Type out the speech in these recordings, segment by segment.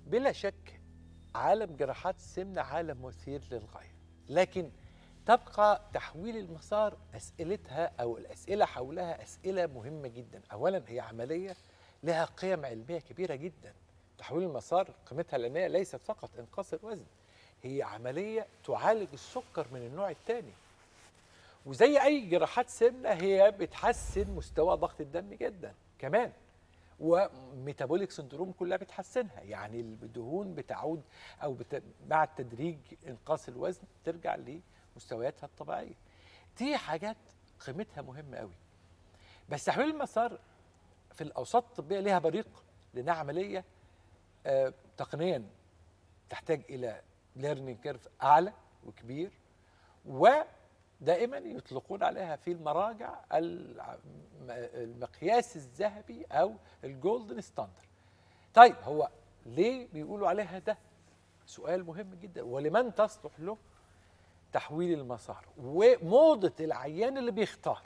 بلا شك عالم جراحات السمنة عالم مثير للغاية، لكن تبقى تحويل المسار أسئلتها أو الأسئلة حولها أسئلة مهمة جدا. أولا هي عملية لها قيم علمية كبيرة جدا. تحويل المسار قيمتها العلمية ليست فقط إنقاص الوزن، هي عملية تعالج السكر من النوع الثاني، وزي أي جراحات سمنة هي بتحسن مستوى ضغط الدم جدا كمان، وميتابوليك سندروم كلها بتحسنها، يعني الدهون بتعود او مع التدريج انقاص الوزن ترجع لمستوياتها الطبيعيه. دي حاجات قيمتها مهمه قوي. بس تحويل المسار في الاوساط الطبيه ليها بريق، لانها عمليه تقنيا تحتاج الى ليرنينج كيرف اعلى وكبير، ودائما يطلقون عليها في المراجع المقياس الذهبي او الجولدن ستاندر. طيب هو ليه بيقولوا عليها ده؟ سؤال مهم جدا. ولمن تصلح له تحويل المسار؟ وموضة العيان اللي بيختار.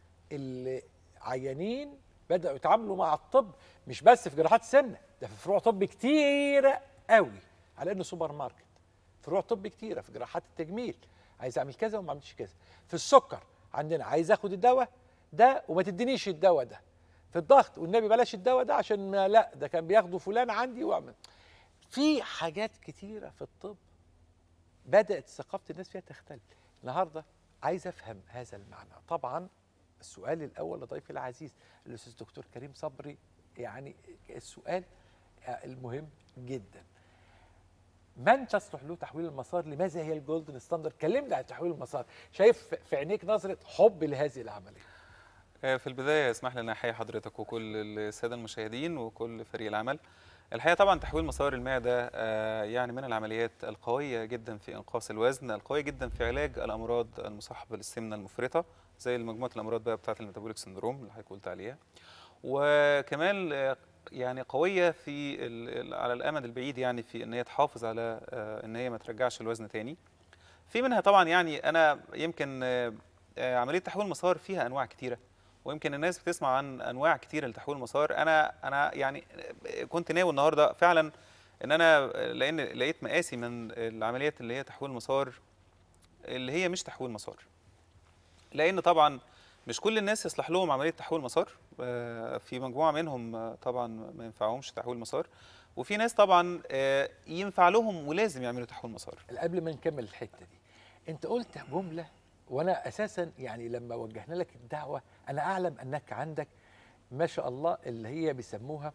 العيانين بدأوا يتعاملوا مع الطب مش بس في جراحات السمنة، ده في فروع طب كتيرة قوي على انه سوبر ماركت. فروع طب كتيرة في جراحات التجميل، عايز اعمل كذا وما اعملش كذا. في السكر عندنا عايز اخد الدواء ده وما تدينيش الدواء ده. في الضغط والنبي بلاش الدواء ده عشان لا ده كان بياخده فلان عندي واعمل. في حاجات كتيرة في الطب بدأت ثقافة الناس فيها تختلف. النهارده عايز افهم هذا المعنى. طبعا السؤال الاول لضيفي العزيز الاستاذ دكتور كريم صبري، يعني السؤال المهم جدا: من تصلح له تحويل المسار؟ لماذا هي الجولدن ستاندرد؟ كلمنا عن تحويل المسار، شايف في عينيك نظرة حب لهذه العملية. في البداية اسمح لي أن أحيي حضرتك وكل السادة المشاهدين وكل فريق العمل. الحقيقة طبعا تحويل مسار المعدة يعني من العمليات القوية جدا في إنقاص الوزن، القوية جدا في علاج الأمراض المصاحبة للسمنة المفرطة زي مجموعة الأمراض بقى بتاعة الميتابوليك سندروم اللي حضرتك قلت عليها، وكمان يعني قوية في على الأمد البعيد، يعني في إن هي تحافظ على إن هي ما ترجعش الوزن تاني. في منها طبعا، يعني أنا يمكن عملية تحويل المسار فيها أنواع كتيرة، ويمكن الناس بتسمع عن انواع كتيره لتحويل المسار. انا يعني كنت ناوي النهارده فعلا ان انا لان لقيت مقاسي من العمليات اللي هي تحويل مسار اللي هي مش تحويل مسار، لان طبعا مش كل الناس يصلح لهم عمليه تحويل مسار. في مجموعه منهم طبعا ما ينفعهمش تحويل مسار، وفي ناس طبعا ينفع لهم ولازم يعملوا تحويل مسار. قبل ما نكمل الحته دي، انت قلت جمله وانا اساسا يعني لما وجهنا لك الدعوه انا اعلم انك عندك ما شاء الله اللي هي بيسموها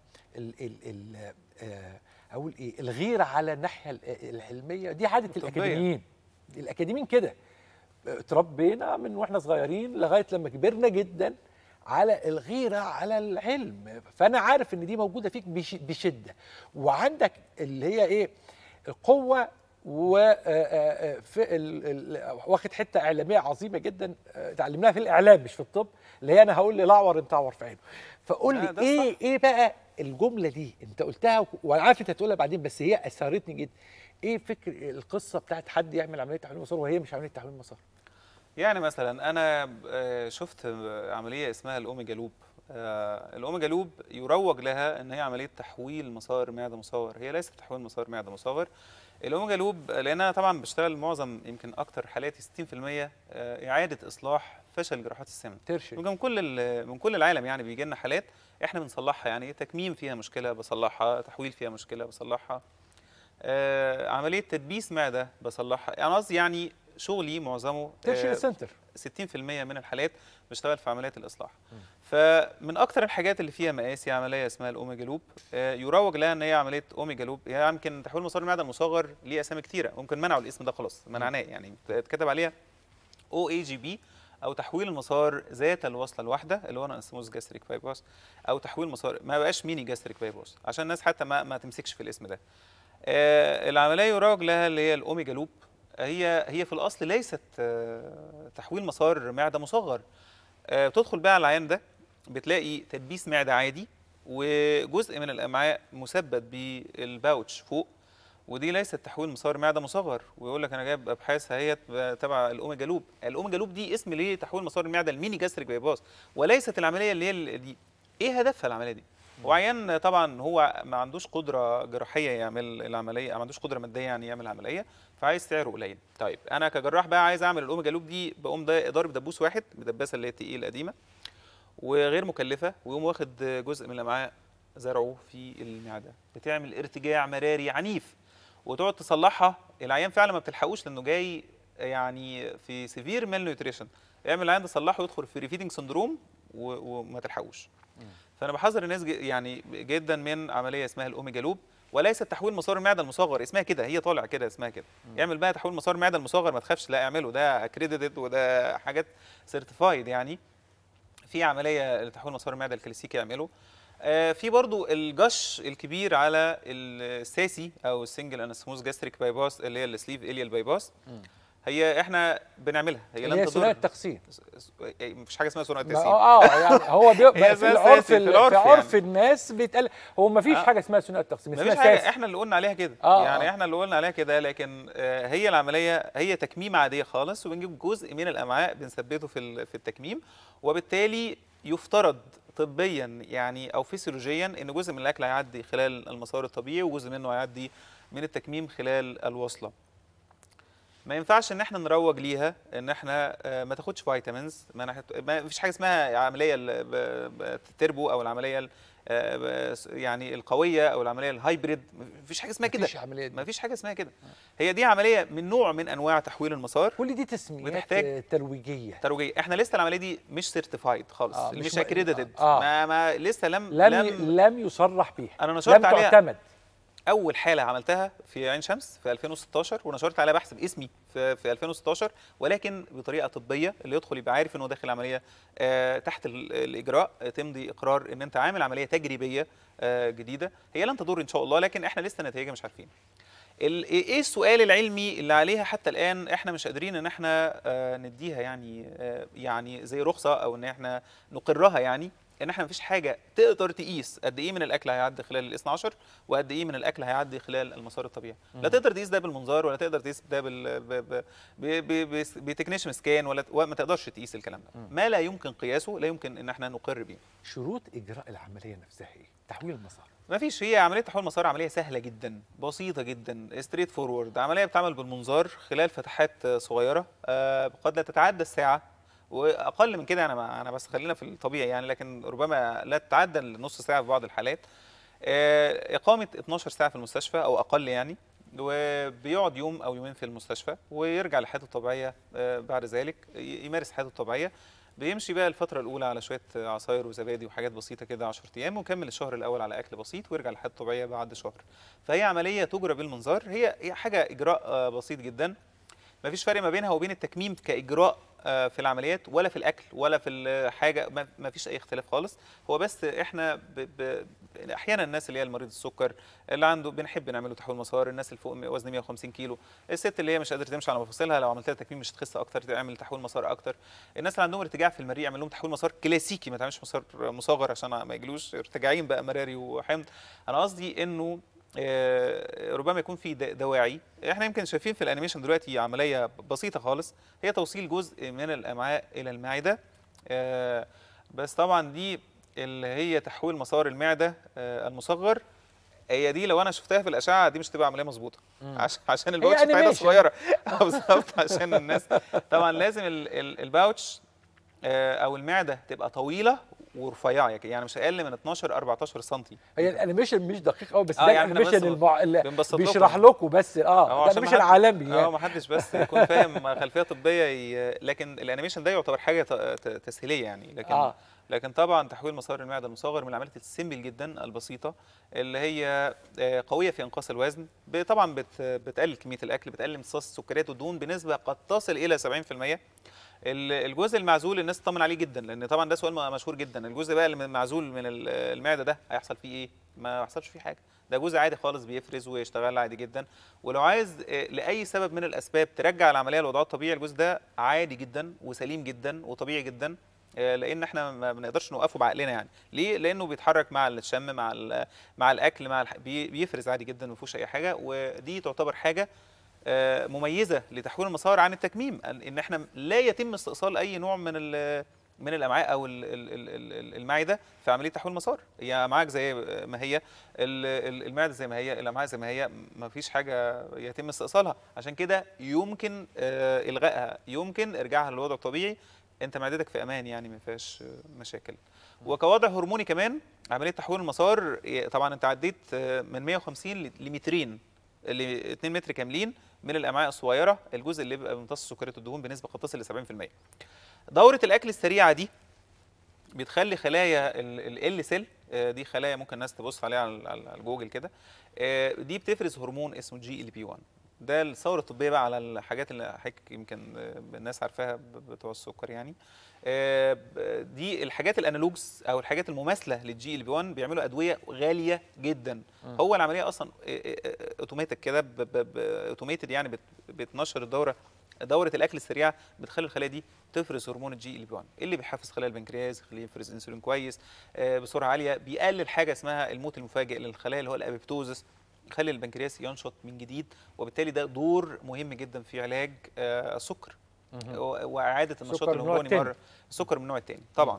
اقول ايه، الغيره على الناحيه العلميه. دي عاده الاكاديميين كده اتربينا من واحنا صغيرين لغايه لما كبرنا جدا على الغيره على العلم. فانا عارف ان دي موجوده فيك بشده، وعندك اللي هي ايه، القوه، واخد حته اعلاميه عظيمه جدا اتعلمناها في الاعلام مش في الطب، اللي هي انا هقول للاعور انت اعور في عينه. فقول لي ايه بقى الجمله دي انت قلتها وانا عارف انت هتقولها بعدين بس هي اثرتني جدا. ايه فكر القصه بتاعت حد يعمل عمليه تحويل مسار وهي مش عمليه تحويل مسار؟ يعني مثلا انا شفت عمليه اسمها الاوميجا لوب. الاوميجا لوب يروج لها ان هي عمليه تحويل مسار معده مصغر، هي ليست تحويل مسار معده مصغر. الاوميجا لوب لان انا طبعا بشتغل معظم يمكن اكتر حالاتي 60% اعاده اصلاح فشل جراحات السمنه من كل العالم. يعني بيجي لنا حالات احنا بنصلحها، يعني تكميم فيها مشكله بصلحها، تحويل فيها مشكله بصلحها، عمليه تدبيس معده بصلحها. يعني قصدي يعني شغلي معظمه تيرشري سنتر. 60% من الحالات بشتغل في عمليات الاصلاح. فمن اكتر الحاجات اللي فيها مقاسي عمليه اسمها الاوميجا لوب، يروج لها ان هي عمليه اوميجا لوب. هي يمكن تحويل مسار المعده المصغر ليه اسامي كتيره، ممكن منعوا الاسم ده خلاص، منعناه، يعني اتكتب عليها او اي جي بي او تحويل المسار ذات الوصله الواحده اللي هو اسمه جاستريك بايباس، او تحويل مسار ما بقاش ميني جاستريك بايباس عشان الناس حتى ما تمسكش في الاسم ده. العمليه يروج لها اللي هي الاوميجا لوب. هي في الاصل ليست تحويل مسار معده مصغر. بتدخل بقى على العيان ده بتلاقي تدبيس معده عادي وجزء من الامعاء مثبت بالباوتش فوق، ودي ليست تحويل مسار معده مصغر. ويقول لك انا جايب ابحاث اهيت تبع الاوميجا لوب. الاوميجا لوب دي اسم لتحويل مسار المعده الميني جاستريك بايباس، وليست العمليه اللي هي دي. ايه هدفها العمليه دي؟ وعيان طبعا هو ما عندوش قدره جراحيه يعمل العمليه، ما عندوش قدره ماديه يعني يعمل عمليه، فعايز سعره قليل. طيب انا كجراح بقى عايز اعمل الاوميجا لوب دي، بقوم ضارب دبوس واحد بدباسه اللي هي التقيله القديمه وغير مكلفه، ويقوم واخد جزء من الامعاء زرعه في المعده، بتعمل ارتجاع مراري عنيف وتقعد تصلحها. العيان فعلا ما بتلحقوش لانه جاي يعني في سيفير مال نيوتريشن، يعمل العيان تصلحه يدخل في ريفيدنج سندروم وما تلحقوش. فانا بحذر الناس يعني جدا من عمليه اسمها الاوميجا لوب، وليس تحويل مسار المعده المصغر، اسمها كده، هي طالع كده اسمها كده. اعمل بقى تحويل مسار المعده المصغر ما تخافش، لا اعمله، ده اكريديتد وده حاجات سيرتيفايد يعني. في عمليه لتحويل مسار المعده الكلاسيكي يعمله. في برضو الجش الكبير على الساسي او السنجل انستموز جاستريك بايباس اللي هي السليف اليال بايباس. هي احنا بنعملها، هي لن هي تضر. ثنائي التقسيم. مفيش حاجه اسمها ثنائي التقسيم. يعني هو بيبقى في العرف يعني. الناس بيتقال هو ما فيش حاجه اسمها ثنائي التقسيم، مفيش حاجه، احنا اللي قلنا عليها كده. يعني احنا اللي قلنا عليها كده، لكن هي العمليه هي تكميم عاديه خالص، وبنجيب جزء من الامعاء بنثبته في التكميم، وبالتالي يفترض طبيا يعني او فسيولوجيا ان جزء من الاكل هيعدي خلال المسار الطبيعي، وجزء منه هيعدي من التكميم خلال الوصله. ما ينفعش ان احنا نروج ليها ان احنا ما تاخدش فيتامينز، ما فيش حاجه اسمها عمليه التربو او العمليه يعني القويه او العمليه الهايبريد، ما فيش حاجه اسمها كده، ما فيش حاجه اسمها كده. هي دي عمليه من نوع من انواع تحويل المسار، كل دي تسميات ترويجيه. احنا لسه العمليه دي مش سيرتيفايد خالص، مش اكريديتد، ما لسه لم يصرح بيها، انا نشرت عليها. تعتمد. اول حاله عملتها في عين شمس في 2016 ونشرت عليها بحث باسمي في 2016، ولكن بطريقه طبيه، اللي يدخل يبقى عارف انه داخل عمليه تحت الاجراء، تمضي اقرار ان انت عامل عمليه تجريبيه جديده، هي لن تضر ان شاء الله، لكن احنا لسه نتائجها مش عارفين. ايه السؤال العلمي اللي عليها حتى الان احنا مش قادرين ان احنا نديها يعني زي رخصه او ان احنا نقرها، يعني ان احنا مفيش حاجه تقدر تقيس قد ايه من الاكل هيعدي خلال ال 12 وقد ايه من الاكل هيعدي خلال المسار الطبيعي. لا تقدر تقيس ده بالمنظار، ولا تقدر تقيس ده بتكنيشن سكان، ولا ما تقدرش تقيس الكلام ده. ما لا يمكن قياسه لا يمكن ان احنا نقر بيه. شروط اجراء العمليه نفسها ايه؟ تحويل المسار. ما فيش، هي عمليه تحويل المسار عمليه سهله جدا، بسيطه جدا، ستريت فورورد، عمليه بتعمل بالمنظار خلال فتحات صغيره قد لا تتعدى الساعه، واقل من كده. انا بس خلينا في الطبيعي يعني، لكن ربما لا تتعدى نص ساعه في بعض الحالات. اقامه 12 ساعه في المستشفى او اقل يعني، وبيقعد يوم او يومين في المستشفى ويرجع لحياته الطبيعيه. بعد ذلك يمارس حياته الطبيعيه، بيمشي بقى الفتره الاولى على شويه عصاير وزبادي وحاجات بسيطه كده 10 ايام، ويكمل الشهر الاول على اكل بسيط ويرجع لحياته الطبيعيه بعد شهر. فهي عمليه تجرى بالمنظار، هي حاجه اجراء بسيط جدا، ما فيش فرق ما بينها وبين التكميم كاجراء في العمليات ولا في الاكل ولا في الحاجه، ما فيش اي اختلاف خالص. هو بس احنا احيانا الناس اللي هي المريض السكر اللي عنده بنحب نعمله تحويل مسار، الناس اللي فوق وزن 150 كيلو، الست اللي هي مش قادره تمشي على مفاصلها لو عملت لها تكميم مش هتخس اكتر تعمل تحويل مسار اكتر، الناس اللي عندهم ارتجاع في المريء اعمل لهم تحويل مسار كلاسيكي، ما تعملش مسار مصغر عشان ما يجلوش ارتجاعين بقى مراري وحمض. انا قصدي انه ربما يكون في دواعي. احنا يمكن شايفين في الانيميشن دلوقتي عمليه بسيطه خالص، هي توصيل جزء من الامعاء الى المعده، بس طبعا دي اللي هي تحويل مسار المعده المصغر، هي دي لو انا شفتها في الاشعه دي مش تبقى عمليه مظبوطه، عشان الباوتش بتاعتها صغيره بالظبط، عشان الناس طبعا لازم الباوتش او المعده تبقى طويله ورفيعه، يعني مش اقل من 12 14 سم. هي الانيميشن مش دقيق قوي، بس ده يعني الانيميشن بيشرح لكم بس ده الانيميشن عالمي يعني. ما حدش بس يكون فاهم خلفيه طبيه لكن الانيميشن ده يعتبر حاجه تسهيليه يعني، لكن طبعا تحويل مسار المعده المصغر من العمليات السيمبل جدا البسيطه اللي هي قويه في انقاص الوزن، طبعا بتقلل كميه الاكل، بتقلل امتصاص السكريات والدهون بنسبه قد تصل الى 70%. الجزء المعزول الناس تطمن عليه جدا، لان طبعا ده سؤال مشهور جدا، الجزء بقى اللي معزول من المعده ده هيحصل فيه ايه؟ ما يحصلش فيه حاجه، ده جزء عادي خالص بيفرز ويشتغل عادي جدا، ولو عايز لاي سبب من الاسباب ترجع العمليه لوضعها الطبيعي الجزء ده عادي جدا وسليم جدا وطبيعي جدا، لان احنا ما بنقدرش نوقفه بعقلنا يعني. ليه؟ لانه بيتحرك مع الشم مع الاكل بيفرز عادي جدا ما فيهوش اي حاجه، ودي تعتبر حاجه مميزه لتحويل المسار عن التكميم، ان احنا لا يتم استئصال اي نوع من الامعاء او المعده في عمليه تحويل المسار. هي امعاءك زي ما هي، المعده زي ما هي، الامعاء زي ما هي، ما فيش حاجه يتم استئصالها. عشان كده يمكن الغائها، يمكن ارجاعها للوضع الطبيعي. انت معدتك في امان يعني، ما فيهاش مشاكل. وكوضع هرموني كمان، عمليه تحويل المسار طبعا انت عديت من 150 ل 200 ل 2 متر كاملين من الامعاء الصغيره، الجزء اللي بيبقى بيمتص سكريات الدهون بنسبه قد تصل ل 70%. دوره الاكل السريعه دي بتخلي خلايا ال سيل، دي خلايا ممكن الناس تبص عليها على جوجل كده، دي بتفرز هرمون اسمه GLP-1. ده الثوره الطبيه بقى على الحاجات اللي حضرتك يمكن الناس عارفاها بتوع السكر يعني. دي الحاجات الانالوجز او الحاجات المماثله للGLP-1 بيعملوا ادويه غاليه جدا. هو العمليه اصلا اوتوماتيك كده، اوتوميتد يعني، بتنشر دوره الاكل السريع، بتخلي الخلايا دي تفرز هرمون الGLP-1 اللي بيحفز خلايا البنكرياس، يخليه يفرز انسولين كويس بسرعه عاليه، بيقلل حاجه اسمها الموت المفاجئ للخلايا اللي هو الابيبتوزس، يخلي البنكرياس ينشط من جديد. وبالتالي ده دور مهم جدا في علاج السكر واعاده النشاط الهرموني مره. السكر من النوع الثاني طبعا.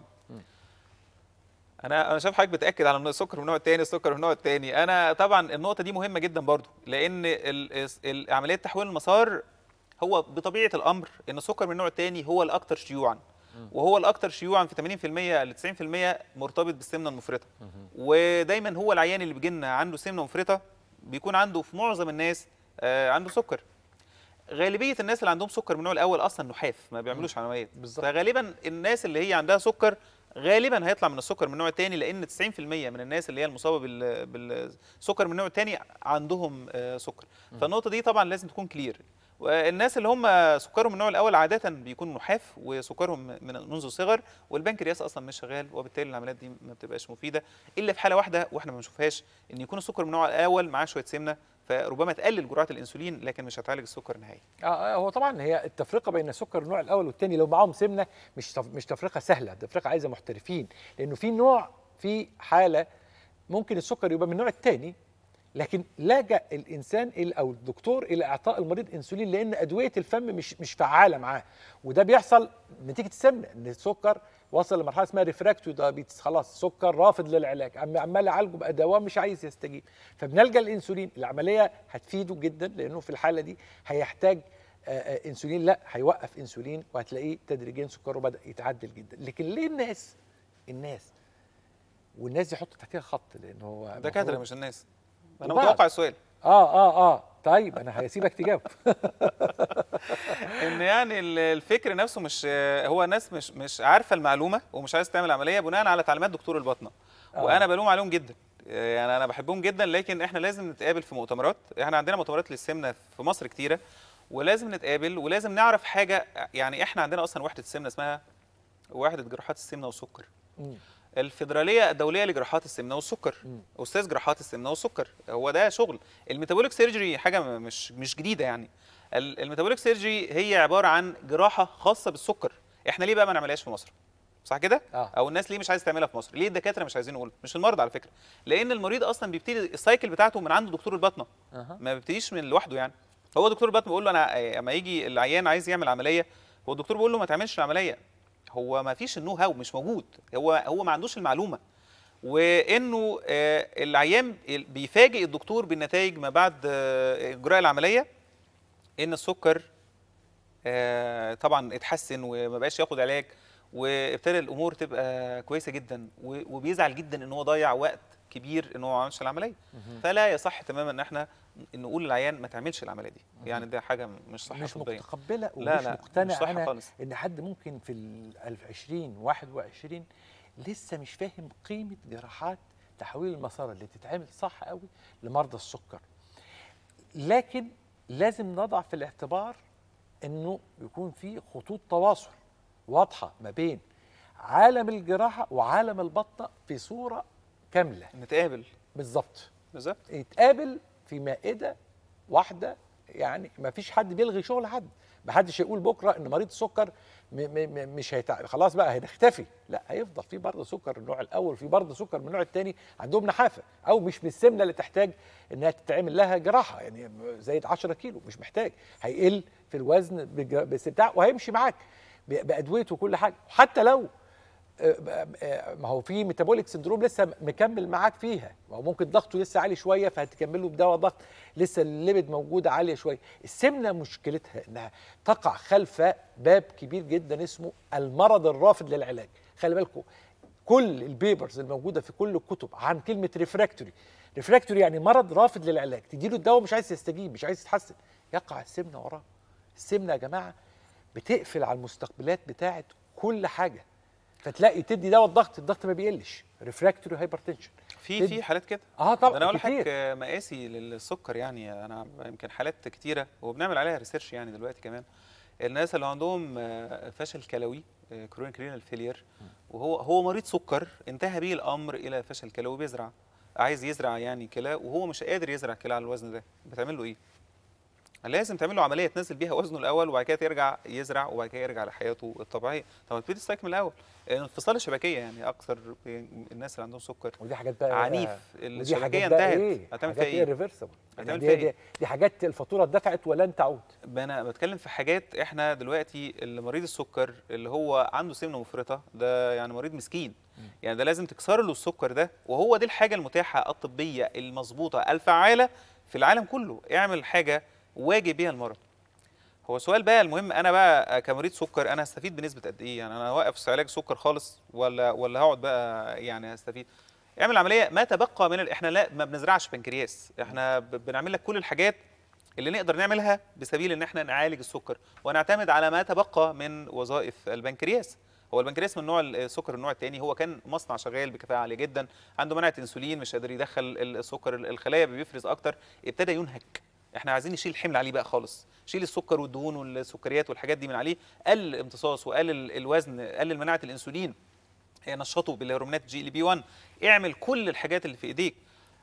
انا شايف حضرتك بتاكد على السكر من النوع الثاني، السكر من النوع الثاني. انا طبعا النقطه دي مهمه جدا برضو، لان عمليه تحويل المسار هو بطبيعه الامر ان السكر من النوع الثاني هو الاكثر شيوعا، وهو الاكثر شيوعا في 80% ل 90% مرتبط بالسمنه المفرطه. ودايما هو العيان اللي بيجي لنا عنده سمنه مفرطه بيكون عنده في معظم الناس عنده سكر. غالبيه الناس اللي عندهم سكر من النوع الاول اصلا نحاف، ما بيعملوش عمليات. فغالبا الناس اللي هي عندها سكر غالبا هيطلع من السكر من النوع الثاني، لان 90% من الناس اللي هي المصابه بالسكر من النوع الثاني عندهم سكر. فالنقطه دي طبعا لازم تكون كلير. والناس اللي هم سكرهم من النوع الاول عاده بيكونوا نحاف وسكرهم منذ الصغر، والبنكرياس اصلا مش شغال، وبالتالي العمليات دي ما بتبقاش مفيده الا في حاله واحده واحنا ما بنشوفهاش، ان يكون السكر من النوع الاول معاه شويه سمنه، فربما تقلل جرعه الانسولين لكن مش هتعالج السكر نهائي. هو طبعا هي التفرقه بين سكر النوع الاول والثاني لو معاهم سمنه مش تفرقه سهله، تفرقه عايزه محترفين، لانه في نوع، في حاله ممكن السكر يبقى من النوع الثاني لكن لجأ الانسان او الدكتور الى اعطاء المريض انسولين لان ادويه الفم مش فعاله معاه، وده بيحصل نتيجه السمنه، ان السكر وصل لمرحله اسمها ريفراكتوري دايابيتس، خلاص سكر رافض للعلاج، عمال اعالجه بادويه مش عايز يستجيب، فبنلجأ الانسولين. العمليه هتفيده جدا لانه في الحاله دي هيحتاج انسولين، لا هيوقف انسولين وهتلاقيه تدريجيا سكره بدأ يتعدل جدا. لكن ليه الناس والناس دي حط تحتها خط، لان هو دكاتره مش الناس. انا متوقع السؤال. طيب انا هسيبك تجاوب. ان يعني الفكر نفسه مش، هو ناس مش عارفه المعلومه ومش عايز تعمل عمليه بناء على تعليمات دكتور الباطنه. وانا بلوم عليهم جدا، يعني انا بحبهم جدا، لكن احنا لازم نتقابل في مؤتمرات. احنا عندنا مؤتمرات للسمنه في مصر كتيره، ولازم نتقابل ولازم نعرف حاجه. يعني احنا عندنا اصلا وحده السمنه اسمها وحده جراحات السمنه والسكر. الفيدراليه الدوليه لجراحات السمنه والسكر، استاذ جراحات السمنه والسكر، هو ده شغل. الميتابوليك سيرجري حاجه مش جديده يعني. الميتابوليك سيرجري هي عباره عن جراحه خاصه بالسكر. احنا ليه بقى ما نعملهاش في مصر؟ صح كده؟ او الناس ليه مش عايزه تعملها في مصر؟ ليه الدكاتره مش عايزين يقولوا؟ مش المرضى على فكره، لان المريض اصلا بيبتدي السايكل بتاعته من عند دكتور الباطنه، ما بيبتديش من لوحده. يعني هو دكتور الباطنه بيقول له انا اما يجي العيان عايز يعمل عمليه، هو الدكتور بيقول له ما تعملش العمليه، هو ما فيش النو هاو، مش موجود، هو ما عندوش المعلومه. وانه العيان بيفاجئ الدكتور بالنتائج ما بعد اجراء العمليه، ان السكر طبعا اتحسن وما بقاش ياخد علاج، وابتدى الامور تبقى كويسه جدا، وبيزعل جدا ان هو ضيع وقت كبير ان هو ما عملش العمليه. فلا يصح تماما ان احنا نقول للعيان ما تعملش العمليه دي، يعني ده حاجه مش صح، مش طبيا. متقبله ومش لا مقتنع مش صح انا خالص. ان حد ممكن في 2021 لسه مش فاهم قيمه جراحات تحويل المسار اللي تتعمل صح قوي لمرضى السكر. لكن لازم نضع في الاعتبار انه يكون في خطوط تواصل واضحه ما بين عالم الجراحه وعالم البطنه في صوره كامله. نتقابل بالظبط يتقابل في مائده واحده، يعني ما فيش حد بيلغي شغل حد، ما حدش يقول بكره ان مريض السكر مش خلاص بقى هنختفي، لا هيفضل في برضه سكر النوع الاول، في برضه سكر من النوع الثاني عندهم نحافه او مش بالسمنه اللي تحتاج انها تتعمل لها جراحه، يعني زايد 10 كيلو مش محتاج، هيقل في الوزن بتاع وهيمشي معاك بادويته وكل حاجه. حتى لو ما هو في ميتابوليك سندروم لسه مكمل معاك فيها، ما هو ممكن ضغطه لسه عالي شويه فهتكمله بدواء ضغط لسه الليبيد موجوده عاليه شويه. السمنه مشكلتها انها تقع خلف باب كبير جدا اسمه المرض الرافض للعلاج. خلي بالكم كل البيبرز الموجوده في كل الكتب عن كلمه ريفراكتوري، ريفراكتوري يعني مرض رافض للعلاج، تديله الدواء مش عايز يستجيب مش عايز يتحسن، يقع السمنه وراه. السمنه يا جماعه بتقفل على المستقبلات بتاعه كل حاجه، فتلاقي تدي دواء الضغط ما بيقلش، ريفراكتوري هايبرتنشن. في حالات كده. طبعا ده انا اقول كتير. لحضرتك مقاسي للسكر، يعني انا يمكن حالات كتيره وبنعمل عليها ريسيرش يعني دلوقتي كمان. الناس اللي عندهم فشل كلوي، كرونيك رينال فيلير، وهو مريض سكر انتهى به الامر الى فشل كلوي، بيزرع عايز يزرع يعني كلى وهو مش قادر يزرع كلى على الوزن ده، بتعمل له ايه؟ لازم تعمل له عمليه تنزل بيها وزنه الاول وبعد كده يرجع يزرع وبعد كده يرجع لحياته الطبيعيه. طب تبتدي تستكمل الاول. انفصال الشبكيه يعني اكثر الناس اللي عندهم سكر ودي حاجات بقى عنيف، ودي الشبكيه حاجات بقى انتهت، هتعمل فيها ايه؟ ريفرسبل. هتعمل دي, فيها دي, ايه؟ دي حاجات الفاتوره اتدفعت ولن تعود. انا بتكلم في حاجات احنا دلوقتي اللي مريض السكر اللي هو عنده سمنه مفرطه ده يعني مريض مسكين. يعني ده لازم تكسر له السكر ده، وهو دي الحاجه المتاحه الطبيه المظبوطه الفعاله في العالم كله. اعمل حاجه واجب بيها المرض. هو السؤال بقى المهم، انا بقى كمريض سكر انا هستفيد بنسبه قد ايه؟ يعني انا هوقف علاج سكر خالص ولا هقعد بقى يعني هستفيد؟ اعمل عمليه ما تبقى من احنا لا ما بنزرعش بنكرياس، احنا بنعمل لك كل الحاجات اللي نقدر نعملها بسبيل ان احنا نعالج السكر ونعتمد على ما تبقى من وظائف البنكرياس. هو البنكرياس من نوع السكر النوع الثاني، هو كان مصنع شغال بكفاءه عاليه جدا، عنده مناعه انسولين مش قادر يدخل السكر، الخلايا بيفرز اكتر، ابتدى ينهك. احنا عايزين نشيل الحمل عليه بقى خالص، شيل السكر والدهون والسكريات والحاجات دي من عليه، قلل الامتصاص وقلل الوزن، قلل مناعه الانسولين، نشطه بالهرمونات جي ال بي 1، اعمل كل الحاجات اللي في ايديك.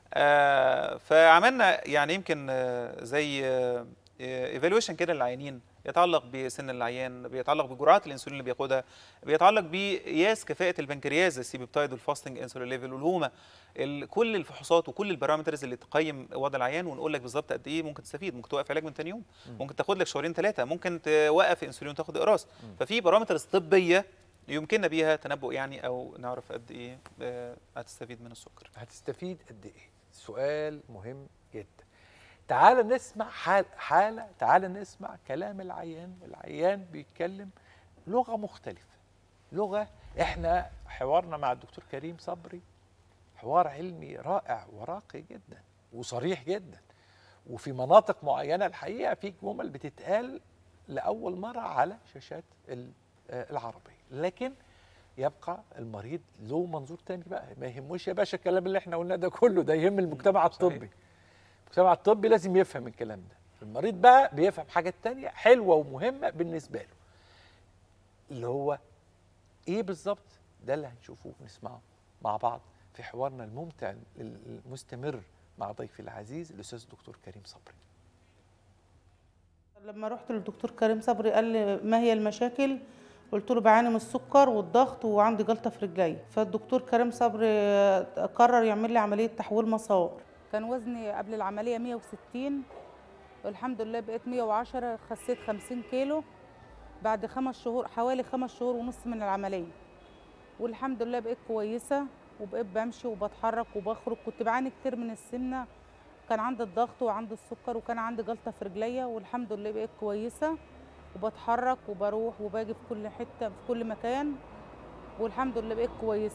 فعملنا يعني يمكن زي ايفالويشن كده للعيانين، يتعلق بسن العيان، بيتعلق بجرعات الانسولين اللي بياخدها، بيتعلق بقياس كفاءه البنكرياس، السي بيبتايد والفاستنج انسولين ليفل والهوما، كل الفحوصات وكل البارامترز اللي تقيم وضع العيان ونقول لك بالظبط قد ايه ممكن تستفيد. ممكن توقف علاج من ثاني يوم، ممكن تاخد لك شهرين ثلاثه، ممكن توقف انسولين وتاخد اقراص. ففي بارامترز طبيه يمكننا بيها تنبؤ يعني او نعرف قد ايه هتستفيد من السكر. هتستفيد قد ايه؟ سؤال مهم جدا. تعال نسمع حالة، تعال نسمع كلام العيان. العيان بيتكلم لغة مختلفة، لغة احنا حوارنا مع الدكتور كريم صبري حوار علمي رائع وراقي جدا وصريح جدا، وفي مناطق معينة الحقيقة في جمل بتتقال لأول مرة على شاشات العربية، لكن يبقى المريض له منظور تاني بقى. ما يهموش يا باشا الكلام اللي احنا قلناه ده كله، ده يهم المجتمع الطبي. المجتمع الطبي لازم يفهم الكلام ده، المريض بقى بيفهم حاجات تانية حلوة ومهمة بالنسبة له، اللي هو ايه بالظبط؟ ده اللي هنشوفه ونسمعه مع بعض في حوارنا الممتع المستمر مع ضيفي العزيز الاستاذ الدكتور كريم صبري. لما رحت للدكتور كريم صبري قال لي ما هي المشاكل؟ قلت له بعاني من السكر والضغط وعندي جلطه في رجلي. فالدكتور كريم صبري قرر يعمل لي عمليه تحويل مسار. كان وزني قبل العمليه 160 والحمد لله بقيت 110، خسيت 50 كيلو بعد 5 شهور، حوالي 5 شهور ونص من العمليه، والحمد لله بقيت كويسه وبقيت بمشي وبتحرك وبخرج. كنت بعاني كتير من السمنه، كان عندي الضغط وعندي السكر وكان عندي جلطه في رجليا، والحمد لله بقيت كويسه وبتحرك وبروح وباجي في كل حته في كل مكان، والحمد لله بقيت كويسه.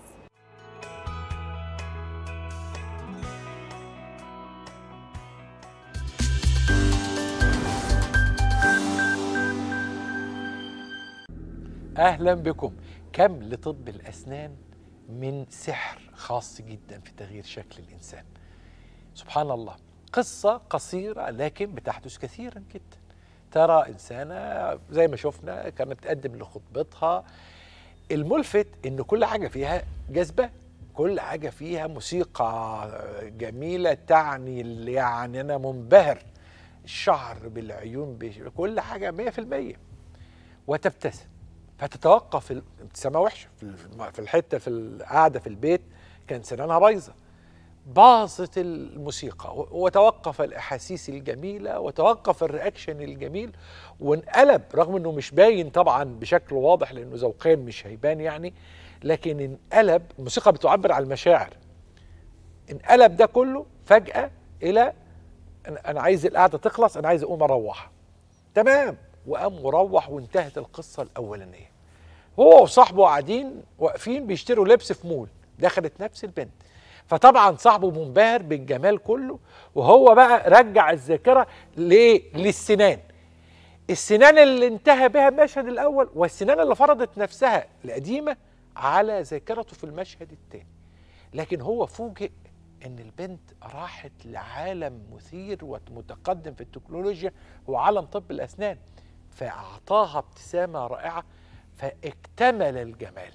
اهلا بكم. كم لطب الاسنان من سحر خاص جدا في تغيير شكل الانسان. سبحان الله، قصه قصيره لكن بتحدث كثيرا جدا. ترى انسانه زي ما شفنا كانت بتقدم لخطبتها، الملفت ان كل حاجه فيها جذبه، كل حاجه فيها موسيقى جميله تعني يعني انا منبهر، الشعر بالعيون كل حاجه 100%، وتبتسم فتتوقف الابتسامه وحشه في الحته في القعده في البيت كان سنانها بايظه، باظت الموسيقى وتوقف الاحاسيس الجميله وتوقف الرياكشن الجميل وانقلب، رغم انه مش باين طبعا بشكل واضح لانه ذوقيا مش هيبان يعني، لكن انقلب، الموسيقى بتعبر عن المشاعر، انقلب ده كله فجأة إلى أنا عايز القعدة تخلص، أنا عايز أقوم أروح. تمام، وقام مروح وانتهت القصة الأولانية. هو وصاحبه قاعدين واقفين بيشتروا لبس في مول، دخلت نفس البنت، فطبعا صاحبه منبهر بالجمال كله، وهو بقى رجع الذاكرة للسنان، السنان اللي انتهى بها المشهد الأول والسنان اللي فرضت نفسها القديمة على ذاكرته في المشهد الثاني. لكن هو فوجئ ان البنت راحت لعالم مثير ومتقدم في التكنولوجيا، هو عالم طب الاسنان، فاعطاها ابتسامه رائعه فاكتمل الجمال.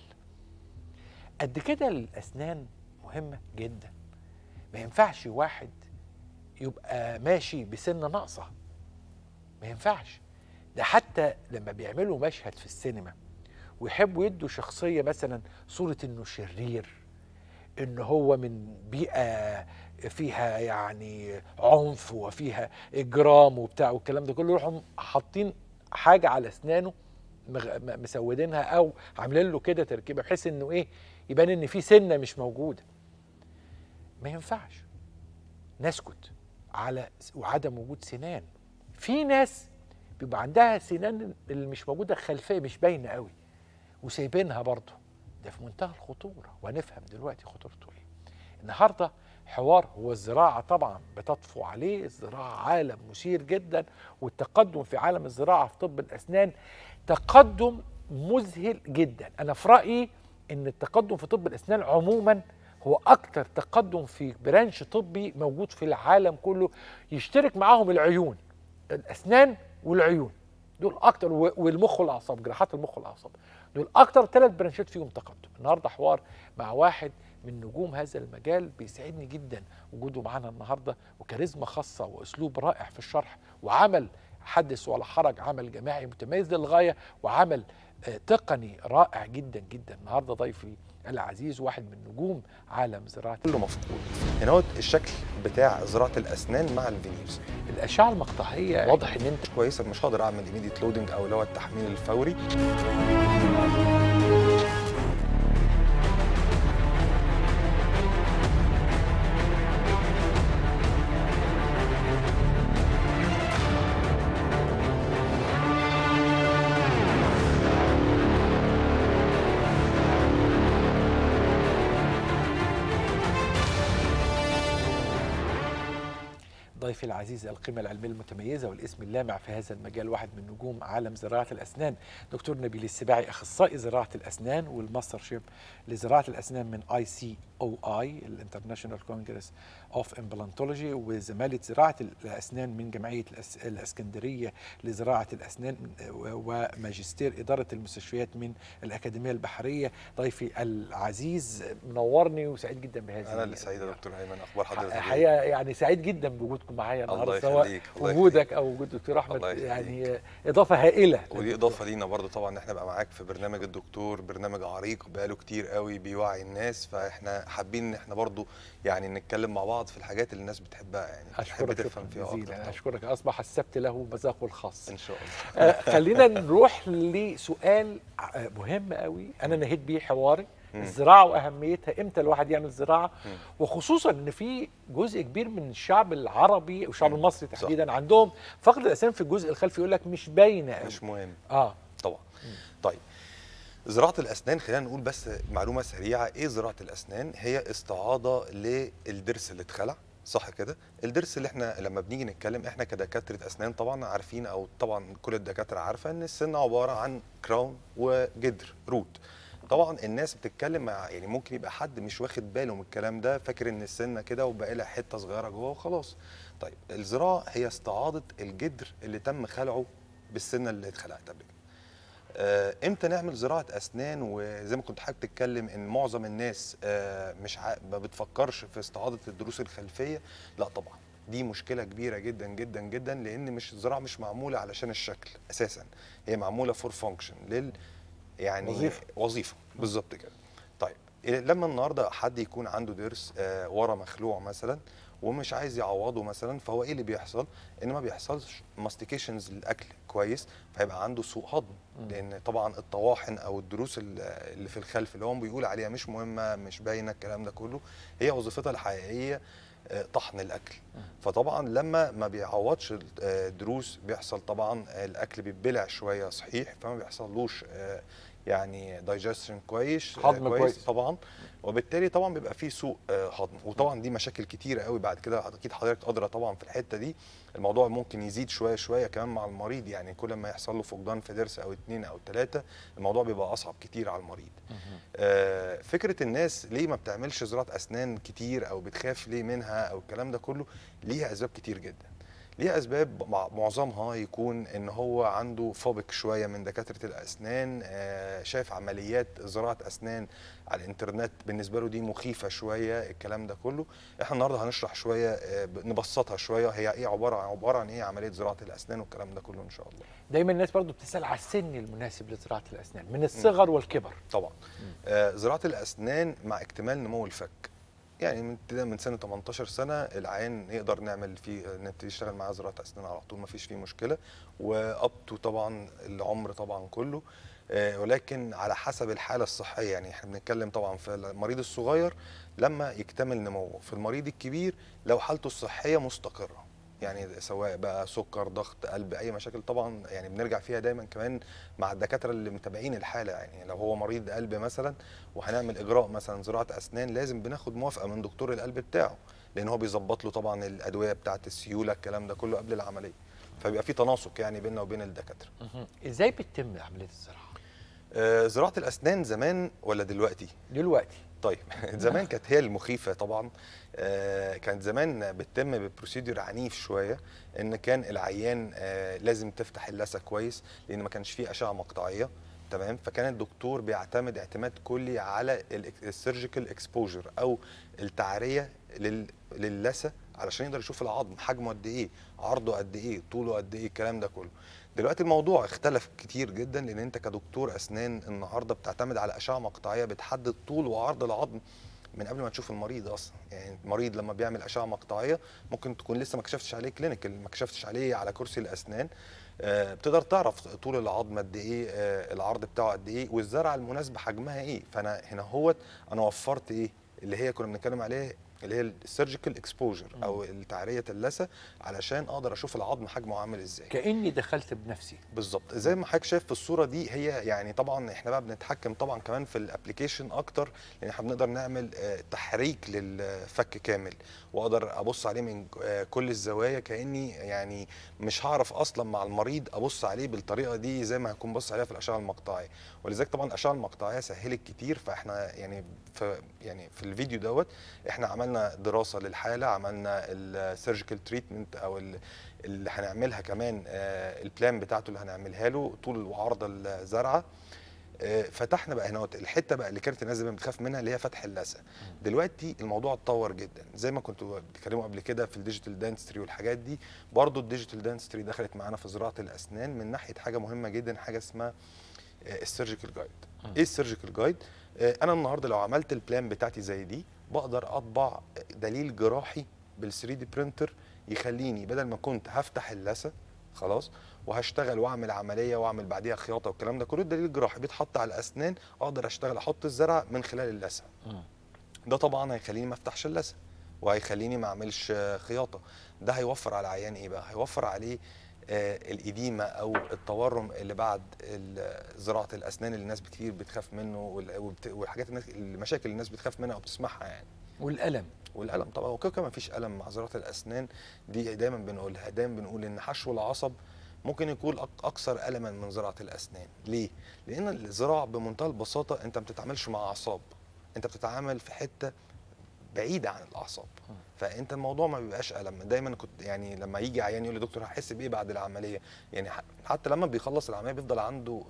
قد كده الاسنان مهمه جدا، ما ينفعش واحد يبقى ماشي بسنه ناقصه، ما ينفعش. ده حتى لما بيعملوا مشهد في السينما ويحبوا يدوا شخصيه مثلا صوره انه شرير، ان هو من بيئه فيها يعني عنف وفيها اجرام وبتاع والكلام ده كله، يروحوا حاطين حاجه على اسنانه مسودينها او عاملين له كده تركيبه بحيث انه ايه، يبان ان في سنه مش موجوده. ما ينفعش نسكت على وعدم وجود سنان. في ناس بيبقى عندها سنان اللي مش موجوده خلفيه مش باينه قوي وسايبينها برضه، ده في منتهى الخطوره، وهنفهم دلوقتي خطورته ايه. النهارده حوار هو الزراعه طبعا بتطفو عليه، الزراعه عالم مثير جدا، والتقدم في عالم الزراعه في طب الاسنان تقدم مذهل جدا. انا في رايي ان التقدم في طب الاسنان عموما هو اكتر تقدم في برانش طبي موجود في العالم كله، يشترك معاهم العيون، الاسنان والعيون دول اكتر، والمخ والاعصاب، جراحات المخ والاعصاب، دول اكتر 3 برانشات فيهم تقدم. النهارده حوار مع واحد من نجوم هذا المجال، بيسعدني جدا وجوده معانا النهارده، وكاريزما خاصه واسلوب رائع في الشرح، وعمل حدث ولا حرج، عمل جماعي متميز للغايه، وعمل تقني رائع جدا جدا. النهارده ضيفي العزيز واحد من نجوم عالم زراعه كله مفقود. هنا هو الشكل بتاع زراعه الاسنان مع الفينيرز، الاشعه المقطعيه واضح ان انت كويسه، مش هقدر اعمل ايميديت لودنج او اللي هو التحميل الفوري. ضيفي العزيز القيمة العلمية المتميزة والاسم اللامع في هذا المجال، واحد من نجوم عالم زراعة الأسنان، دكتور نبيل السباعي، أخصائي زراعة الأسنان والماستر شيب لزراعة الأسنان من ICOI الانترناشونال كونجرس اوف امبلانتولوجي، وزمالة زراعة الأسنان من جمعية الإسكندرية لزراعة الأسنان، وماجستير إدارة المستشفيات من الأكاديمية البحرية. ضيفي العزيز منورني وسعيد جدا بهذه. أنا اللي سعيد يا دكتور أيمن، أخبار حضرتك؟ الحقيقة يعني سعيد جدا بوجودكم معايا النهارده، سواء وجودك او وجود دكتور احمد، يعني اضافه هائله. ودي اضافه لينا برضه طبعا ان احنا نبقى معاك في برنامج الدكتور، برنامج عريق بقاله كتير قوي بيوعي الناس، فاحنا حابين ان احنا برضه يعني نتكلم مع بعض في الحاجات اللي الناس بتحبها، يعني اشكرك تفهم فيها اكتر. اشكرك، اصبح السبت له مذاقه الخاص ان شاء الله. خلينا نروح لسؤال مهم قوي انا نهيت بيه حواري، الزراعه واهميتها، امتى الواحد يعمل زراعه، وخصوصا ان في جزء كبير من الشعب العربي والشعب المصري تحديدا عندهم فقد الاسنان في الجزء الخلفي، يقول لك مش باينه قوي، مش مهم. طبعا. طيب زراعه الاسنان، خلينا نقول بس معلومه سريعه. ايه زراعه الاسنان؟ هي استعاضه للضرس اللي اتخلع، صح كده؟ الضرس اللي احنا لما بنيجي نتكلم احنا كدكاتره اسنان طبعا عارفين، او طبعا كل الدكاتره عارفه ان السن عباره عن كراون وجدر روت. طبعا الناس بتتكلم يعني ممكن يبقى حد مش واخد باله من الكلام ده، فاكر ان السنه كده وباقي لها حته صغيره جوه وخلاص. طيب الزراعه هي استعاضه الجدر اللي تم خلعه بالسنه اللي اتخلقت قبل كده. امتى نعمل زراعه اسنان؟ وزي ما كنت حضرتك بتتكلم ان معظم الناس مش ما بتفكرش في استعاضه الضروس الخلفيه، لا طبعا دي مشكله كبيره جدا جدا جدا، لان مش الزراعه مش معموله علشان الشكل اساسا، هي معموله فور فانكشن، يعني وظيفه بالظبط كده. طيب لما النهارده حد يكون عنده ضرس ورا مخلوع مثلا، ومش عايز يعوضه مثلا، فهو ايه اللي بيحصل؟ ان ما بيحصلش ماستيكيشنز للاكل كويس، فيبقى عنده سوء هضم. لان طبعا الطواحن او الضروس اللي في الخلف اللي هو بيقول عليها مش مهمه مش باينه الكلام ده كله، هي وظيفتها الحقيقيه طحن الاكل. فطبعا لما ما بيعوضش الدروس بيحصل طبعا الاكل بيتبلع شويه صحيح، فما بيحصلوش يعني دايجستشن كويس هضم كويس طبعا، وبالتالي طبعا بيبقى فيه سوء هضم. وطبعا دي مشاكل كتيره قوي بعد كده، اكيد حضرتك ادرى طبعا في الحته دي. الموضوع ممكن يزيد شويه شويه كمان مع المريض، يعني كل ما يحصل له فقدان في ضرس او 2 أو 3 الموضوع بيبقى اصعب كتير على المريض. فكره الناس ليه ما بتعملش زراعه اسنان كتير او بتخاف ليه منها او الكلام ده كله، ليها اسباب كتير جدا. ليها اسباب معظمها يكون ان هو عنده فوبك شويه من دكاتره الاسنان، شايف عمليات زراعه اسنان على الانترنت بالنسبه له دي مخيفه شويه الكلام ده كله. احنا النهارده هنشرح شويه نبسطها شويه، هي ايه عباره عن ايه عمليه زراعه الاسنان والكلام ده كله ان شاء الله. دايما الناس برضو بتسال على السن المناسب لزراعه الاسنان من الصغر والكبر. طبعا زراعه الاسنان مع اكتمال نمو الفك، يعني من سنه 18 سنه العيان يقدر نعمل فيه نبتدي نشتغل معاه زراعه اسنان على طول، ما فيش فيه مشكله، واب تو طبعا العمر طبعا كله، ولكن على حسب الحاله الصحيه. يعني احنا بنتكلم طبعا في المريض الصغير لما يكتمل نموه، في المريض الكبير لو حالته الصحيه مستقره، يعني سواء بقى سكر ضغط قلب اي مشاكل طبعا يعني بنرجع فيها دايما كمان مع الدكاتره اللي متابعين الحاله. يعني لو هو مريض قلب مثلا وهنعمل اجراء مثلا زراعه اسنان، لازم بناخد موافقه من دكتور القلب بتاعه، لان هو بيظبط له طبعا الادويه بتاعه السيوله الكلام ده كله قبل العمليه، فبيبقى في تناسق يعني بيننا وبين الدكاتره. ازاي بتتم عمليه الزراعه؟ زراعه الاسنان زمان ولا دلوقتي؟ دلوقتي. طيب زمان كانت هي المخيفه طبعا. كانت زمان بتتم ببروسيدور عنيف شويه، ان كان العيان لازم تفتح اللثه كويس لان ما كانش فيه اشعه مقطعيه، تمام؟ فكان الدكتور بيعتمد اعتماد كلي على السيرجيكال اكسبوجر او التعريه للثه علشان يقدر يشوف العظم حجمه قد ايه، عرضه قد ايه، طوله قد ايه، الكلام ده كله. دلوقتي الموضوع اختلف كتير جدا، لان انت كدكتور اسنان النهارده بتعتمد على اشعه مقطعيه بتحدد طول وعرض العظم من قبل ما تشوف المريض اصلا. يعني المريض لما بيعمل اشعه مقطعيه ممكن تكون لسه ما كشفتش عليه كلينيكال، ما كشفتش عليه على كرسي الاسنان، بتقدر تعرف طول العظم قد ايه، العرض بتاعه قد ايه، والزرعه المناسبه حجمها ايه. فانا هنا انا وفرت ايه اللي هي كنا بنتكلم عليه اللي هي السيرجيكال اكسبوجر او التعريه اللثه، علشان اقدر اشوف العظم حجمه عامل ازاي. كاني دخلت بنفسي. بالظبط زي ما حضرتك شايف في الصوره دي. هي يعني طبعا احنا بقى بنتحكم طبعا كمان في الابلكيشن اكتر، لان احنا بنقدر نعمل تحريك للفك كامل، واقدر ابص عليه من كل الزوايا، كاني يعني مش هعرف اصلا مع المريض ابص عليه بالطريقه دي زي ما هكون بص عليها في الاشعه المقطعيه. ولذلك طبعا الاشعه المقطعيه سهلت كتير. فاحنا يعني في الفيديو دوت احنا عملنا دراسه للحاله، عملنا السيرجيكال تريتمنت او اللي هنعملها كمان البلان بتاعته اللي هنعملها له طول وعرض الزرعه. فتحنا بقى هنا الحته بقى اللي كانت الناس زمان بتخاف منها اللي هي فتح اللثه. دلوقتي الموضوع اتطور جدا، زي ما كنتوا بتتكلموا قبل كده في الديجيتال دانستري والحاجات دي، برضو الديجيتال دانستري دخلت معانا في زراعه الاسنان من ناحيه حاجه مهمه جدا، حاجه اسمها السيرجيكال جايد. ايه السيرجيكال جايد؟ انا النهارده لو عملت البلان بتاعتي زي دي بقدر اطبع دليل جراحي بال3 دي برينتر يخليني بدل ما كنت هفتح اللثه خلاص وهشتغل واعمل عمليه واعمل بعديها خياطه والكلام ده كله، الدليل الجراحي بيتحط على الاسنان، اقدر اشتغل احط الزرع من خلال اللثه. ده طبعا هيخليني ما افتحش اللثه وهيخليني ما اعملش خياطه. ده هيوفر على العيان ايه بقى؟ هيوفر عليه الإديمة أو التورم اللي بعد زراعة الأسنان اللي الناس كتير بتخاف منه، والحاجات المشاكل اللي الناس بتخاف منها أو بتسمعها يعني. والألم طبعا، وكده ما فيش ألم مع زراعة الأسنان دي دايما بنقولها، دايما بنقول إن حشو العصب ممكن يكون أكثر ألما من زراعة الأسنان. ليه؟ لأن الزراعة بمنتهى البساطة أنت ما بتتعاملش مع أعصاب، أنت بتتعامل في حتة بعيده عن الاعصاب، فانت الموضوع ما بيبقاش الم. دايما كنت يعني لما يجي عيان يقول لي دكتور هحس بايه بعد العمليه، يعني حتى لما بيخلص العمليه بيفضل عنده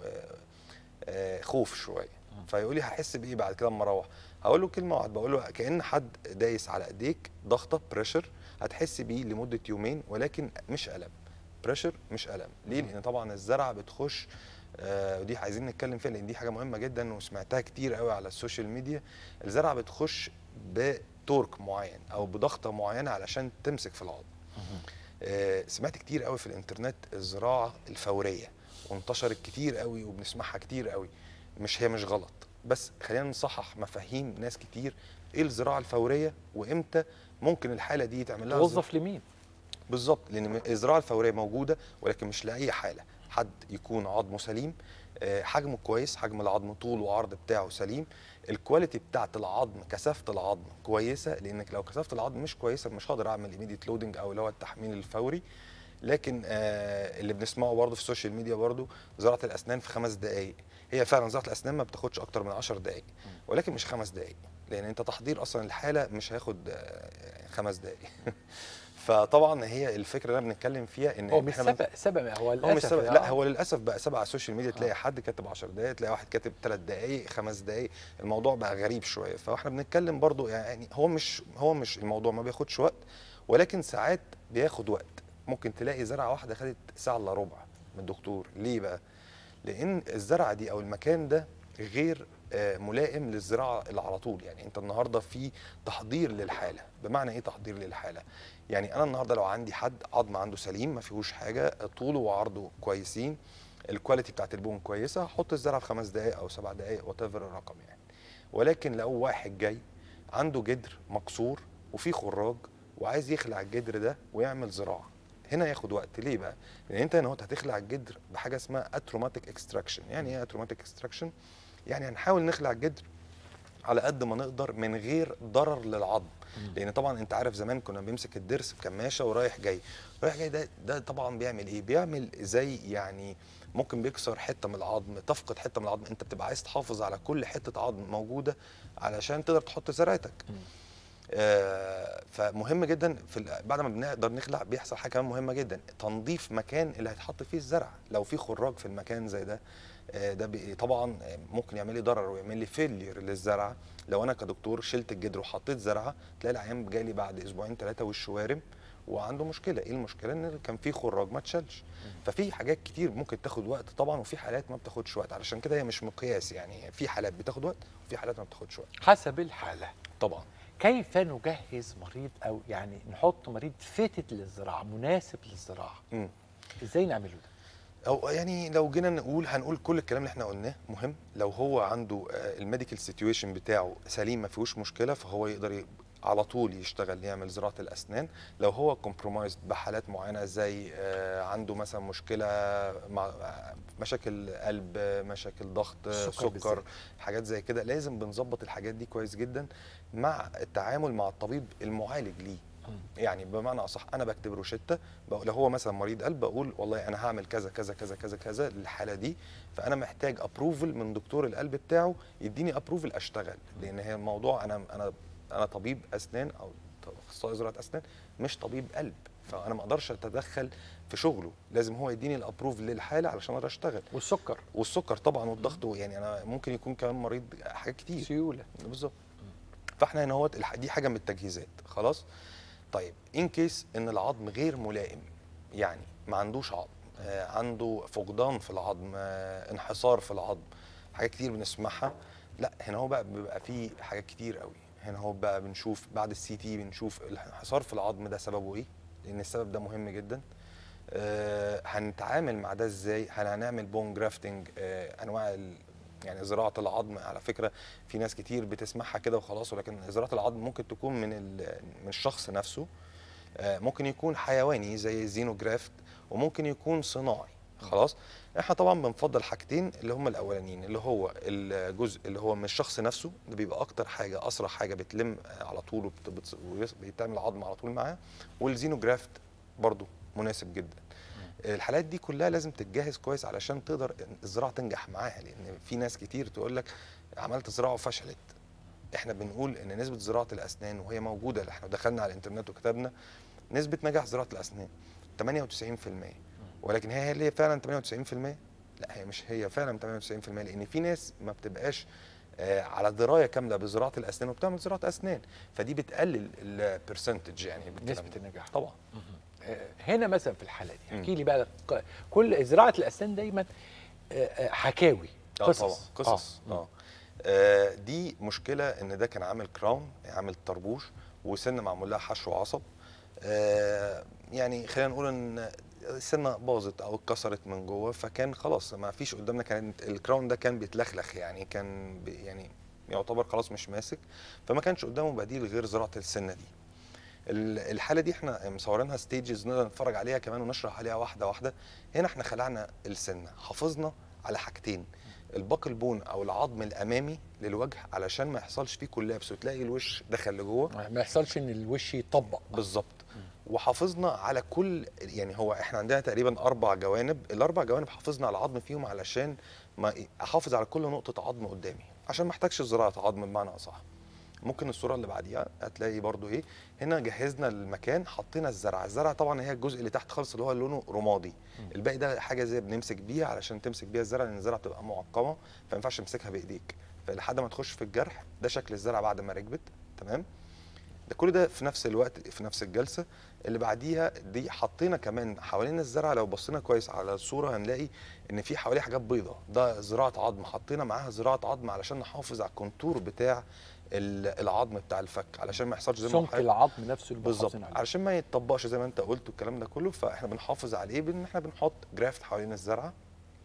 خوف شويه، فيقول لي هحس بايه بعد كده اما اروح؟ هقول له كلمه واحده، بقول له كأن حد دايس على ايديك ضغطه بريشر، هتحس بيه لمده يومين ولكن مش الم. بريشر مش الم. ليه؟ لان طبعا الزرعه بتخش ودي عايزين نتكلم فيها لان دي حاجه مهمه جدا وسمعتها كتير قوي على السوشيال ميديا. الزرعه بتخش بتورك معين او بضغطه معينه علشان تمسك في العظم. سمعت كتير قوي في الانترنت الزراعه الفوريه، وانتشرت كتير قوي وبنسمعها كتير قوي. هي مش غلط، بس خلينا نصحح مفاهيم ناس كتير. ايه الزراعه الفوريه وامتى ممكن الحاله دي تعمل لها توظف لمين؟ بالظبط، لان الزراعه الفوريه موجوده ولكن مش لاي حاله. حد يكون عظمه سليم، حجمه كويس، حجم العظم طول وعرض بتاعه سليم، الكواليتي بتاعت العظم، كثافه العظم كويسه، لانك لو كثافه العظم مش كويسه مش هقدر اعمل ايميديت لودنج او اللي هو التحميل الفوري. لكن اللي بنسمعه برضه في السوشيال ميديا برضه زراعه الاسنان في 5 دقائق. هي فعلا زراعه الاسنان ما بتاخدش اكتر من 10 دقائق، ولكن مش 5 دقائق، لان انت تحضير اصلا الحاله مش هياخد 5 دقائق. فطبعا هي الفكره اللي انا بنتكلم فيها ان هو مش سبق هو للاسف لا هو للاسف بقى سبق على السوشيال ميديا. تلاقي حد كاتب 10 دقائق، تلاقي واحد كاتب 3 دقائق 5 دقائق. الموضوع بقى غريب شويه. فاحنا بنتكلم برضو يعني هو مش الموضوع ما بياخدش وقت، ولكن ساعات بياخد وقت. ممكن تلاقي زرعه واحده خدت ساعه الا ربع من الدكتور. ليه بقى؟ لان الزرعه دي او المكان ده غير ملائم للزراعه اللي على طول. يعني انت النهارده في تحضير للحاله. بمعنى ايه تحضير للحاله؟ يعني انا النهارده لو عندي حد عظم عنده سليم ما فيهوش حاجه، طوله وعرضه كويسين، الكواليتي بتاعت البون كويسه، هحط الزرعه في 5 دقائق او 7 دقائق وات ايفر الرقم يعني. ولكن لو واحد جاي عنده جدر مكسور وفي خراج وعايز يخلع الجدر ده ويعمل زراعه، هنا ياخد وقت. ليه بقى؟ لان انت هنا هتخلع الجدر بحاجه اسمها اتروماتيك اكستراكشن. يعني ايه اتروماتيك اكستراكشن؟ يعني هنحاول نخلع الجدر على قد ما نقدر من غير ضرر للعظم. لان طبعا انت عارف زمان كنا بنمسك الضرس بكماشه ورايح جاي. رايح جاي ده طبعا بيعمل ايه؟ بيعمل زي يعني ممكن بيكسر حته من العظم، تفقد حته من العظم. انت بتبقى عايز تحافظ على كل حته عظم موجوده علشان تقدر تحط زرعتك. فمهم جدا بعد ما بنقدر نخلع بيحصل حاجه كمان مهمه جدا، تنظيف مكان اللي هيتحط فيه الزرع. لو في خراج في المكان زي ده طبعا ممكن يعمل لي ضرر ويعمل لي فيلير للزرعه. لو انا كدكتور شلت الجدر وحطيت زرعه، تلاقي العيان جاي لي بعد اسبوعين 3 والشوارم وعنده مشكله. ايه المشكله؟ ان كان في خراج ما اتشالش. ففي حاجات كتير ممكن تاخد وقت طبعا، وفي حالات ما بتاخدش وقت. علشان كده هي مش مقياس. يعني في حالات بتاخد وقت وفي حالات ما بتاخدش وقت حسب الحاله طبعا. كيف نجهز مريض او يعني نحط مريض فاتت للزراعه، مناسب للزراعه؟ ازاي نعمله ده؟ او يعني لو جينا هنقول كل الكلام اللي احنا قلناه مهم. لو هو عنده الميديكال سيتويشن بتاعه سليم ما فيهوش مشكله، فهو يقدر على طول يشتغل يعمل زراعه الاسنان. لو هو كومبرومايزد بحالات معينه زي عنده مثلا مشكله مع مشاكل قلب، مشاكل ضغط، سكر، حاجات زي كده، لازم بنظبط الحاجات دي كويس جدا مع التعامل مع الطبيب المعالج ليه. يعني بمعنى اصح انا بكتب روشته، لو هو مثلا مريض قلب بقول والله انا هعمل كذا كذا كذا كذا كذا للحاله دي، فانا محتاج ابروفل من دكتور القلب بتاعه يديني ابروفل اشتغل. لان هي الموضوع انا طبيب اسنان او اخصائي زراعه اسنان، مش طبيب قلب، فانا ما اقدرش اتدخل في شغله. لازم هو يديني الابروفل للحاله علشان اقدر اشتغل. والسكر طبعا والضغط. يعني انا ممكن يكون كمان مريض حاجات كتير، سيوله بالظبط. فاحنا هنا دي حاجه من التجهيزات خلاص. طيب ان كيس ان العظم غير ملائم، يعني ما عندوش عظم، عنده فقدان في العظم، انحسار في العظم، حاجات كتير بنسمعها. لا هنا هو بقى بيبقى فيه حاجات كتير قوي. هنا هو بقى بنشوف بعد السي تي بنشوف الانحسار في العظم ده سببه ايه، لان السبب ده مهم جدا. هنتعامل مع ده ازاي؟ هنعمل بون جرافتنج، انواع يعني زراعه العظم. على فكره في ناس كتير بتسمعها كده وخلاص، ولكن زراعه العظم ممكن تكون من الشخص نفسه، ممكن يكون حيواني زي الزينوجرافت، وممكن يكون صناعي. خلاص احنا طبعا بنفضل حاجتين اللي هم الاولانيين، اللي هو الجزء اللي هو من الشخص نفسه، ده بيبقى اكتر حاجه اسرع حاجه بتلم على طول وبيتعمل العظم على طول معاه، والزينوجرافت برضو مناسب جدا. الحالات دي كلها لازم تتجهز كويس علشان تقدر الزراعه تنجح معاها. لان في ناس كتير تقول لك عملت زراعه وفشلت. احنا بنقول ان نسبه زراعه الاسنان وهي موجوده، احنا دخلنا على الانترنت وكتبنا نسبه نجاح زراعه الاسنان 98%. ولكن هي فعلا 98%؟ لا هي مش هي فعلا 98%، لان في ناس ما بتبقاش على درايه كامله بزراعه الاسنان وبتعمل زراعه اسنان، فدي بتقلل البرسنتج يعني نسبه النجاح طبعا. هنا مثلا في الحاله دي احكي لي بقى، كل زراعه الاسنان دايما حكاوي، قصص. طبعا قصص. دي مشكله ان ده كان عامل كراون، عامل طربوش، وسنه معمول لها حشو عصب. يعني خلينا نقول ان السنه باظت او اتكسرت من جوه، فكان خلاص ما فيش قدامنا، كان الكراون ده كان بيتلخلخ، يعني كان يعني يعتبر خلاص مش ماسك، فما كانش قدامه بديل غير زراعه السنه دي. الحاله دي احنا مصورينها ستيجز نقدر نتفرج عليها كمان ونشرح عليها واحده واحده. هنا احنا خلعنا السنه، حافظنا على حاجتين: الباقل بون او العظم الامامي للوجه علشان ما يحصلش فيه كولابس وتلاقي الوش دخل لجوه، ما يحصلش ان الوش يطبق. بالظبط. وحافظنا على كل، يعني هو احنا عندنا تقريبا 4 جوانب، ال4 جوانب حافظنا على العظم فيهم علشان ما احافظ على كل نقطه عظم قدامي عشان ما احتاجش زراعه عظم بمعنى اصح. ممكن الصوره اللي بعديها هتلاقي برضو ايه، هنا جهزنا المكان، حطينا الزرع طبعا هي الجزء اللي تحت خالص اللي هو لونه رمادي، الباقي ده حاجه زي بنمسك بيها علشان تمسك بيها الزرع، لان الزرع بتبقى معقمه فما ينفعش تمسكها بايديك، فلحد ما تخش في الجرح ده شكل الزرع بعد ما ركبت. تمام، ده كل ده في نفس الوقت في نفس الجلسه. اللي بعديها دي حطينا كمان حوالين الزرع، لو بصينا كويس على الصوره هنلاقي ان في حواليه حاجات بيضاء، ده زراعه عظم، حطينا معاها زراعه عظم علشان نحافظ على الكونتور بتاع العظم بتاع الفك علشان ما يحصلش زي ما سمك العظم نفسه اللي بالظبط، محافظين عليه، علشان ما يتطبقش زي ما انت قلت والكلام ده كله. فاحنا بنحافظ عليه بان احنا بنحط جرافت حوالين الزرعه.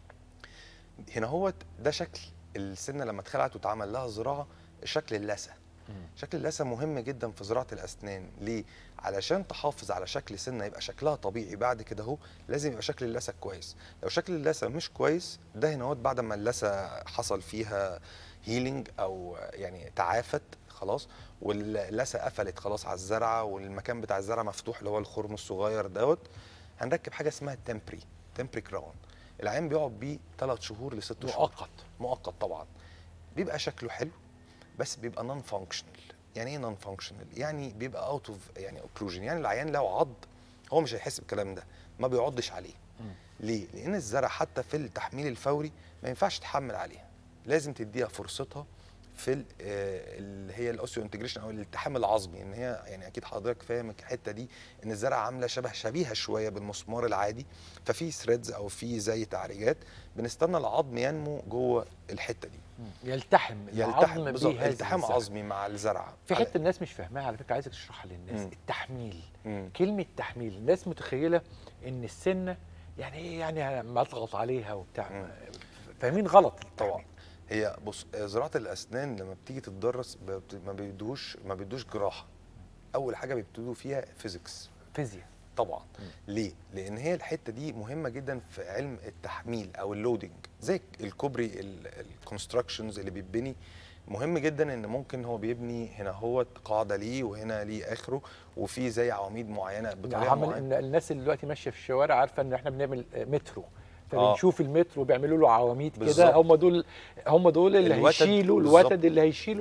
هنا هو ده شكل السنه لما اتخلعت واتعمل لها زراعه، شكل اللثه. شكل اللثه مهم جدا في زراعه الاسنان، ليه؟ علشان تحافظ على شكل سنه يبقى شكلها طبيعي بعد كده اهو، لازم يبقى شكل اللثه كويس. لو شكل اللثه مش كويس، ده هنا بعد ما اللثه حصل فيها هيلينج او يعني تعافت خلاص، واللثه قفلت خلاص على الزرعه والمكان بتاع الزرعه مفتوح اللي هو الخرم الصغير هنركب حاجه اسمها تمبري كراون. العين بيقعد بيه 3 شهور ل 6 شهور. مؤقت طبعا. بيبقى شكله حلو بس بيبقى نون فانكشنال. يعني ايه نون فانكشنال؟ يعني بيبقى اوت اوف يعني اوكلوجن، يعني العيان لو عض هو مش هيحس بالكلام ده، ما بيعضش عليه. ليه؟ لان الزرع حتى في التحميل الفوري ما ينفعش تحمل عليها، لازم تديها فرصتها في اللي هي الاوسيو انتجريشن او الالتحام العظمي، ان هي يعني اكيد حضرتك فاهم الحته دي، ان الزرع عامله شبيهه شويه بالمسمار العادي، ففي ثريدز او في زي تعريجات بنستنى العظم ينمو جوه الحته دي، يلتحم العظم بيه، التحام عظمي مع الزرع. في حته الناس مش فاهماها على فكره، عايزك تشرحها للناس. التحميل، كلمه تحميل الناس متخيله ان السنه يعني ايه، يعني ما اضغط عليها وبتاع، فاهمين غلط طبعا. هي بص، زراعه الاسنان لما بتيجي تتدرس ما بيدوش جراحه، اول حاجه بيبتدوا فيها فيزياء طبعا. ليه؟ لان هي الحته دي مهمه جدا في علم التحميل او اللودنج، زي الكوبري الكونستراكشنز اللي بيتبني، مهم جدا ان ممكن هو بيبني هنا هو قاعده ليه وهنا ليه اخره، وفي زي عواميد معينه بطريقه معينه. الناس اللي دلوقتي ماشيه في الشوارع عارفه ان احنا بنعمل مترو، فبنشوف المترو بيعملوا له عواميد كده، هم دول اللي هيشيلوا الوتد، اللي هيشيلوا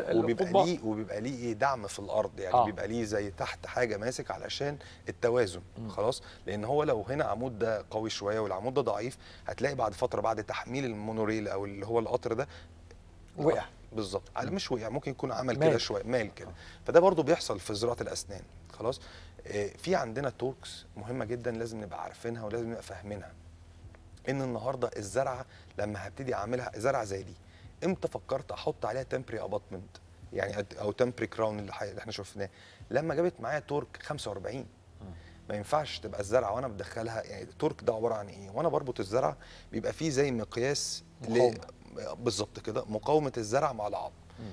وبيبقى ليه دعم في الارض، يعني بيبقى ليه زي تحت حاجه ماسك علشان التوازن. خلاص، لان هو لو هنا عمود ده قوي شويه والعمود ده ضعيف، هتلاقي بعد فتره بعد تحميل المونوريل او اللي هو القطر ده وقع. بالظبط، مش وقع، ممكن يكون عمل كده شويه مال كده. فده برضو بيحصل في زراعه الاسنان. خلاص، في عندنا توركس مهمه جدا لازم نبقى عارفينها ولازم نبقى فاهمينها. ان النهارده الزرعه لما هبتدي اعملها زرعه زي دي، امتى فكرت احط عليها تمبري اباطمنت يعني او تمبري كراون اللي احنا شفناه؟ لما جابت معايا تورك 45. ما ينفعش تبقى الزرعه وانا بدخلها، يعني التورك ده عباره عن ايه؟ وانا بربط الزرعه بيبقى فيه زي مقياس بالظبط كده مقاومه الزرع مع العظم.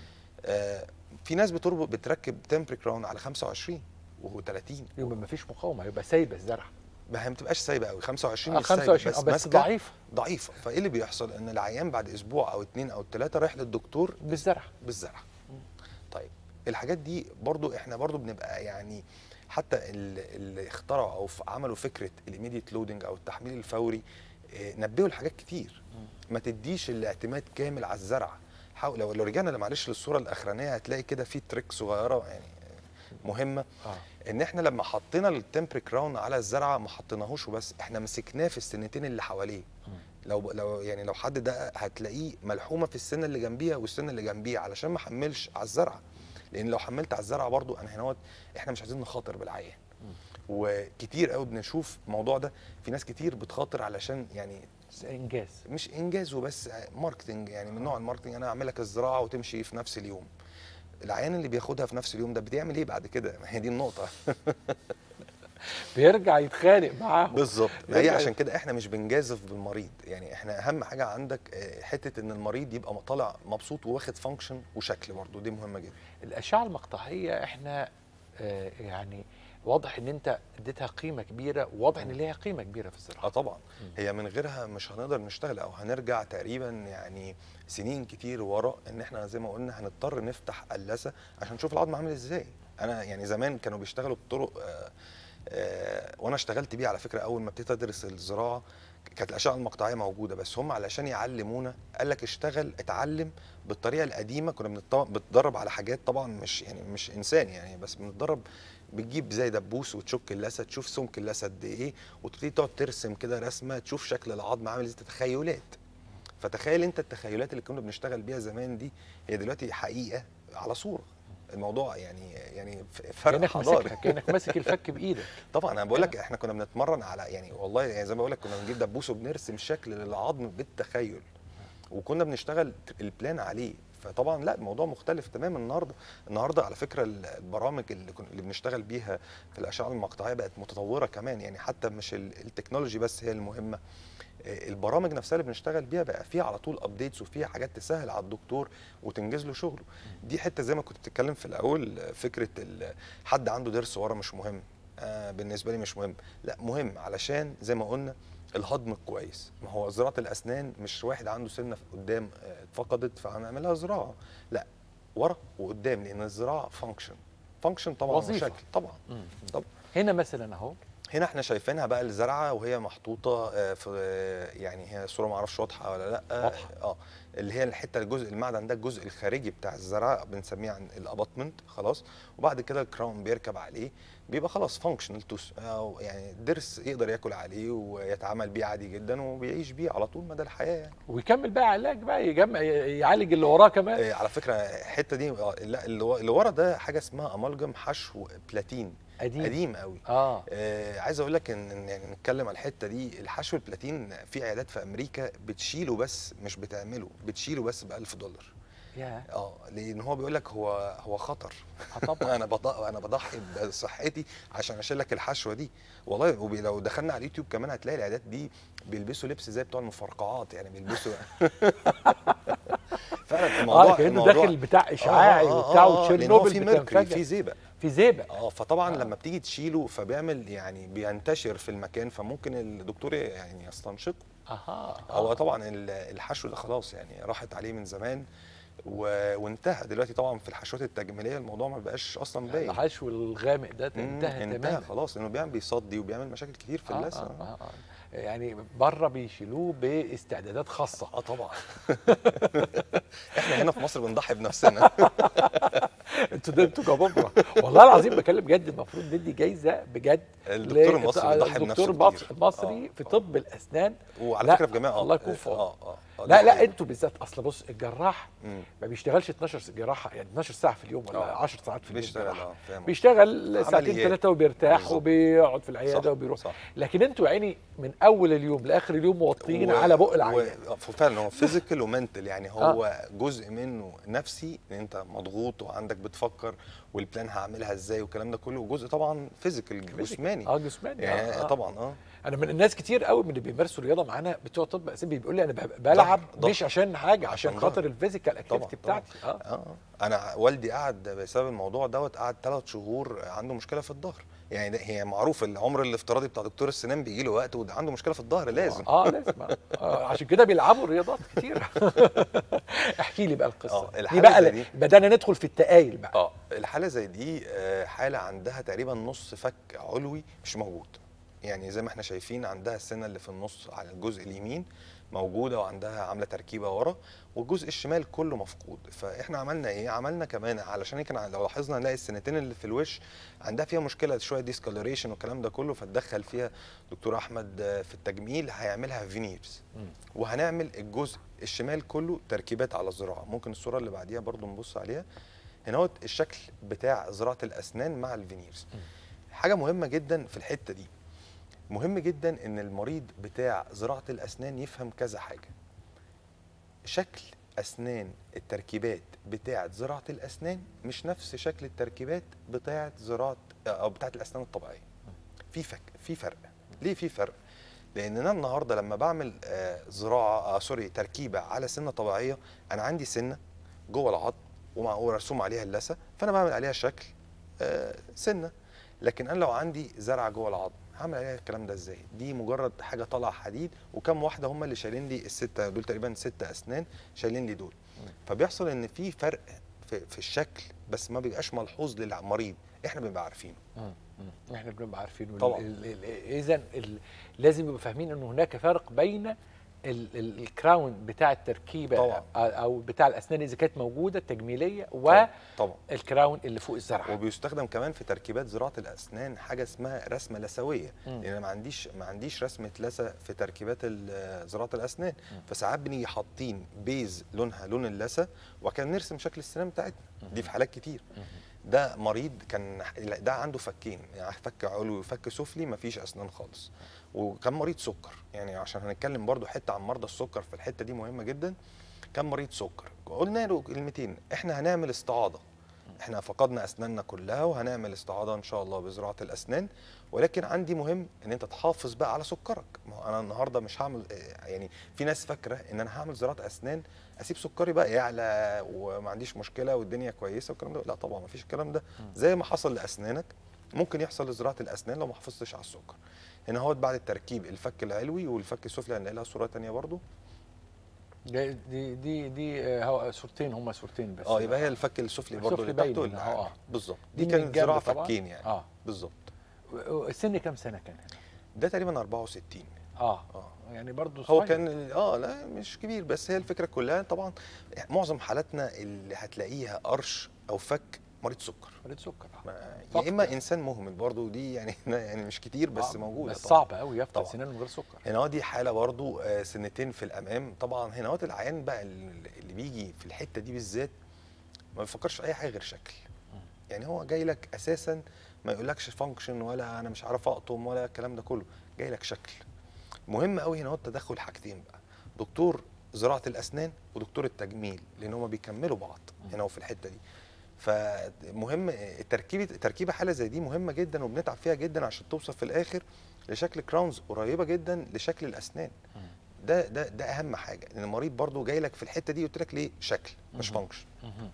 في ناس بتركب تمبري كراون على 25 و30، يبقى ما فيش مقاومه، يبقى سايبه الزرعه، ما هي ما بتبقاش سايبه قوي. 25 مش 25 سايبه بس ضعيفه. فايه اللي بيحصل؟ ان العيان بعد اسبوع او 2 أو 3 رايح للدكتور بالزرع. طيب الحاجات دي برضو احنا برضو بنبقى يعني حتى اللي اخترعوا او عملوا فكره الايميديت لودنج او التحميل الفوري نبهوا لحاجات كتير. ما تديش الاعتماد كامل على الزرع. حاول لو رجعنا معلش للصوره الاخرانيه هتلاقي كده في تريك صغيره يعني مهمه. ان احنا لما حطينا التمبري كراون على الزرعه ما حطيناهوش وبس، احنا مسكناه في السنتين اللي حواليه. لو حد ده هتلاقيه ملحومه في السنه اللي جنبيها والسنه اللي جنبيها علشان ما حملش على الزرعه، لان لو حملت على الزرعه برضو انا هنا احنا مش عايزين نخاطر بالعيان. وكتير قوي بنشوف الموضوع ده، في ناس كتير بتخاطر علشان يعني انجاز. مش انجاز وبس، ماركتنج، يعني من نوع الماركتنج انا اعمل لك الزراعه وتمشي في نفس اليوم. العيان اللي بياخدها في نفس اليوم ده بتعمل ايه بعد كده؟ ما هي دي النقطه. بيرجع يتخانق معاهم. بالظبط. ما هي عشان كده احنا مش بنجازف بالمريض، يعني احنا اهم حاجه عندك حته ان المريض يبقى طالع مبسوط وواخد فانكشن وشكل، برضه دي مهمه جدا. الاشعه المقطعيه احنا يعني واضح ان انت اديتها قيمه كبيره، وواضح ان ليها قيمه كبيره في الزراعه. طبعا. هي من غيرها مش هنقدر نشتغل، او هنرجع تقريبا يعني سنين كتير ورا، ان احنا زي ما قلنا هنضطر نفتح قلاسه عشان نشوف العظم عامل ازاي. انا يعني زمان كانوا بيشتغلوا بطرق وانا اشتغلت بيه على فكره. اول ما ابتديت ادرس الزراعه كانت الاشعه المقطعيه موجوده، بس هم علشان يعلمونا قال لك اتعلم بالطريقه القديمه. كنا بنتدرب على حاجات طبعا مش انسان يعني، بس بنتدرب، بتجيب زي دبوس وتشك اللثه، تشوف سمك اللثه قد ايه، وتبتدي تقعد ترسم كده رسمه تشوف شكل العظم عامل ازاي، تخيلات. فتخيل انت التخيلات اللي كنا بنشتغل بيها زمان دي هي دلوقتي حقيقه على صوره. الموضوع يعني فرق حضاري. كانك ماسك الفك بايدك. طبعا انا بقول لك احنا كنا بنتمرن على، يعني والله يعني زي ما بقول لك كنا بنجيب دبوس وبنرسم شكل للعظم بالتخيل، وكنا بنشتغل البلان عليه. فطبعا لا، الموضوع مختلف تماما النهارده على فكره. البرامج اللي بنشتغل بيها في الاشعه المقطعيه بقت متطوره كمان، يعني حتى مش التكنولوجي بس هي المهمه، البرامج نفسها اللي بنشتغل بيها بقى فيها على طول ابديتس، وفيها حاجات تسهل على الدكتور وتنجز له شغله. دي حته زي ما كنت بتتكلم في الاول، فكره حد عنده ضرس ورا مش مهم. بالنسبه لي مش مهم، لا مهم، علشان زي ما قلنا الهضم الكويس. ما هو زراعه الاسنان مش واحد عنده سنه قدام اتفقدت فهنعملها زراعه، لا، ورا وقدام، لان الزراعه فانكشن طبعا وظيفة. وشكل طبعا. هنا مثلا اهو، هنا احنا شايفينها بقى الزرعه وهي محطوطه في، يعني هي الصوره ما اعرفش واضحه ولا لا. واضحه. اللي هي الحته الجزء المعدن ده الجزء الخارجي بتاع الزرعه بنسميه عن الاباطمنت خلاص. وبعد كده الكراون بيركب عليه، بيبقى خلاص فانكشنال او يعني ضرس يقدر ياكل عليه ويتعامل بيه عادي جدا وبيعيش بيه على طول مدى الحياه يعني. ويكمل بقى علاج بقى، يعالج اللي وراه كمان. على فكره الحته دي لا، اللي ورا ده حاجه اسمها امالجم حشو بلاتين قديم قوي. عايز اقول لك ان يعني نتكلم على الحته دي، الحشو البلاتين في عيادات في امريكا بتشيله بس مش بتعمله، بتشيله بس ب$1000. لان هو بيقول لك هو خطر. طبعا. انا بضحي بصحتي عشان اشيل لك الحشوه دي والله. لو دخلنا على اليوتيوب كمان هتلاقي العيادات دي بيلبسوا لبس زي بتوع المفرقعات، يعني بيلبسوا فعلا الموضوع كأنه داخل بتاع اشعاعي وبتاع وتشيرنوبل، في ميركوري، في زئبق، فطبعا لما بتيجي تشيله فبيعمل يعني بينتشر في المكان، فممكن الدكتور يعني يستنشقه. هو طبعا الحشو ده خلاص يعني راحت عليه من زمان وانتهى. دلوقتي طبعا في الحشوات التجميليه الموضوع ما بقاش اصلا باين. الحشو الغامق ده انتهى خلاص، لانه بيصدي وبيعمل مشاكل كتير في اللثه. يعني بره بيشيلوه باستعدادات خاصه. طبعا. احنا هنا في مصر بنضحي بنفسنا. انتوا جبابره والله العظيم بكلم بجد. المفروض ندي جايزه بجد الدكتور المصري بيضحي بنفسه الدكتور المصري في طب الاسنان، وعلى فكره في جميع الله يكون في لا انتوا بالذات. اصل بص، الجراح ما بيشتغلش 12 جراحه يعني 12 ساعه في اليوم ولا 10 ساعات في اليوم. بيشتغل ساعتين ثلاثه وبيرتاح وبيقعد في العياده وبيروح. لكن انتوا عيني من اول اليوم لاخر اليوم موطيين على بق العيان. فعلا هو فيزيكال ومنتل، يعني هو جزء منه نفسي ان انت مضغوط وعندك بتفكر والبلان هعملها ازاي والكلام ده كله، وجزء طبعا فيزيكال جسماني. جسماني يعني طبعا. انا من الناس كتير قوي من اللي بيمارسوا رياضه معانا بتوع طب اسنان بيقول لي انا بلعب مش عشان حاجه، عشان خاطر الفيزيكال اكتيفيتي بتاعتي. انا والدي قعد بسبب الموضوع دوت، قعد 3 شهور عنده مشكله في الظهر. يعني هي معروف العمر الافتراضي بتاع دكتور السنان بيجي له وقت وعنده مشكله في الظهر لازم. لازم. عشان كده بيلعبوا رياضات كتير. احكي لي بقى القصه دي بقى. بدانا ندخل في التقايل بقى. الحاله زي دي حاله عندها تقريبا نص فك علوي مش موجود. يعني زي ما احنا شايفين عندها السنه اللي في النص على الجزء اليمين موجوده، وعندها عامله تركيبه ورا، والجزء الشمال كله مفقود. فاحنا عملنا ايه؟ عملنا كمان علشان كان لو لاحظنا نلاقي السنتين اللي في الوش عندها فيها مشكله شويه ديسكولوريشن والكلام ده كله، فتدخل فيها دكتور احمد في التجميل هيعملها فينيرز، وهنعمل الجزء الشمال كله تركيبات على الزراعه. ممكن الصوره اللي بعديها برضو نبص عليها. هنا الشكل بتاع زراعه الاسنان مع الفينيرز. حاجه مهمه جدا في الحته دي، مهم جدا ان المريض بتاع زراعه الاسنان يفهم كذا حاجه. شكل اسنان التركيبات بتاعه زراعه الاسنان مش نفس شكل التركيبات بتاعه زراعه او بتاعه الاسنان الطبيعيه. في فرق. ليه في فرق؟ لان انا النهارده لما بعمل تركيبه على سنه طبيعيه، انا عندي سنه جوه العظم ومرسوم عليها اللثه، فانا بعمل عليها شكل سنه. لكن انا لو عندي زرعه جوه العظم هعمل عليها الكلام ده ازاي؟ دي مجرد حاجه طالعه حديد، وكم واحده هم اللي شايلين لي السته دول، تقريبا 6 اسنان شايلين لي دول. فبيحصل ان في فرق في الشكل، بس ما بيبقاش ملحوظ للمريض، احنا بنبقى عارفينه. احنا بنبقى عارفينه طبعا. اذا لازم يبقوا فاهمين ان هناك فرق بين الكراون بتاع التركيبه طبعا. او بتاع الاسنان اذا كانت موجوده تجميليه، طبعا. والكراون اللي فوق الزرعه. وبيستخدم كمان في تركيبات زراعه الاسنان حاجه اسمها رسمه لثويه، لان انا ما عنديش رسمه لثه في تركيبات زراعه الاسنان. فساعات بنيجي حاطين بيز لونها لون اللثه وكان نرسم شكل السنان بتاعتنا. دي في حالات كتير. ده مريض كان ده عنده فكين، يعني فك علوي وفك سفلي، مفيش اسنان خالص، وكان مريض سكر. يعني عشان هنتكلم برضو حته عن مرضى السكر، في الحته دي مهمه جدا. كان مريض سكر، قلنا له كلمتين، احنا هنعمل استعاضه، احنا فقدنا اسناننا كلها وهنعمل استعاضه ان شاء الله بزراعه الاسنان، ولكن عندي مهم ان انت تحافظ بقى على سكرك. ما هو انا النهارده مش هعمل، يعني في ناس فاكره ان انا هعمل زراعه اسنان اسيب سكري بقى يعلى وما عنديش مشكله والدنيا كويسه والكلام ده. لا طبعا ما فيش الكلام ده. زي ما حصل لاسنانك ممكن يحصل لزراعه الاسنان لو ما حافظتش على السكر. هنا هو بعد التركيب الفك العلوي والفك السفلي، هنلاقي لها صوره ثانيه برضو. دي صورتين، هم صورتين بس. يبقى هي الفك السفلي برضو اللي تحته واللي معاه. بالظبط. دي كانت زراعه فكين يعني. بالظبط. السن كام سنه كان هنا؟ ده تقريبا 64. يعني برضو صغير. هو كان لا مش كبير، بس هي الفكره كلها طبعا معظم حالاتنا اللي هتلاقيها قرش او فك مريض سكر. يا اما انسان مهمل برضو، دي يعني مش كتير بس موجوده. بس صعب قوي يفقد سنان من غير سكر. هنا دي حاله برضو سنتين في الامام. طبعا هنا العيان بقى اللي بيجي في الحته دي بالذات ما بيفكرش في اي حاجه غير شكل. يعني هو جاي لك اساسا ما يقولكش فانكشن ولا انا مش عارف اقطم ولا الكلام ده كله، جاي لك شكل. مهم قوي هنا التدخل حاجتين بقى، دكتور زراعه الاسنان ودكتور التجميل، لان هما بيكملوا بعض هنا في الحته دي. فمهم تركيبه حاله زي دي مهمه جدا، وبنتعب فيها جدا عشان توصل في الاخر لشكل كراونز قريبه جدا لشكل الاسنان. ده اهم حاجه، لان المريض برضو جاي لك في الحته دي قلت لك ليه شكل مش فانكشن.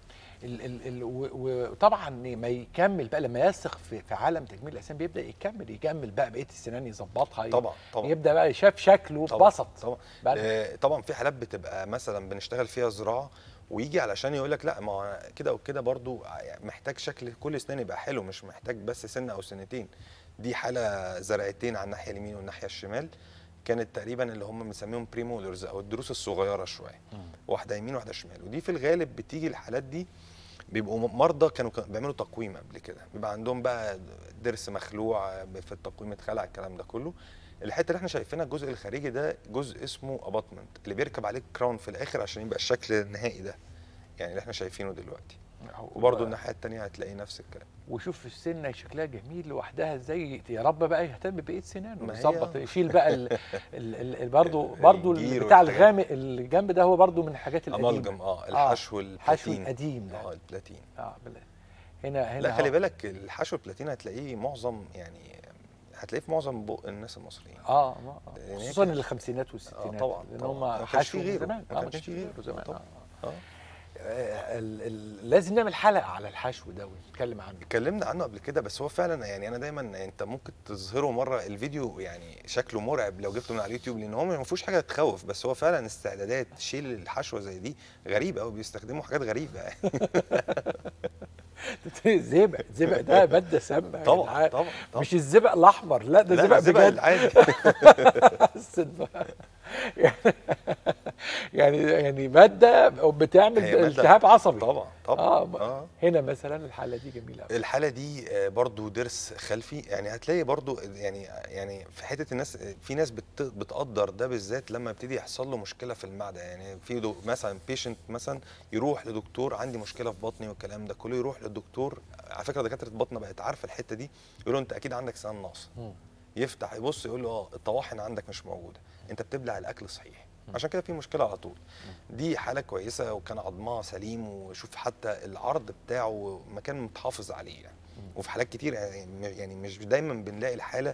وطبعا ما يكمل بقى لما يثق في عالم تجميل الاسنان بيبدا يكمل بقى بقيه السنان يظبطها. طبعا. يبدا بقى شاف شكله واتبسط. طبعا في حالات بتبقى مثلا بنشتغل فيها زراعه ويجي علشان يقول لك لا، ما كده وكده برضو محتاج شكل كل اسنان يبقى حلو، مش محتاج بس سنه او سنتين. دي حاله زرعتين على الناحيه اليمين والناحيه الشمال، كانت تقريبا اللي هم بنسميهم بريمولرز او الضروس الصغيره شويه، واحده يمين واحده شمال. ودي في الغالب بتيجي الحالات دي بيبقوا مرضى كانوا بيعملوا تقويم قبل كده، بيبقى عندهم بقى ضرس مخلوع في التقويم اتخلع الكلام ده كله. الحته اللي احنا شايفينها الجزء الخارجي ده جزء اسمه اباتمنت، اللي بيركب عليه كراون في الاخر عشان يبقى الشكل النهائي ده، يعني اللي احنا شايفينه دلوقتي. وبرده الناحيه الثانيه هتلاقي نفس الكلام. وشوف السنه شكلها جميل لوحدها ازاي. يا رب بقى يهتم بقيه سنانه ويظبط، يشيل بقى برضه بتاع الغامق الجنب ده، هو برضه من الحاجات القديمه. الحشو البلاتين. القديم ده. البلاتين. هنا لا خلي بالك الحشو البلاتين هتلاقيه معظم، يعني هتلاقيه في معظم بق الناس المصريين. خصوصا الخمسينات والستينات. طبعا. لان هم حشو زمان. ما كانش فيه غيره زمان. لازم نعمل حلقه على الحشو ده ونتكلم عنه. اتكلمنا عنه قبل كده، بس هو فعلا يعني انا دايما انت ممكن تظهره مره الفيديو، يعني شكله مرعب لو جبته من على اليوتيوب، لان هو ما فيهوش حاجه تخوف، بس هو فعلا استعدادات شيل الحشوه زي دي غريبه قوي، بيستخدموا حاجات غريبه زبق ده ماده سامه. طبعا. مش الزبق الاحمر، لا ده زبق بجد عادي. يعني ماده بتعمل التهاب عصبي. طبعا. هنا مثلا الحاله دي جميله قوي. الحاله دي برضو ضرس خلفي، يعني هتلاقي برضو يعني في حته الناس، في ناس بتقدر ده بالذات لما يبتدي يحصل له مشكله في المعده. يعني في مثلا بيشنت مثلا يروح لدكتور عندي مشكله في بطني والكلام ده كله، يروح للدكتور على فكره دكاتره البطنه بقت عارفه الحته دي، يقولوا انت اكيد عندك سنان ناقصه. يفتح يبص يقول له الطواحن عندك مش موجوده، انت بتبلع الاكل صحيح، عشان كده في مشكله على طول. دي حاله كويسه وكان عظمها سليم، وشوف حتى العرض بتاعه مكان متحافظ عليه يعني. وفي حالات كتير يعني مش دايما بنلاقي الحاله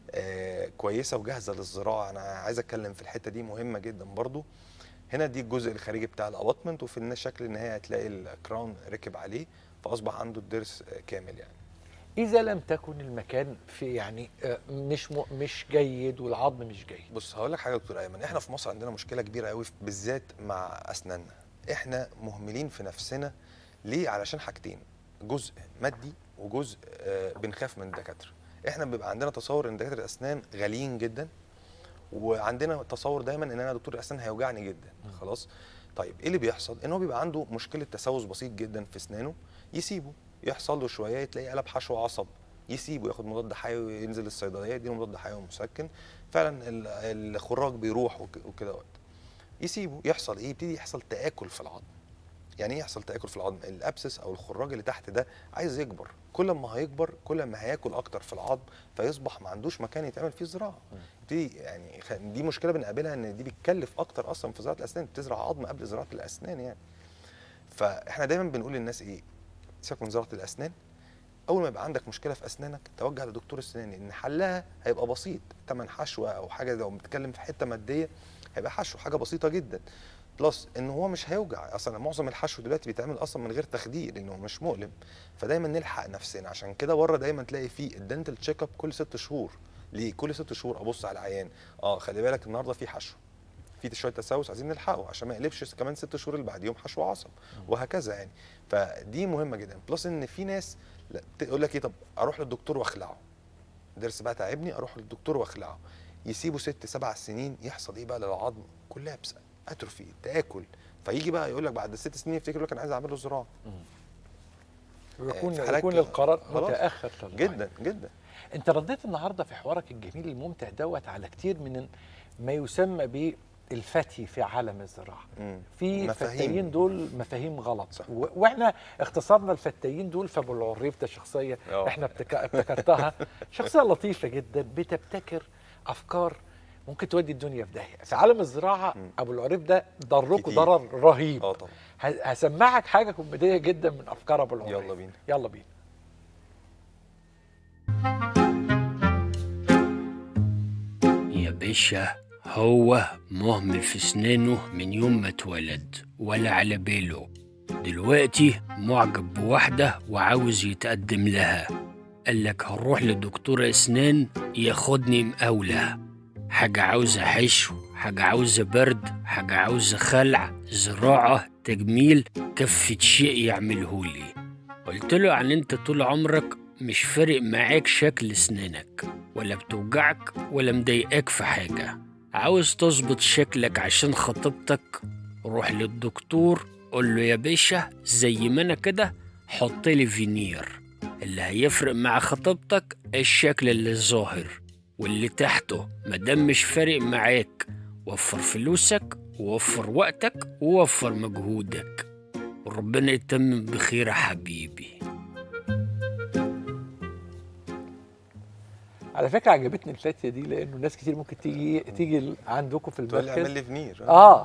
كويسه وجاهزه للزراعه. انا عايز اتكلم في الحته دي مهمه جدا برضو. هنا دي الجزء الخارجي بتاع الاباطمنت، وفي الشكل النهائي هتلاقي الكراون ركب عليه، فاصبح عنده الضرس كامل يعني. اذا لم تكن المكان في يعني مش جيد والعظم مش جيد. بص هقول لك حاجه يا دكتور ايمن، احنا في مصر عندنا مشكله كبيره قوي بالذات مع اسناننا. احنا مهملين في نفسنا ليه؟ علشان حاجتين، جزء مادي وجزء بنخاف من الدكاتره. احنا بيبقى عندنا تصور ان دكاتره الاسنان غاليين جدا، وعندنا تصور دايما ان انا دكتور اسنان هيوجعني جدا. خلاص طيب ايه اللي بيحصل؟ ان هو بيبقى عنده مشكله تسوس بسيط جدا في اسنانه، يسيبه يحصل له شويه تلاقيه قلب حشو عصب، يسيبه ياخد مضاد حيوي، ينزل الصيدليه يديله مضاد حيوي مسكن، فعلا الخراج بيروح وكده وقت. يسيبه يحصل ايه؟ يبتدي يحصل تآكل في العظم. يعني ايه يحصل تآكل في العظم؟ الابسس او الخراج اللي تحت ده عايز يكبر، كل ما هيكبر كل ما هياكل اكتر في العظم، فيصبح ما عندوش مكان يتعمل فيه زراعه. دي يعني دي مشكله بنقابلها، ان دي بتكلف اكتر اصلا في زراعه الاسنان، بتزرع عظم قبل زراعه الاسنان يعني. فاحنا دايما بنقول للناس ايه؟ سيبك من زراعه الاسنان، اول ما يبقى عندك مشكله في اسنانك توجه لدكتور السنان، ان حلها هيبقى بسيط، ثمن حشوه او حاجه. لو بنتكلم في حته ماديه هيبقى حشو حاجه بسيطه جدا، بلس ان هو مش هيوجع. اصلا معظم الحشو دلوقتي بيتعمل اصلا من غير تخدير لانه مش مؤلم، فدايما نلحق نفسنا. عشان كده بره دايما تلاقي فيه الدنتال تشيك اب كل 6 شهور. ليه كل 6 شهور ابص على العيان؟ خلي بالك النهارده في حشو، في شويه تسوس عايزين نلحقه عشان ما يقلبش كمان 6 شهور اللي بعديهم حشو عصب، وهكذا يعني. فدي مهمه جدا. بلس ان في ناس تقول لك ايه، طب اروح للدكتور واخلعه، ضرس بقى تعبني اروح للدكتور واخلعه، يسيبوا 6 7 سنين، يحصل ايه بقى للعظم؟ كولابس، اتروفي، تاكل. فيجي بقى يقول لك بعد 6 سنين يفتكر لك انا عايز اعمل له زراعه. يكون القرار متاخر جدا جدا. انت رديت النهارده في حوارك الجميل الممتع دوت على كتير من ما يسمى بالفتي في عالم الزراعه. في فتايين دول مفاهيم غلط، صح. واحنا اختصرنا الفتايين دول فابو العريف ده شخصيه احنا ابتكرتها شخصيه لطيفه جدا بتبتكر افكار ممكن تودي الدنيا في داهيه. في عالم الزراعه ابو العريف ده ضركم ضرر رهيب. طبعا. هسمعك حاجه كوميديه جدا من افكار ابو العريف. يلا بينا. يلا بينا. يا باشا هو مهمل في اسنانه من يوم ما اتولد ولا على باله، دلوقتي معجب بواحدة وعاوز يتقدم لها، قالك هنروح لدكتور اسنان ياخدني مقاولة، حاجة عاوزة حشو، حاجة عاوزة برد، حاجة عاوزة خلع، زراعة، تجميل، كفة شيء يعملهولي. قلت له يعني انت طول عمرك مش فارق معاك شكل اسنانك، ولا بتوجعك ولا مضايقاك في حاجة، عاوز تظبط شكلك عشان خطيبتك، روح للدكتور قول له يا باشا زي ما انا كده حط لي فينير، اللي هيفرق مع خطيبتك الشكل اللي ظاهر، واللي تحته مادام مش فارق معاك وفر فلوسك ووفر وقتك ووفر مجهودك، وربنا يتمم بخير يا حبيبي. على فكره عجبتني الفتيه دي، لانه ناس كتير ممكن تيجي عندكم في المركز تقول لي اعمل لي فينير.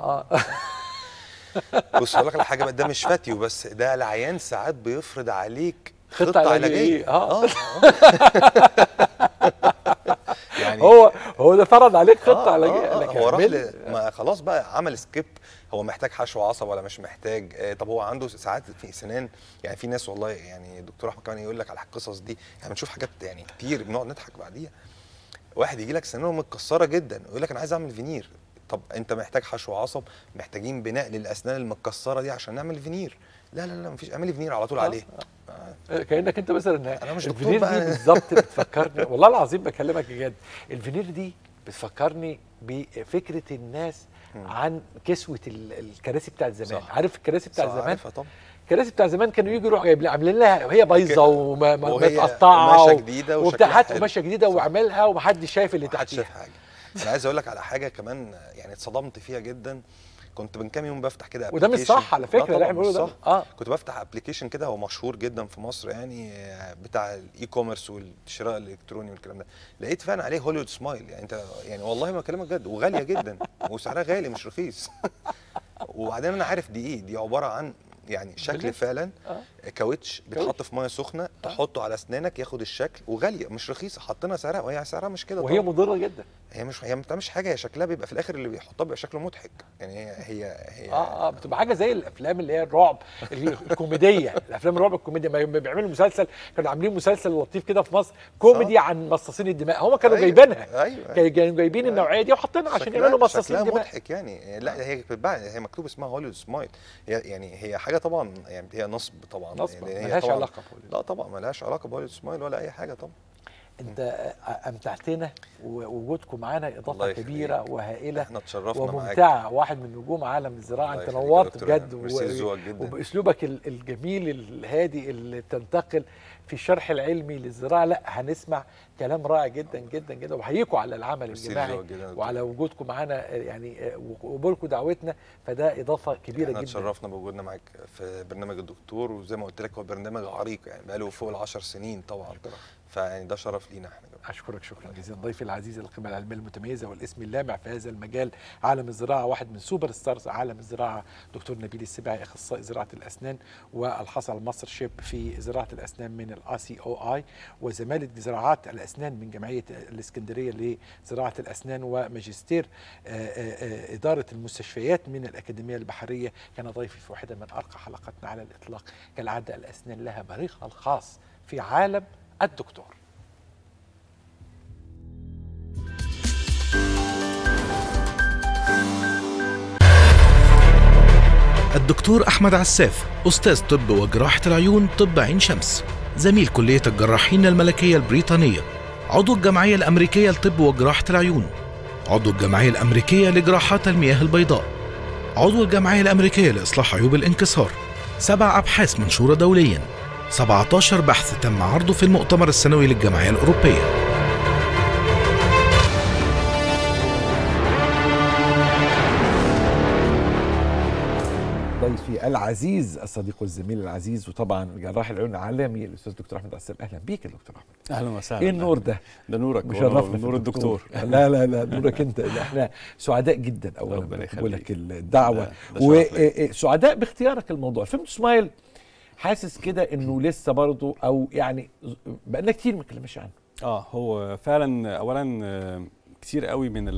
بص هقول لك على حاجه بقى، ده مش فتي وبس، ده العيان ساعات بيفرض عليك خطه علاجيه. يعني هو ده فرض عليك خطه علاجيه. هو راح ما خلاص بقى عمل سكيب، هو محتاج حشو عصب ولا مش محتاج؟ طب هو عنده ساعات في سنان، يعني في ناس والله يعني الدكتور احمد كمان يقول لك على القصص دي، يعني بنشوف حاجات يعني كتير بنقعد نضحك بعديها. واحد يجي لك سنانه متكسره جدا يقول لك انا عايز اعمل فينير، طب انت محتاج حشو عصب، محتاجين بناء للاسنان المتكسره دي عشان نعمل فينير. لا لا لا مفيش، اعملي فينير على طول عليه. كانك انت مثلا انا مش الفينير دي بالظبط بتفكرني والله العظيم بكلمك بجد، الفينير دي بتفكرني بفكره الناس عن كسوه الكراسي بتاعت زمان. صح. عارف الكراسي بتاعت زمان؟ عارفها طبعا. الكراسي بتاع زمان كانوا يجوا يروحوا جايبين عاملين لها وهي بايظه ومتقطعه وقماشه جديده وبتاعت قماشه جديده وعملها ومحدش شايف اللي تحتيها. حاجه. انا عايز اقول لك على حاجه كمان يعني اتصدمت فيها جدا. كنت من كام يوم بفتح كده وده مش صح على فكره اللي احنا بنقوله ده. كنت بفتح ابلكيشن كده هو مشهور جدا في مصر يعني بتاع الاي كوميرس والشراء الالكتروني والكلام ده، لقيت فعلا عليه هوليوود سمايل. يعني انت يعني والله ما بكلمك جد، وغاليه جدا وسعرها غالي مش رخيص. وبعدين انا عارف دي ايه، دي عباره عن يعني شكل فعلا كاوتش بيتحط في ميه سخنه تحطه على اسنانك ياخد الشكل، وغاليه مش رخيصه، حطينا سعرها وهي سعرها مش كده، وهي مضره جدا. هي ما بتعملش حاجه، هي شكلها بيبقى في الاخر اللي بيحطها بيبقى شكله مضحك يعني. هي بتبقى حاجه زي الافلام اللي هي الرعب الكوميديه. الافلام الرعب الكوميديه ما بيعملوا مسلسل، كانوا عاملين مسلسل لطيف كده في مصر كوميدي عن مصاصين الدماء، هم كانوا جايبينها. كانوا جايبين النوعيه دي وحاطينها عشان يعملوا مصاصين دماء. مضحك يعني. لا هي بتتباع، هي مكتوب اسمها هوليوود سمايل. هي حاجه طبعا يعني هي نصب طبعا، نصب يعني ملهاش علاقه بهوليوود. لا طبعا ملهاش علاقه بهوليوود سمايل ولا اي حاجه طبعا. انت امتعتنا، ووجودكم معانا اضافه كبيره وهائله، احنا اتشرفنا وممتعه، واحد من نجوم عالم الزراعه. انت نورت بجد، وباسلوبك الجميل الهادي اللي بتنتقل في الشرح العلمي للزراعه. لا هنسمع كلام رائع جدا جدا جدا، وبحييكم على العمل الجماعي وعلى وجودكم معانا يعني، وقبولكم دعوتنا، فده اضافه كبيره جدا. احنا اتشرفنا بوجودنا معاك في برنامج الدكتور، وزي ما قلت لك هو برنامج عريق يعني بقاله فوق ال10 سنين طبعا، فيعني ده شرف لينا احنا. اشكرك شكرا جزيلا ضيفي العزيز، القيمه العلميه المتميزه والاسم اللامع في هذا المجال عالم الزراعه، واحد من سوبر ستارز عالم الزراعه، دكتور نبيل السباعي، اخصائي زراعه الاسنان والحصل على ماستر شيب في زراعه الاسنان من الACOI، وزماله زراعات الاسنان من جمعيه الاسكندريه لزراعه الاسنان، وماجستير اداره المستشفيات من الاكاديميه البحريه. كان ضيفي في واحده من ارقى حلقاتنا على الاطلاق. كالعاده الاسنان لها بريقها الخاص في عالم الدكتور. الدكتور أحمد عساف، أستاذ طب وجراحة العيون طب عين شمس، زميل كلية الجراحين الملكية البريطانية، عضو الجمعية الأمريكية لطب وجراحة العيون، عضو الجمعية الأمريكية لجراحات المياه البيضاء، عضو الجمعية الأمريكية لإصلاح عيوب الانكسار، 7 أبحاث منشورة دولياً، 17 بحث تم عرضه في المؤتمر السنوي للجمعية الأوروبية. ضيفي العزيز الصديق والزميل العزيز، وطبعا جراح العيون العالمي الاستاذ دكتور احمد عساف. اهلا بيك يا دكتور احمد. اهلا وسهلا. ايه النور ده؟ ده نورك، مشرفنا. نور الدكتور. لا لا لا نورك انت. احنا سعداء جدا اولا بقبولك الدعوه، وسعداء باختيارك الموضوع. فهمت سمايل حاسس كده انه لسه برضه، او يعني بقالنا كتير ما اتكلمناش عنه. هو فعلا اولا كتير قوي من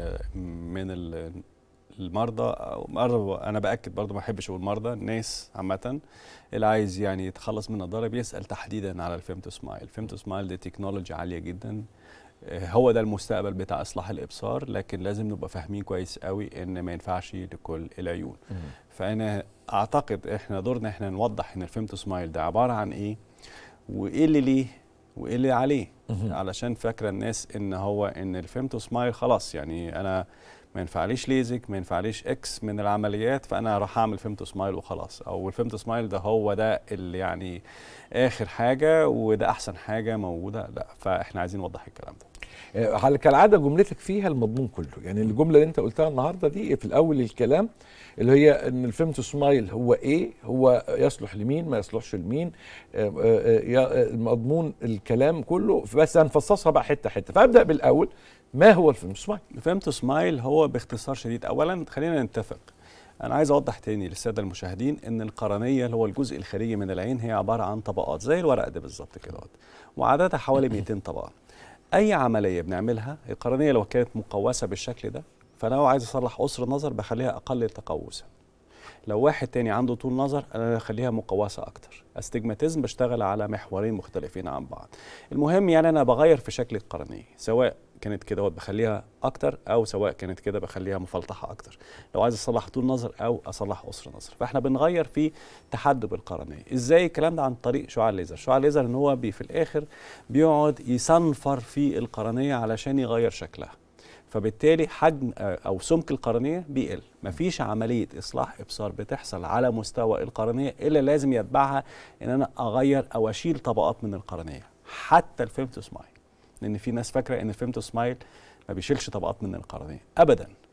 المرضى، انا باكد برضو ما احبش اقول مرضى، الناس عامه اللي عايز يعني يتخلص من النضاره بيسال تحديدا على الفيمتو سمايل. الفيمتو سمايل دي تكنولوجيا عاليه جدا، هو ده المستقبل بتاع اصلاح الابصار، لكن لازم نبقى فاهمين كويس قوي ان ما ينفعش لكل العيون. فانا اعتقد احنا دورنا احنا نوضح ان الفيمتو سمايل ده عباره عن ايه، وايه اللي ليه وايه اللي عليه، علشان فاكره الناس ان الفيمتو سمايل خلاص يعني انا ما ينفعليش ليزك، ما ينفعليش اكس من العمليات، فانا راح اعمل فيمتو سمايل وخلاص، او الفيمتو سمايل ده هو ده اللي يعني اخر حاجه وده احسن حاجه موجوده. لا، فاحنا عايزين نوضح الكلام ده. كالعاده جملتك فيها المضمون كله، يعني الجمله اللي انت قلتها النهارده دي في الاول الكلام اللي هي ان الفيمتو سمايل هو ايه، هو يصلح لمين ما يصلحش لمين، مضمون الكلام كله. بس هنفصصها بقى حته حته، فابدا بالاول. ما هو الفيمتو سمايل؟ الفيمتو سمايل هو باختصار شديد، اولا خلينا نتفق، انا عايز اوضح تاني للساده المشاهدين ان القرنيه اللي هو الجزء الخارجي من العين هي عباره عن طبقات زي الورق ده بالظبط كده، وعددها حوالي 200 طبقه. اي عمليه بنعملها القرنيه لو كانت مقوسه بالشكل ده، فلو عايز اصلح قصر النظر بخليها اقل تقوسا. لو واحد تاني عنده طول نظر انا بخليها مقوسه اكتر. استجماتيزم بشتغل على محورين مختلفين عن بعض. المهم يعني انا بغير في شكل القرنيه، سواء كانت كده بخليها اكتر، او سواء كانت كده بخليها مفلطحه اكتر، لو عايز اصلح طول نظر او اصلح قصر نظر. فاحنا بنغير في تحدب القرنيه. ازاي الكلام ده؟ عن طريق شعاع الليزر. شعاع الليزر ان هو في الاخر بيقعد يصنفر في القرنيه علشان يغير شكلها، فبالتالي حجم او سمك القرنيه بيقل. مفيش عمليه اصلاح ابصار بتحصل على مستوى القرنيه الا لازم يتبعها ان انا اغير او اشيل طبقات من القرنيه، حتى الفيمتو سمايل. لان في ناس فاكره ان الفيمتو سمايل ما بيشيلش طبقات من القرنيه، ابدا.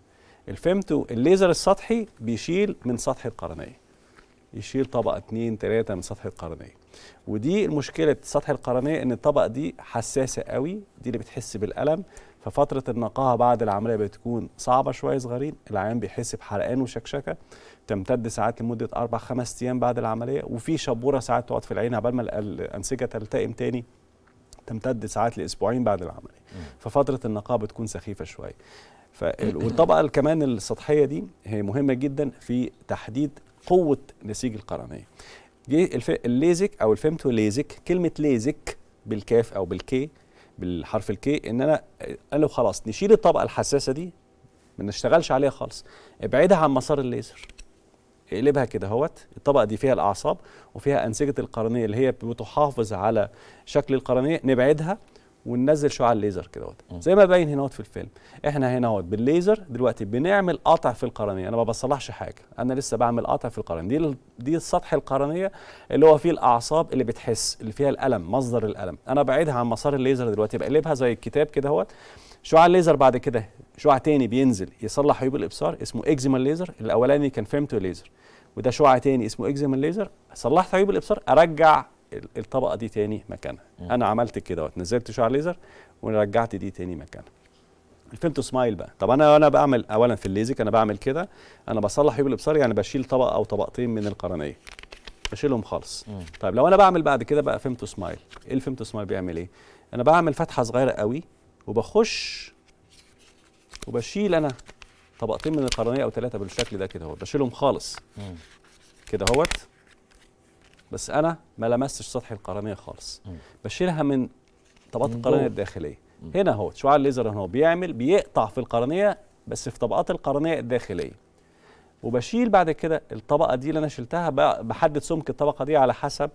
الفيمتو الليزر السطحي بيشيل من سطح القرنيه، يشيل طبقه 2 3 من سطح القرنيه. ودي المشكله سطح القرنيه، ان الطبقه دي حساسه قوي، دي اللي بتحس بالالم. ففتره النقاهه بعد العمليه بتكون صعبه شويه صغيرين، العيان بيحس بحرقان وشكشكه، تمتد ساعات لمده 4 5 ايام بعد العمليه، وفي شبوره ساعات تقعد في العين عبال ما الانسجه تلتئم تاني، تمتد ساعات لاسبوعين بعد العمليه. ففتره النقاهه بتكون سخيفه شويه. والطبقه كمان السطحيه دي هي مهمه جدا في تحديد قوه نسيج القرنيه. الليزك او الفيمتو ليزك، كلمه ليزك بالكاف او بالكي، بالحرف الكي، ان انا لو خلاص نشيل الطبقه الحساسه دي، ما نشتغلش عليها خالص، ابعدها عن مسار الليزر، اقلبها كده اهوت. الطبقه دي فيها الاعصاب وفيها انسجه القرنيه اللي هي بتحافظ على شكل القرنيه، نبعدها وننزل شعاع الليزر كده اهوت، زي ما باين هنا في الفيلم. احنا هنا اهوت بالليزر دلوقتي بنعمل قطع في القرنيه، انا ما بصلحش حاجه، انا لسه بعمل قطع في القرنيه. دي سطح القرنيه اللي هو فيه الاعصاب اللي بتحس، اللي فيها الالم، مصدر الالم، انا بعيدها عن مسار الليزر دلوقتي، بقلبها زي الكتاب كده اهوت. شعاع الليزر بعد كده شعاع تاني بينزل يصلح عيوب الابصار اسمه اكزيما ليزر، الاولاني كان فيمتو ليزر، وده شعاع تاني اسمه اكزيما ليزر. صلحت عيوب الابصار، ارجع الطبقه دي تاني مكانها. انا عملت كده، نزلت شعاع ليزر ورجعت دي تاني مكانها. الفيمتو سمايل بقى، طب انا بعمل اولا في الليزك، انا بعمل كده، انا بصلح عيوب الابصار، يعني بشيل طبقه او طبقتين من القرنيه، بشيلهم خالص. طيب لو انا بعمل بعد كده بقى فيمتو سمايل، ايه الفيمتو سمايل بيعمل ايه؟ انا بعمل فتحه صغيره قوي وبخش وبشيل انا طبقتين من القرنيه او 3 بالشكل ده كده اهو، بشيلهم خالص كده اهوت، بس انا ما لمستش سطح القرنيه خالص، بشيلها من طبقات القرنيه الداخليه. هنا اهو شعاع الليزر اهو بيقطع في القرنيه بس في طبقات القرنيه الداخليه، وبشيل بعد كده الطبقه دي اللي انا شلتها، بحدد سمك الطبقه دي على حسب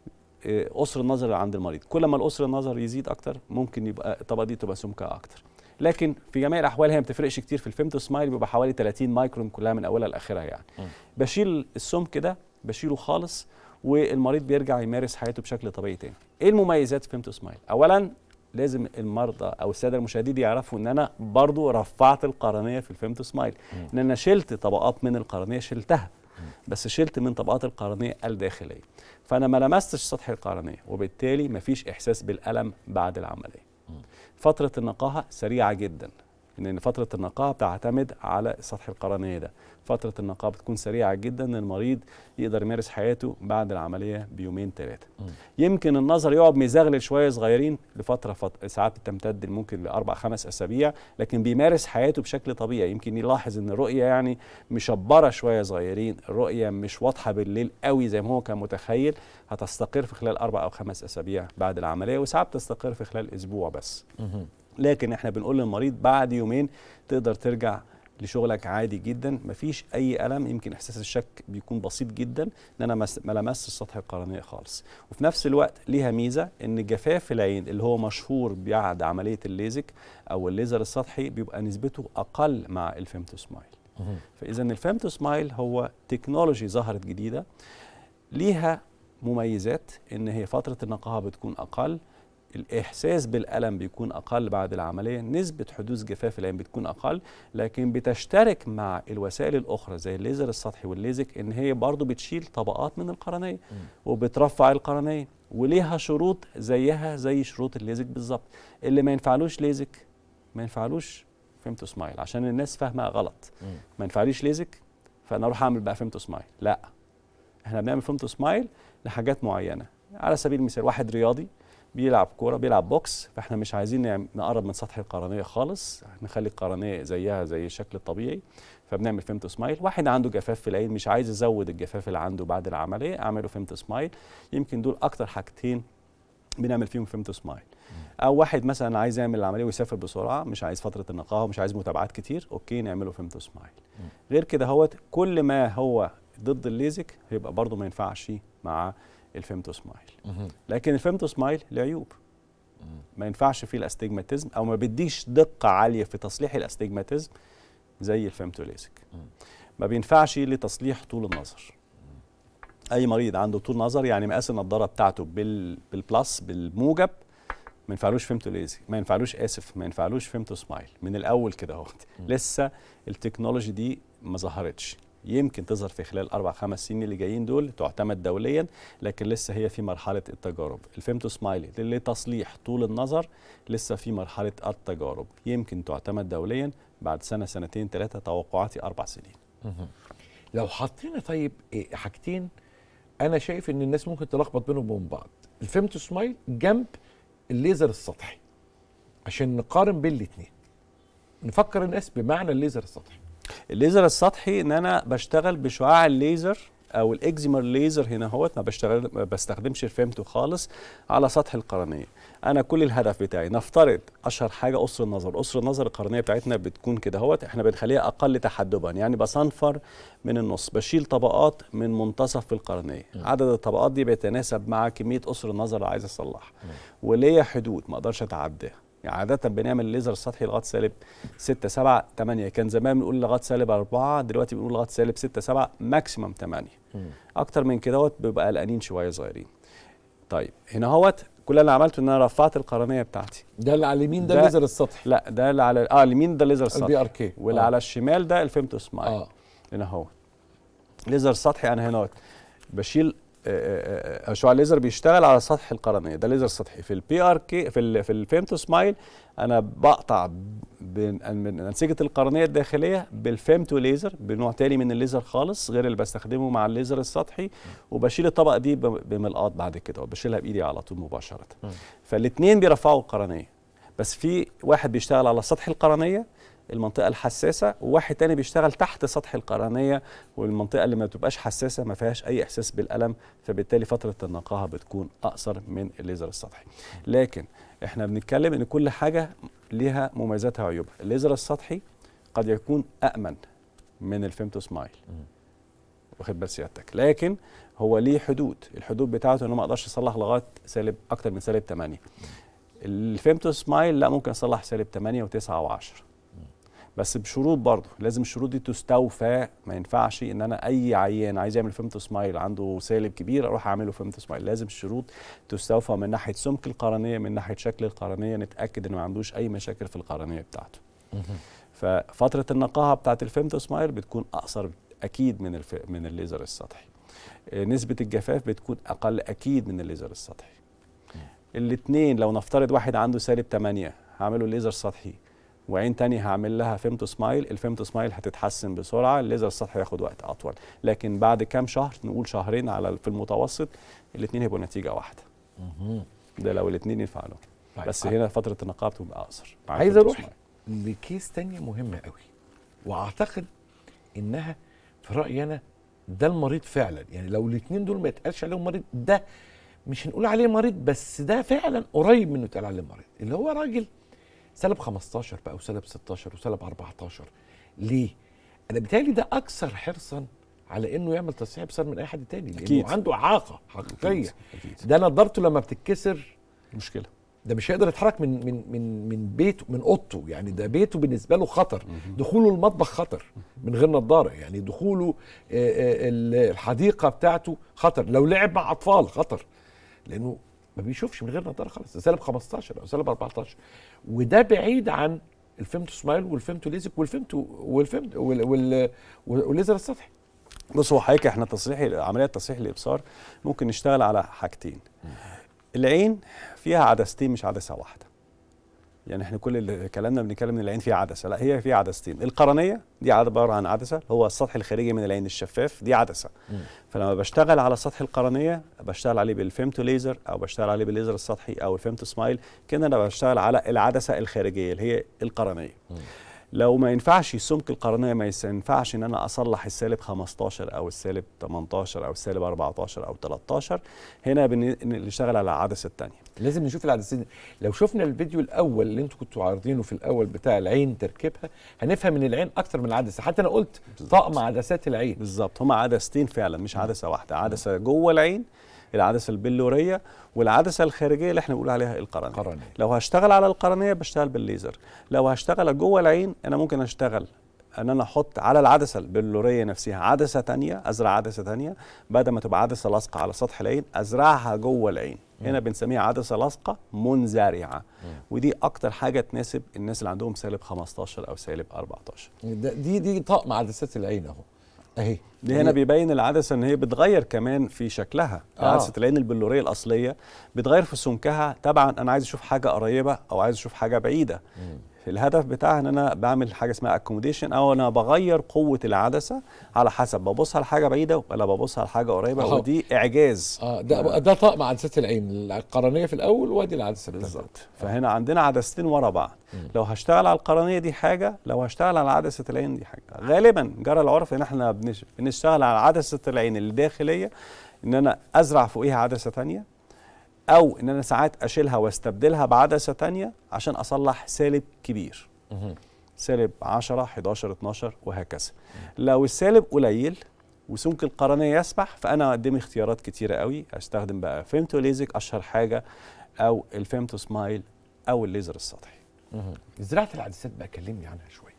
قصر النظر اللي عند المريض. كل ما القصر النظر يزيد اكتر ممكن يبقى الطبقه دي تبقى سمكها اكتر، لكن في جميع الاحوال هي ما بتفرقش كتير. في الفيمتو سمايل بيبقى حوالي 30 مايكرون كلها من اولها لاخرها يعني. بشيل السمك ده، بشيله خالص، والمريض بيرجع يمارس حياته بشكل طبيعي تاني. ايه المميزات في فيمتو سمايل؟ اولا لازم المرضى او الساده المشاهدين يعرفوا ان انا برضو رفعت القرنيه في الفيمتو سمايل، ان انا شلت طبقات من القرنيه، شلتها بس شلت من طبقات القرنيه الداخليه، فانا ما لمستش سطح القرنيه، وبالتالي ما فيش احساس بالالم بعد العمليه. فتره النقاهه سريعه جدا، لان فتره النقاهه بتعتمد على سطح القرنيه ده. فتره النقاهه بتكون سريعه جدا، ان المريض يقدر يمارس حياته بعد العمليه بيومين 3. يمكن النظر يقعد مزغلل شويه صغيرين لفتره ساعات بتمتد ممكن ل4 5 اسابيع، لكن بيمارس حياته بشكل طبيعي. يمكن يلاحظ ان الرؤيه يعني مشبره شويه صغيرين، الرؤيه مش واضحه بالليل قوي زي ما هو كان متخيل، هتستقر في خلال 4 أو 5 اسابيع بعد العمليه، وساعات تستقر في خلال اسبوع بس. لكن احنا بنقول للمريض بعد يومين تقدر ترجع لشغلك عادي جدا، مفيش اي الم. يمكن احساس الشك بيكون بسيط جدا، ان انا ما لمستش سطح القرنيه خالص. وفي نفس الوقت ليها ميزه، ان جفاف العين اللي هو مشهور بعد عمليه الليزك او الليزر السطحي بيبقى نسبته اقل مع الفيمتو سمايل. فاذا الفيمتو سمايل هو تكنولوجي ظهرت جديده، ليها مميزات، ان هي فتره النقاهه بتكون اقل، الإحساس بالألم بيكون أقل بعد العملية، نسبة حدوث جفاف العين بتكون أقل، لكن بتشترك مع الوسائل الأخرى زي الليزر السطحي والليزك إن هي برضو بتشيل طبقات من القرنية وبترفع القرنية، وليها شروط زيها زي شروط الليزك بالظبط. اللي ما ينفعلوش ليزك ما ينفعلوش فيمتو سمايل، عشان الناس فاهمة غلط. ما ينفعليش ليزك فأنا أروح أعمل بقى فيمتو سمايل، لا، إحنا بنعمل فيمتو سمايل لحاجات معينة. على سبيل المثال واحد رياضي بيلعب كوره، بيلعب بوكس، فاحنا مش عايزين نقرب من سطح القرنيه خالص، نخلي القرنيه زيها زي الشكل الطبيعي، فبنعمل فيمتو سمايل. واحد عنده جفاف في العين مش عايز يزود الجفاف اللي عنده بعد العمليه، اعمله فيمتو سمايل. يمكن دول اكتر حاجتين بنعمل فيهم فيمتو سمايل. او واحد مثلا عايز يعمل العمليه ويسافر بسرعه، مش عايز فتره النقاهه ومش عايز متابعات كتير، اوكي نعمله فيمتو سمايل. غير كده هو كل ما هو ضد الليزك هيبقى برضه ما ينفعش مع الفيمتو سمايل. لكن الفيمتو سمايل له عيوب، ما ينفعش فيه الاستجماتيزم، او ما بديش دقه عاليه في تصليح الاستجماتيزم زي الفيمتو ليزك. ما بينفعش لتصليح طول النظر. اي مريض عنده طول نظر، يعني مقاس النضاره بتاعته بالبلس بالموجب ما ينفعلوش فيمتو ليزي، ما ينفعلوش اسف، ما ينفعلوش فيمتو سمايل من الاول كده اهوت. لسه التكنولوجي دي ما ظهرتش، يمكن تظهر في خلال 4-5 سنين اللي جايين دول، تعتمد دوليا، لكن لسه هي في مرحله التجارب. الفيمتو سمايل لتصليح طول النظر لسه في مرحله التجارب، يمكن تعتمد دوليا بعد سنه 2-3، توقعاتي 4 سنين. لو حطينا طيب حاجتين انا شايف ان الناس ممكن تلخبط بينهم وبين بعض، الفيمتو سمايل جنب الليزر السطحي، عشان نقارن بين الاثنين نفكر الناس بمعنى الليزر السطحي. الليزر السطحي ان انا بشتغل بشعاع الليزر او الاكزيمر ليزر هنا اهوت، ما بستخدمش الفيمتو خالص على سطح القرنيه. انا كل الهدف بتاعي نفترض اشهر حاجه قصر النظر، قصر النظر القرنيه بتاعتنا بتكون كده اهوت، احنا بنخليها اقل تحدبا، يعني بصنفر من النص، بشيل طبقات من منتصف القرنيه، عدد الطبقات دي بيتناسب مع كميه قصر النظر اللي عايز اصلحها، وليا حدود ما اقدرش اتعداها. يعني عادة بنعمل الليزر السطحي لغايه -6 7 8، كان زمان بنقول لغايه -4، دلوقتي بنقول لغايه -6 7 ماكسيمم 8. اكتر من كده بيبقى قلقانين شويه صغيرين. طيب هنا اهوت كل اللي عملته ان انا رفعت القرنيه بتاعتي. ده اللي على اليمين ده الليزر السطحي؟ لا ده اللي على اليمين ده الليزر السطحي البي ار كي، واللي على الشمال ده الفيمتو سمايل. هنا اهو ليزر سطحي، انا هنا بشيل شعاع الليزر بيشتغل على سطح القرنيه، ده ليزر سطحي. في البي ار كي في الفيمتو سمايل انا بقطع من انسجه القرنيه الداخليه بالفيمتو ليزر، بنوع تاني من الليزر خالص غير اللي بستخدمه مع الليزر السطحي، وبشيل الطبقه دي بملقاط بعد كده، وبشيلها بايدي على طول مباشره. فالاثنين بيرفعوا القرنيه، بس في واحد بيشتغل على سطح القرنيه المنطقة الحساسة، وواحد تاني بيشتغل تحت سطح القرنية والمنطقة اللي ما بتبقاش حساسة ما فيهاش أي إحساس بالألم، فبالتالي فترة النقاهة بتكون أقصر من الليزر السطحي. لكن احنا بنتكلم إن كل حاجة ليها مميزاتها وعيوبها. الليزر السطحي قد يكون أأمن من الفيمتو سمايل، واخد بال سيادتك، لكن هو ليه حدود، الحدود بتاعته إنه ما أقدرش أصلح لغاية أكتر من -8. الفيمتو سمايل لا، ممكن أصلح -8 و9 و10، بس بشروط برضه، لازم الشروط دي تستوفى. ما ينفعش ان انا اي عيان عايز يعمل فيمتو سمايل عنده سالب كبير اروح اعمله فيمتو سمايل، لازم الشروط تستوفى من ناحيه سمك القرنيه، من ناحيه شكل القرنيه، نتاكد انه ما عندوش اي مشاكل في القرنيه بتاعته. ففتره النقاهه بتاعه الفيمتو سمايل بتكون اقصر اكيد من الليزر السطحي. نسبه الجفاف بتكون اقل اكيد من الليزر السطحي. الاثنين لو نفترض واحد عنده -8 هعمله ليزر سطحي، وعين تانية هعمل لها فيمتو سمايل، الفيمتو سمايل هتتحسن بسرعه، الليزر السطحي هياخد وقت اطول، لكن بعد كام شهر، نقول شهرين في المتوسط، الاثنين هيبقوا نتيجه واحده. ده لو الاثنين ينفعوا. بس هنا فتره النقاهه بتبقى اقصر. عايز اروح لكيس تانية مهمه قوي، واعتقد انها في رايي انا ده المريض فعلا، يعني لو الاثنين دول ما يتقالش عليهم مريض، ده مش هنقول عليه مريض، بس ده فعلا قريب منه يتقال عليه مريض، اللي هو راجل -15 بقى وسالب 16 وسالب 14. ليه؟ انا بيتهيألي ده اكثر حرصا على انه يعمل تصحيح ابصار من اي حد تاني، لانه عنده اعاقه حقيقيه. ده نظارته لما بتتكسر مشكله، ده مش هيقدر يتحرك من بيته، من اوضته، يعني ده بيته بالنسبه له خطر، دخوله المطبخ خطر من غير نظاره، يعني دخوله الحديقه بتاعته خطر، لو لعب مع اطفال خطر، لانه ما بيشوفش من غير نظاره خالص، سالب 15 او سالب 14. وده بعيد عن الفيمتو سمايل والفيمتو ليزك والليزر السطحي. بص هو حضرتك احنا عمليه تصحيح الابصار ممكن نشتغل على حاجتين. العين فيها عدستين مش عدسه واحده، يعني احنا كل اللي كلامنا بنتكلم ان العين فيها عدسه، لا هي فيها عدستين. القرنيه دي عباره عن عدسه، هو السطح الخارجي من العين الشفاف، دي عدسه. فلما بشتغل على سطح القرنيه بشتغل عليه بالفيمتو ليزر او بشتغل عليه بالليزر السطحي او الفيمتو سمايل، كده انا بشتغل على العدسه الخارجيه اللي هي القرنيه. لو ما ينفعش سمك القرنيه، ما ينفعش ان انا اصلح السالب 15 او السالب 18 او السالب 14 او 13، هنا بنشتغل على العدسه الثانيه. لازم نشوف العدسين. لو شفنا الفيديو الاول اللي انتوا كنتوا عارضينه في الاول بتاع العين تركيبها، هنفهم ان العين اكتر من العدسه، حتى انا قلت طقم عدسات العين. بالظبط، هما عدستين فعلا مش عدسه واحده، عدسه جوه العين العدسه البلوريه، والعدسه الخارجيه اللي احنا بنقول عليها القرنيه. لو هشتغل على القرنيه بشتغل بالليزر، لو هشتغل جوه العين انا ممكن اشتغل ان انا احط على العدسه البلوريه نفسها عدسه ثانيه، ازرع عدسه ثانيه بدل ما تبقى عدسه لاصقه على سطح العين ازرعها جوه العين. هنا بنسميها عدسه لاصقه منزرعه، ودي اكتر حاجه تناسب الناس اللي عندهم سالب 15 او سالب 14. دي طقم عدسات العين اهو اهي. دي هنا بيبين العدسه ان هي بتغير كمان في شكلها. عدسه العين البلوريه الاصليه بتغير في سمكها. طبعا انا عايز اشوف حاجه قريبه او عايز اشوف حاجه بعيده. الهدف بتاعها ان انا بعمل حاجه اسمها اكوموديشن، او انا بغير قوه العدسه على حسب ببص على حاجه بعيده ولا ببص على حاجه قريبه. ودي اعجاز. ده طقم عدسات العين القرنيه في الاول وادي العدسه بالظبط. فهنا عندنا عدستين ورا بعض. لو هشتغل على القرنيه دي حاجه، لو هشتغل على عدسه العين دي حاجه. غالبا جرى العرف ان احنا بنشتغل على عدسه العين الداخليه، ان انا ازرع فوقيها عدسه ثانيه، او ان انا ساعات اشيلها واستبدلها بعدسه ثانيه عشان اصلح سالب كبير. سالب 10 11 12 وهكذا. لو السالب قليل وسمك القرنيه يسمح، فانا قدامي اختيارات كتيره قوي. استخدم بقى فيمتو ليزك اشهر حاجه، او الفيمتو سمايل، او الليزر السطحي. زراعه العدسات بقى كلمني عنها شويه.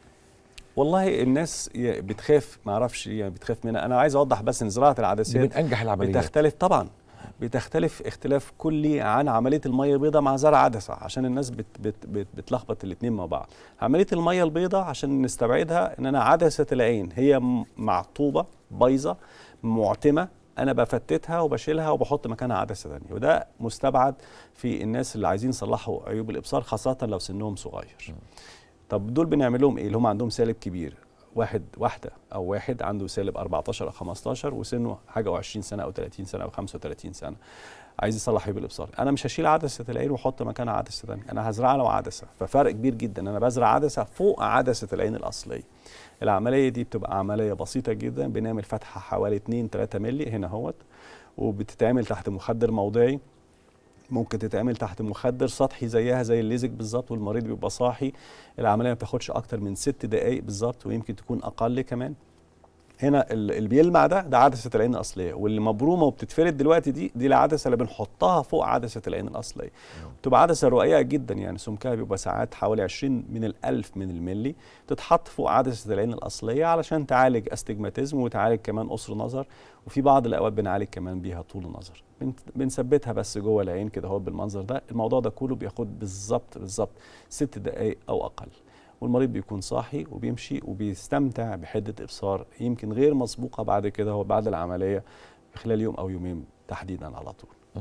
والله الناس بتخاف، ما اعرفش يعني بتخاف منها. انا عايز اوضح بس ان زراعه العدسات من انجح العمليات. بتختلف طبعا، بتختلف اختلاف كلي عن عمليه الميه البيضاء مع زرع عدسه، عشان الناس بتلخبط الاثنين مع بعض. عمليه الميه البيضاء عشان نستبعدها ان انا عدسه العين هي معطوبه بايظه معتمه، انا بفتتها وبشيلها وبحط مكانها عدسه ثانيه، وده مستبعد في الناس اللي عايزين يصلحوا عيوب الابصار خاصه لو سنهم صغير. طب دول بنعمل لهم ايه؟ اللي هم عندهم سالب كبير، واحده او واحد عنده سالب 14 او 15 وسنه حاجه و20 سنه او 30 سنه او 35 سنه، عايز يصلح عيوب الابصار. انا مش هشيل عدسه العين واحط مكانها عدسه ثانيه، انا هزرع له عدسه. ففرق كبير جدا، انا بزرع عدسه فوق عدسه العين الاصليه. العمليه دي بتبقى عمليه بسيطه جدا، بنعمل فتحه حوالي 2 3 مللي هنا اهوت، وبتتعمل تحت مخدر موضعي، ممكن تتعمل تحت مخدر سطحي زيها زي الليزك بالظبط، والمريض بيبقى صاحي. العمليه ما بتاخدش اكتر من 6 دقائق بالظبط، ويمكن تكون اقل كمان. هنا اللي بيلمع ده عدسه العين الاصليه، واللي مبرومه وبتتفرد دلوقتي دي العدسه اللي بنحطها فوق عدسه العين الاصليه. بتبقى عدسه رقيقه جدا، يعني سمكها بيبقى ساعات حوالي 20 من الألف من الملي، تتحط فوق عدسه العين الاصليه علشان تعالج استجماتيزم وتعالج كمان قصر نظر، وفي بعض الاوقات بنعالج كمان بيها طول النظر. بنثبتها بس جوه العين كده اهو بالمنظر ده. الموضوع ده كله بياخد بالظبط 6 دقائق او اقل، والمريض بيكون صاحي وبيمشي وبيستمتع بحده ابصار يمكن غير مسبوقه بعد كده هو بعد العمليه خلال يوم او يومين تحديدا على طول.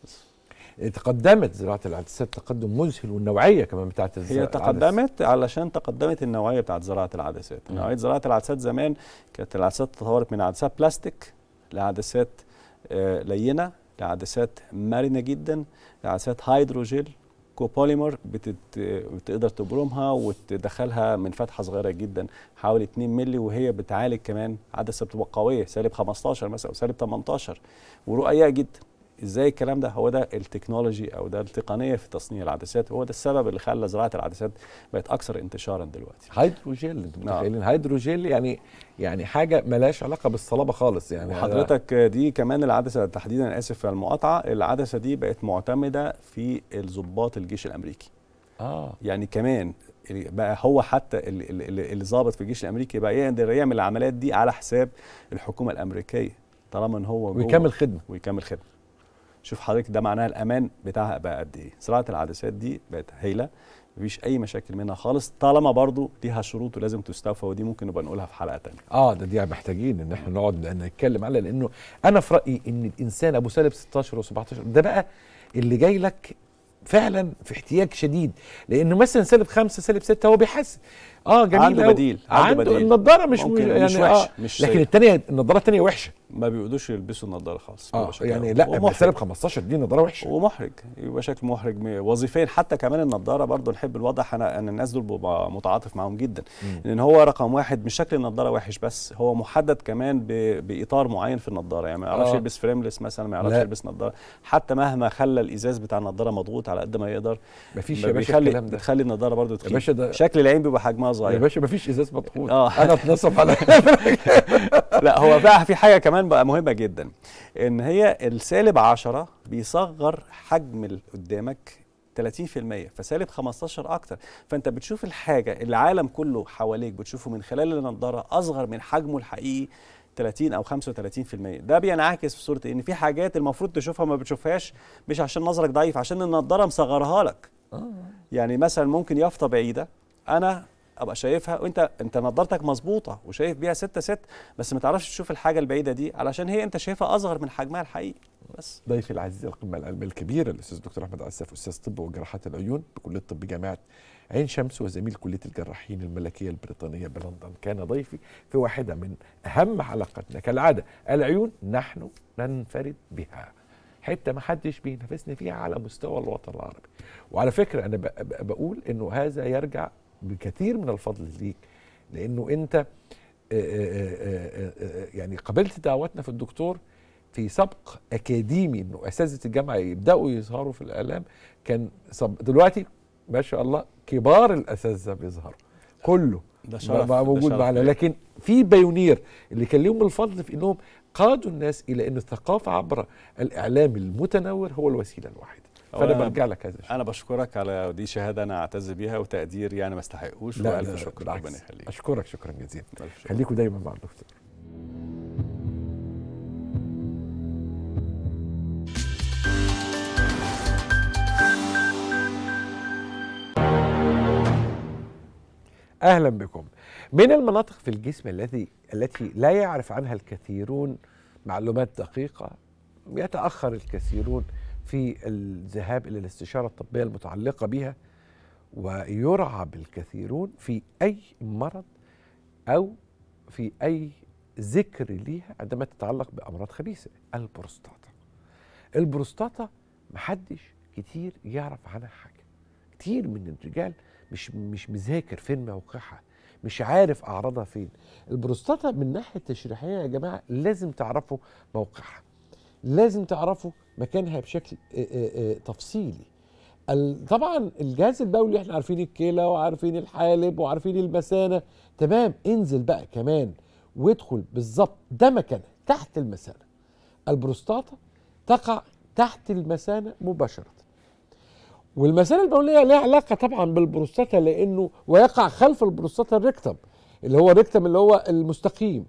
تقدمت زراعه العدسات تقدم مذهل، والنوعيه كمان بتاعت هي تقدمت علشان تقدمت النوعيه بتاعت زراعه العدسات. نوعيه زراعه العدسات زمان كانت العدسات تطورت من عدسات بلاستيك لعدسات لينه، لعدسات مرنه جدا، لعدسات هيدروجيل كوبوليمر بتقدر تبرمها وتدخلها من فتحه صغيره جدا حوالي 2 مللي، وهي بتعالج كمان عدسه بتبقى قويه سالب 15 مثلا او سالب 18 ورقيقه جدا. ازاي الكلام ده؟ هو ده التكنولوجي او ده التقنيه في تصنيع العدسات، وهو ده السبب اللي خلى زراعه العدسات بقت اكثر انتشارا دلوقتي. هيدروجيل، انتوا متخيلين هيدروجيل يعني حاجه ملهاش علاقه بالصلابه خالص. يعني وحضرتك دي كمان العدسه تحديدا، اسف في المقاطعه، العدسه دي بقت معتمده في الضباط الجيش الامريكي. يعني كمان بقى هو حتى اللي ضابط في الجيش الامريكي بقى يقدر يعمل العمليات دي على حساب الحكومه الامريكيه طالما ان هو ويكمل خدمه. شوف حضرتك ده معناها الامان بتاعها بقى قد ايه. زراعه العدسات دي بقت هايله، مفيش اي مشاكل منها خالص، طالما برضو ليها شروط ولازم تستوفى، ودي ممكن نبقى نقولها في حلقه ثانيه. دي محتاجين ان احنا نقعد نتكلم عليها، لانه انا في رايي ان الانسان ابو سالب 16 و17 ده بقى اللي جاي لك فعلا في احتياج شديد، لانه مثلا سالب 5 سالب 6 هو بيحس جميل، عنده بديل، عنده النضاره مش وحشه، لكن الثانيه النضاره الثانيه وحشه، ما بيقدرش يلبسوا النضاره خالص. يعني لا سالب 15 دي نضاره وحشه ومحرج، يبقى شكل محرج وظيفيا. حتى كمان النضاره برضو نحب الوضح، انا الناس دول ببقى متعاطف معاهم جدا، لان هو رقم واحد مش شكل النضاره وحش، بس هو محدد كمان باطار معين في النضاره، يعني ما يعرفش يلبس فريملس مثلا، ما يعرفش يلبس نضاره حتى مهما خلى الازاز بتاع النضاره مضغوط على قد ما يقدر. مفيش يا باشا الكلام ده، بتخلي النضاره برضو تخيل شكل العين بيبقى حجمها صغير يا باشا، مفيش ازاز مضغوط. انا اتنصف على لا هو بقى في حاجه كمان بقى مهمه جدا، ان هي السالب 10 بيصغر حجم اللي قدامك 30%، فسالب 15 اكتر. فانت بتشوف الحاجه العالم كله حواليك بتشوفه من خلال النضاره اصغر من حجمه الحقيقي 30 او 35%. ده بينعكس في صوره ان في حاجات المفروض تشوفها ما بتشوفهاش، مش عشان نظرك ضعيف، عشان النضاره مصغرها لك. يعني مثلا ممكن يافطه بعيده انا ابقى شايفها وانت نظارتك مظبوطه وشايف بيها 6 بس ما تعرفش تشوف الحاجه البعيده دي علشان هي انت شايفها اصغر من حجمها الحقيقي. بس ضيفي العزيز القمه العلميه الكبيره الاستاذ الدكتور احمد عساف، استاذ طب وجراحات العيون بكليه طب جامعه عين شمس وزميل كليه الجراحين الملكيه البريطانيه بلندن، كان ضيفي في واحده من اهم حلقاتنا كالعاده. العيون نحن ننفرد بها، حته ما حدش بينافسنا فيها على مستوى الوطن العربي. وعلى فكره انا بقول انه هذا يرجع بكثير من الفضل ليك، لانه انت يعني قبلت دعوتنا في الدكتور في سبق اكاديمي انه اساتذه الجامعه يبداوا يظهروا في الاعلام. كان دلوقتي ما شاء الله كبار الاساتذه بيظهروا كله، ده شرف موجود معنا. لكن في بايونير اللي كان لهم الفضل في انهم قادوا الناس الى ان الثقافه عبر الاعلام المتنور هو الوسيله الوحيده. فانا برجع لك هذا الشيء. انا بشكرك على دي شهاده انا اعتز بيها وتقدير يعني ما استحقوش، والف شكر. ربنا يخليك. اشكرك شكرا جزيلا. خليكم دايما مع الدكتور. اهلا بكم. من المناطق في الجسم التي لا يعرف عنها الكثيرون معلومات دقيقه، يتاخر الكثيرون في الذهاب الى الاستشاره الطبيه المتعلقه بها، ويرعب الكثيرون في اي مرض او في اي ذكر ليها عندما تتعلق بامراض خبيثه. البروستاتا. البروستاتا محدش كتير يعرف عنها حاجه. كتير من الرجال مش مذاكر فين موقعها، مش عارف اعراضها فين. البروستاتا من الناحيه التشريحيه يا جماعه لازم تعرفوا موقعها، لازم تعرفوا مكانها بشكل تفصيلي. طبعا الجهاز البولي احنا عارفين الكلى وعارفين الحالب وعارفين المثانه، تمام. انزل بقى كمان وادخل بالظبط ده مكانها تحت المثانه. البروستاتا تقع تحت المثانه مباشره، والمثانه البوليه لها علاقه طبعا بالبروستاتا لانه ويقع خلف البروستاتا الريكتم اللي هو الريكتم اللي هو المستقيم،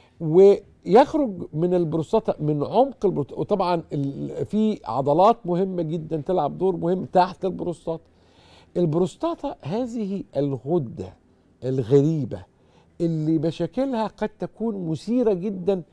ويخرج من البروستاتا من عمق البروستاتا. وطبعا في عضلات مهمه جدا تلعب دور مهم تحت البروستاتا. البروستاتا هذه الغده الغريبه اللي مشاكلها قد تكون مثيره جدا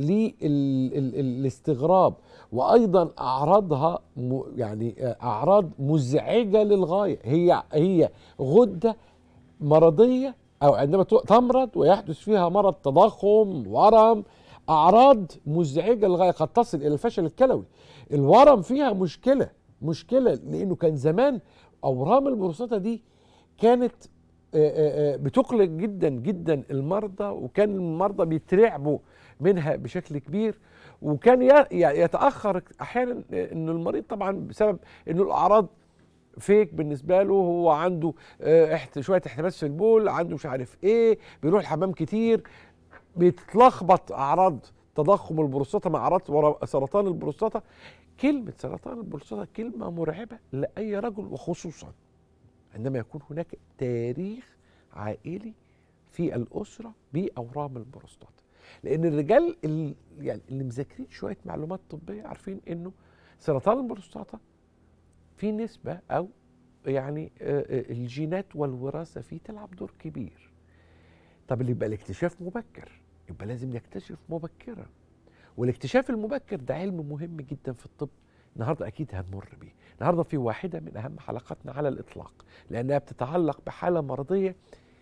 للاستغراب، وايضا اعراضها يعني اعراض مزعجه للغايه. هي غده مرضيه او عندما تمرض ويحدث فيها مرض تضخم ورم، اعراض مزعجه للغايه قد تصل الى الفشل الكلوي. الورم فيها مشكله لانه كان زمان اورام البروستاتا دي كانت بتقلق جدا جدا المرضى، وكان المرضى بيترعبوا منها بشكل كبير، وكان يتاخر احيانا ان المريض طبعا بسبب انه الاعراض فيك بالنسبه له، هو عنده شويه احتباس في البول، عنده مش عارف ايه، بيروح الحمام كتير، بيتلخبط اعراض تضخم البروستاتا مع اعراض سرطان البروستاتا. كلمه سرطان البروستاتا كلمه مرعبه لاي رجل، وخصوصا عندما يكون هناك تاريخ عائلي في الاسره باورام البروستاتا. لان الرجال اللي مذاكرين شويه معلومات طبيه عارفين انه سرطان البروستاتا في نسبه او يعني الجينات والوراثه فيه تلعب دور كبير. طب اللي يبقى الاكتشاف مبكر يبقى لازم نكتشف مبكرا، والاكتشاف المبكر ده علم مهم جدا في الطب. النهارده اكيد هنمر بيه. النهارده في واحده من اهم حلقاتنا على الاطلاق، لانها بتتعلق بحاله مرضيه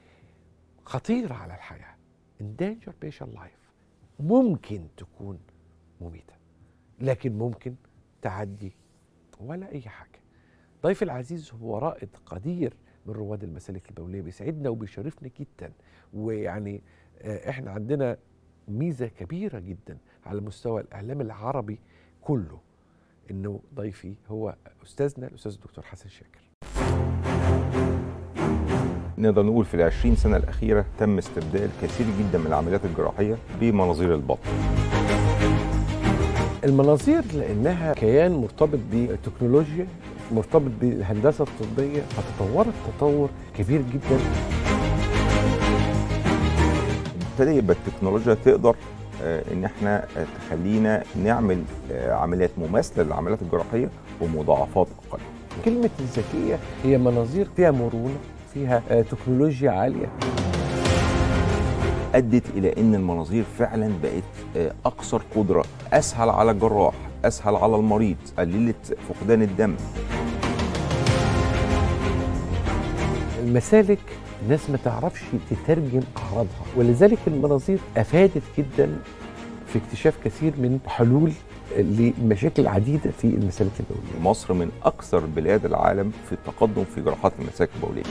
خطيره على الحياه، endanger patient life، ممكن تكون مميته لكن ممكن تعدي ولا اي حاجه. ضيفي العزيز هو رائد قدير من رواد المسالك البوليه، بيسعدنا وبيشرفنا جدا، ويعني احنا عندنا ميزه كبيره جدا على مستوى الاعلام العربي كله انه ضيفي هو استاذنا الاستاذ الدكتور حسن شاكر. نقدر نقول في ال20 سنة الأخيرة تم استبدال كثير جدا من العمليات الجراحية بمناظير البطن. المناظير لأنها كيان مرتبط بالتكنولوجيا مرتبط بالهندسه الطبيه، فتطورت تطور كبير جدا. ابتدى يبقى التكنولوجيا تقدر ان احنا تخلينا نعمل عمليات مماثله للعمليات الجراحيه بمضاعفات اقل. كلمه الذكيه هي مناظير فيها مرونه، فيها تكنولوجيا عاليه، ادت الى ان المناظير فعلا بقت اكثر قدره، اسهل على الجراح، اسهل على المريض، قللت فقدان الدم. المسالك الناس ما تعرفش تترجم اعراضها، ولذلك المناظير افادت جدا في اكتشاف كثير من حلول لمشاكل عديده في المسالك البوليه. مصر من اكثر بلاد العالم في التقدم في جراحات المسالك البوليه.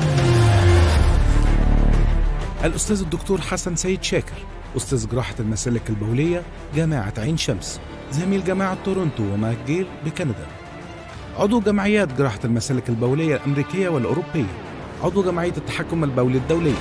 الأستاذ الدكتور حسن سيد شاكر، أستاذ جراحة المسالك البولية جامعة عين شمس، زميل جامعة تورونتو وماكجيل بكندا، عضو جمعيات جراحة المسالك البولية الأمريكية والأوروبية، عضو جمعية التحكم البولي الدولية.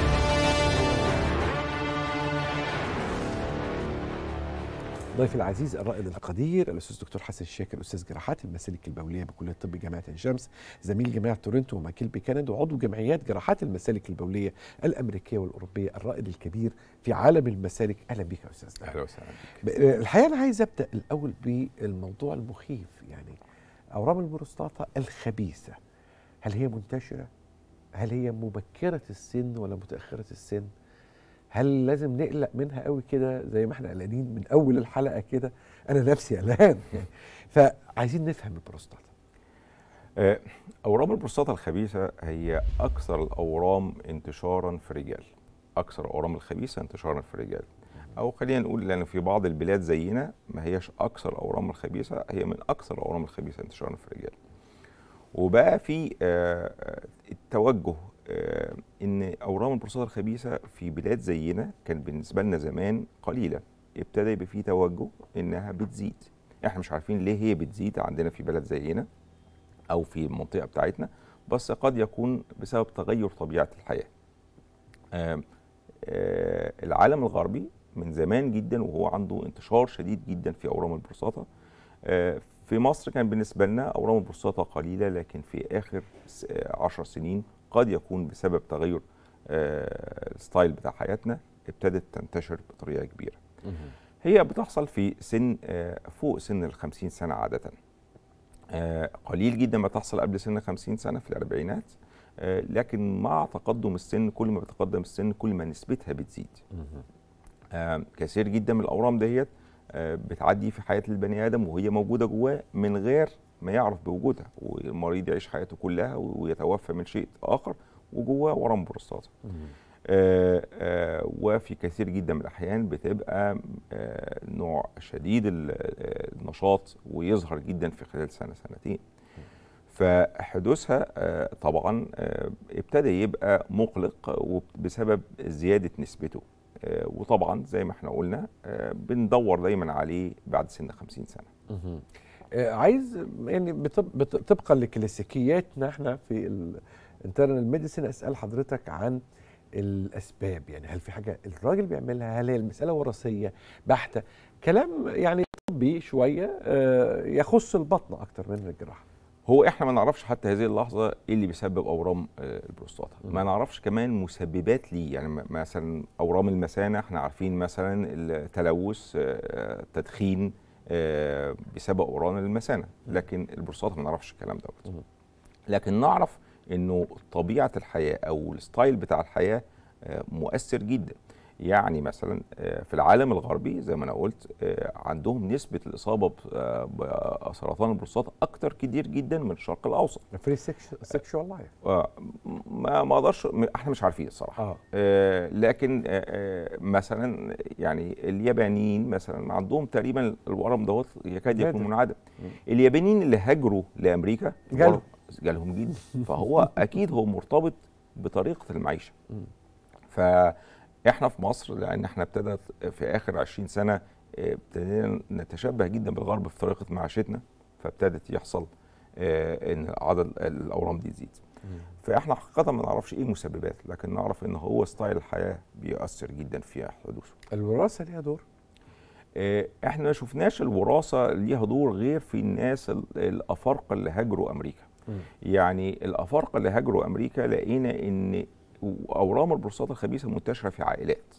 ضيفي العزيز الرائد القدير الاستاذ دكتور حسن شاكر، استاذ جراحات المسالك البوليه بكليه الطب جامعه عين شمس، زميل جامعه تورنتو وماكيل بكندا، وعضو جمعيات جراحات المسالك البوليه الامريكيه والاوروبيه، الرائد الكبير في عالم المسالك. اهلا بك يا استاذ. اهلا وسهلا بك. الحقيقه انا عايز ابدا الاول بالموضوع المخيف، يعني اورام البروستاتا الخبيثه، هل هي منتشره؟ هل هي مبكره السن ولا متاخره السن؟ هل لازم نقلق منها قوي كده زي ما احنا قلقانين من اول الحلقه كده؟ انا نفسي قلقان يعني. فعايزين نفهم البروستاتا. اورام البروستاتا الخبيثه هي اكثر الاورام انتشارا في الرجال. اكثر الاورام الخبيثه انتشارا في الرجال. او خلينا نقول لان في بعض البلاد زينا ما هياش اكثر الاورام الخبيثه، هي من اكثر الاورام الخبيثه انتشارا في الرجال. وبقى في التوجه ان اورام البروستاتا الخبيثه في بلاد زينا كان بالنسبه لنا زمان قليله، ابتدى يبقى في توجه انها بتزيد. احنا مش عارفين ليه هي بتزيد عندنا في بلد زينا او في المنطقه بتاعتنا، بس قد يكون بسبب تغير طبيعه الحياه. العالم الغربي من زمان جدا وهو عنده انتشار شديد جدا في اورام البروستاتا. في مصر كان بالنسبه لنا اورام البروستاتا قليله، لكن في اخر 10 سنين قد يكون بسبب تغير الستايل بتاع حياتنا ابتدت تنتشر بطريقه كبيره. هي بتحصل في سن فوق سن ال50 سنه عاده. قليل جدا ما تحصل قبل سن 50 سنه في الاربعينات، لكن مع تقدم السن كل ما بتقدم السن كل ما نسبتها بتزيد. كثير جدا من الاورام ديت بتعدي في حياه البني ادم وهي موجوده جواه من غير ما يعرف بوجودها، والمريض يعيش حياته كلها ويتوفى من شيء اخر وجواه ورم بروستاتا. وفي كثير جدا من الاحيان بتبقى نوع شديد النشاط ويظهر جدا في خلال سنه سنتين. فحدوثها طبعا ابتدى يبقى مقلق بسبب زياده نسبته، وطبعا زي ما احنا قلنا بندور دايما عليه بعد سن 50 سنه. عايز يعني طبقا لكلاسيكياتنا احنا في الانترنال ميديسين اسال حضرتك عن الاسباب، يعني هل في حاجه الراجل بيعملها؟ هل هي المساله وراثيه بحته؟ كلام يعني طبي شويه يخص البطن اكتر من الجراحه. هو احنا ما نعرفش حتى هذه اللحظه ايه اللي بيسبب اورام البروستاتا، ما نعرفش كمان مسببات ليه. يعني مثلا اورام المثانه احنا عارفين مثلا التلوث، تدخين بسبب اورام المثانه، لكن البروستاتا ما نعرفش الكلام دوت. لكن نعرف انه طبيعه الحياه او الستايل بتاع الحياه مؤثر جدا. يعني مثلا في العالم الغربي زي ما انا قلت عندهم نسبه الاصابه بسرطان البروستاتا اكتر كتير جدا من الشرق الاوسط. فري سيكشوال لايف ما اقدرش، احنا مش عارفين الصراحه. لكن مثلا يعني اليابانيين مثلا عندهم تقريبا الورم دوت يكاد يكون منعدم. اليابانيين اللي هاجروا لامريكا جالهم جدا، فهو اكيد هو مرتبط بطريقه المعيشه. فاحنا في مصر لان احنا ابتدت في اخر 20 سنه ابتدينا نتشبه جدا بالغرب في طريقه معيشتنا، فابتدت يحصل ان عدد الاورام دي تزيد. فاحنا حقيقه ما نعرفش ايه المسببات، لكن نعرف ان هو ستايل الحياه بيؤثر جدا في حدوثه. الوراثه ليها دور؟ احنا ما شفناش الوراثه ليها دور غير في الناس الافارقه اللي هاجروا امريكا. يعني الافارقه اللي هاجروا امريكا لقينا ان اورام البروستاتا الخبيثه منتشره في عائلات.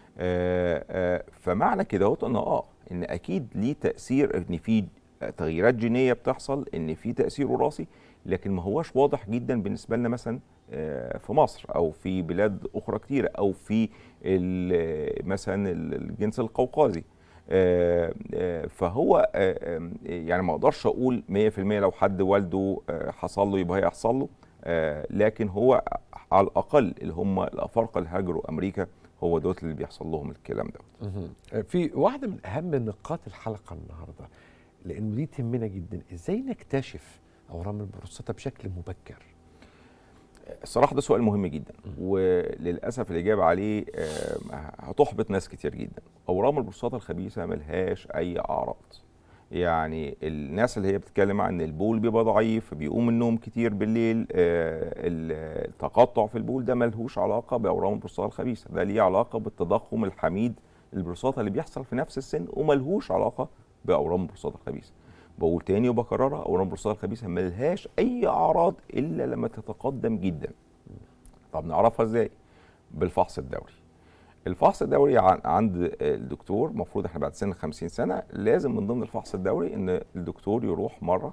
فمعنى كده ان اكيد ليه تاثير، ان في تغييرات جينيه بتحصل، ان في تاثير وراثي، لكن ما هوش واضح جدا بالنسبه لنا مثلا في مصر او في بلاد اخرى كتيره، او في مثلا الجنس القوقازي. فهو يعني ما اقدرش اقول 100% لو حد والده حصل له يبقى هيحصل له، لكن هو على الاقل اللي هم الافارقه اللي هاجروا امريكا هو دوت اللي بيحصل لهم الكلام ده. في واحده من اهم نقاط الحلقه النهارده، لانه دي تهمنا جدا، ازاي نكتشف اورام البروستاتا بشكل مبكر؟ الصراحه ده سؤال مهم جدا، وللاسف الاجابه عليه هتحبط ناس كتير جدا. اورام البروستاتا الخبيثه ملهاش اي اعراض. يعني الناس اللي هي بتتكلم عن البول بيبقى ضعيف، بيقوم النوم كتير بالليل، التقطع في البول، ده ملهوش علاقه باورام البروستاتا الخبيثه، ده ليه علاقه بالتضخم الحميد البروستاتا اللي بيحصل في نفس السن، وملهوش علاقه باورام البروستاتا الخبيثه. بقول تاني وبكررها، اورام البروستاتا الخبيثه ملهاش اي اعراض الا لما تتقدم جدا. طب نعرفها ازاي؟ بالفحص الدوري. الفحص الدوري عند الدكتور، المفروض احنا بعد سن 50 سنه لازم من ضمن الفحص الدوري ان الدكتور يروح مره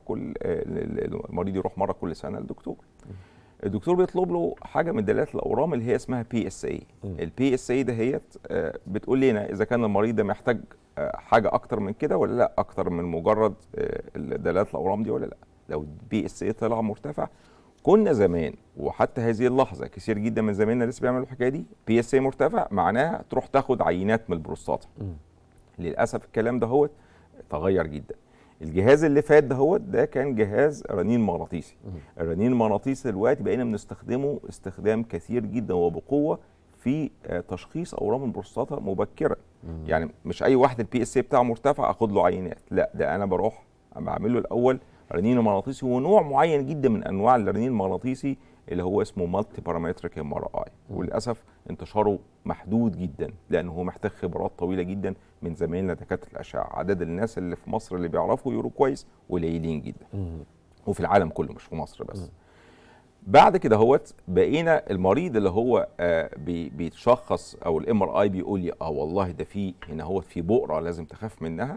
المريض يروح مره كل سنه للدكتور. الدكتور بيطلب له حاجه من دلالات الاورام اللي هي اسمها PSA. البي اس اي دهيت بتقول لنا اذا كان المريض ده محتاج حاجه اكتر من كده ولا لا، اكتر من مجرد دلالات الاورام دي ولا لا. لو البي اس اي طلع مرتفع، كنا زمان وحتى هذه اللحظه كثير جدا من زمايلنا لسه بيعملوا الحكايه دي، بي اس اي مرتفع معناها تروح تاخد عينات من البروستاتا. للاسف الكلام ده هو تغير جدا. الجهاز اللي فات ده كان جهاز رنين مغناطيسي. الرنين المغناطيسي دلوقتي بقينا بنستخدمه استخدام كثير جدا وبقوه في تشخيص اورام البروستاتا مبكرا. يعني مش اي واحد البي اس اي بتاعه مرتفع اخد له عينات، لا، ده انا بروح بعمل له الاول رنين مغناطيسي، ونوع معين جدا من انواع الرنين المغناطيسي اللي هو اسمه مالتي بارامتريك MRI، وللاسف انتشاره محدود جدا لانه هو محتاج خبرات طويله جدا من زمايلنا دكاتره الاشعه. عدد الناس اللي في مصر اللي بيعرفوا يقولوا كويس قليلين جدا، وفي العالم كله مش في مصر بس. بعد كده بقينا المريض اللي هو بيتشخص او الMRI بيقول لي والله ده في هنا في بؤره لازم تخاف منها،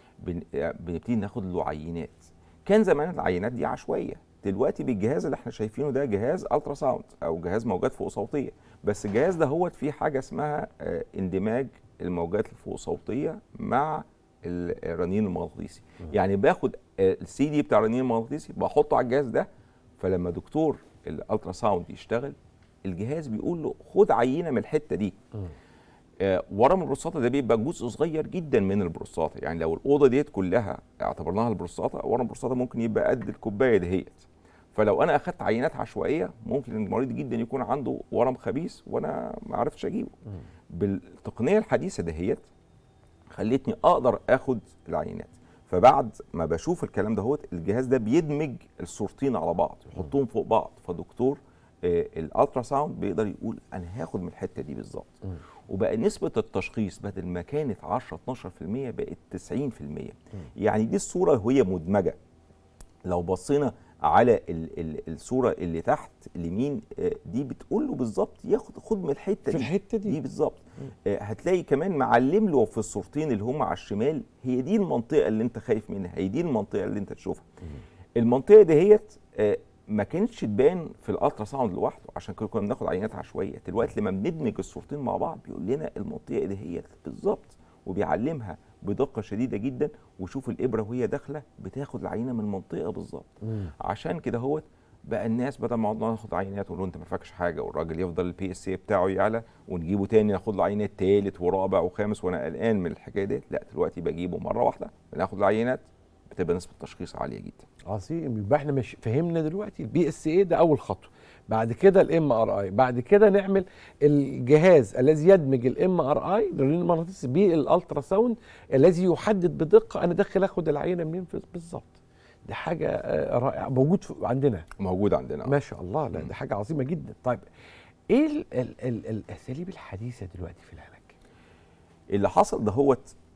بنبتدي ناخد له عينات. كان زمان العينات دي عشوائيه، دلوقتي بالجهاز اللي احنا شايفينه ده جهاز الترا ساوند او جهاز موجات فوق صوتيه، بس الجهاز ده فيه حاجه اسمها اندماج الموجات الفوق صوتيه مع الرنين المغناطيسي. يعني باخد السي دي بتاع الرنين المغناطيسي بحطه على الجهاز ده، فلما دكتور الالترا ساوند يشتغل الجهاز بيقول له خد عينه من الحته دي. ورم البروستاتا ده بيبقى جزء صغير جدا من البروستاتا، يعني لو الاوضه ديت كلها اعتبرناها البروستاتا، ورم البروستاتا ممكن يبقى قد الكوبايه دهيت. فلو انا اخدت عينات عشوائيه ممكن المريض جدا يكون عنده ورم خبيث وانا ما عرفتش اجيبه. بالتقنيه الحديثه دهيت خلتني اقدر اخد العينات. فبعد ما بشوف الكلام ده الجهاز ده بيدمج الصورتين على بعض، يحطهم فوق بعض، فدكتور الالترا ساوند بيقدر يقول انا هاخد من الحته دي بالظبط. وبقى نسبه التشخيص بدل ما كانت 10-12% بقت 90%. يعني دي الصوره وهي مدمجه. لو بصينا على الصوره اللي تحت اليمين دي بتقول له بالظبط خد من الحته دي، في الحته دي بالظبط. هتلاقي كمان معلم له في الصورتين اللي هم على الشمال، هي دي المنطقه اللي انت خايف منها، هي دي المنطقه اللي انت تشوفها. المنطقه دهيت ما كانتش تبان في الالترا ساوند لوحده عشان كنا بناخد عينات عشوائيه. دلوقتي لما بندمج الصورتين مع بعض بيقول لنا المنطقه دهيت بالظبط، وبيعلمها بدقه شديده جدا، وشوف الابره وهي داخله بتاخد العينه من المنطقه بالظبط. عشان كده بقى الناس بدل ما نقعد ناخد عينات ونقول انت ما فاكش حاجه، والراجل يفضل البي اس اي بتاعه يعلى ونجيبه تاني ناخد له عينات ثالث ورابع وخامس، وانا قلقان من الحكايه دي. لا، دلوقتي بجيبه مره واحده بناخد العينات، بتبقى نسبه التشخيص عاليه جدا. عظيم. يبقى احنا مش فهمنا دلوقتي البي اس اي ده اول خطوه، بعد كده الMRI، بعد كده نعمل الجهاز الذي يدمج الMRI الرنين المغناطيسي بالالترا ساوند الذي يحدد بدقه انا داخل اخد العينه منين بالظبط. دي حاجه رائعه، موجود عندنا ما شاء الله. لا دي حاجه عظيمه جدا. طيب ايه الاساليب الحديثه دلوقتي في العلاج؟ اللي حصل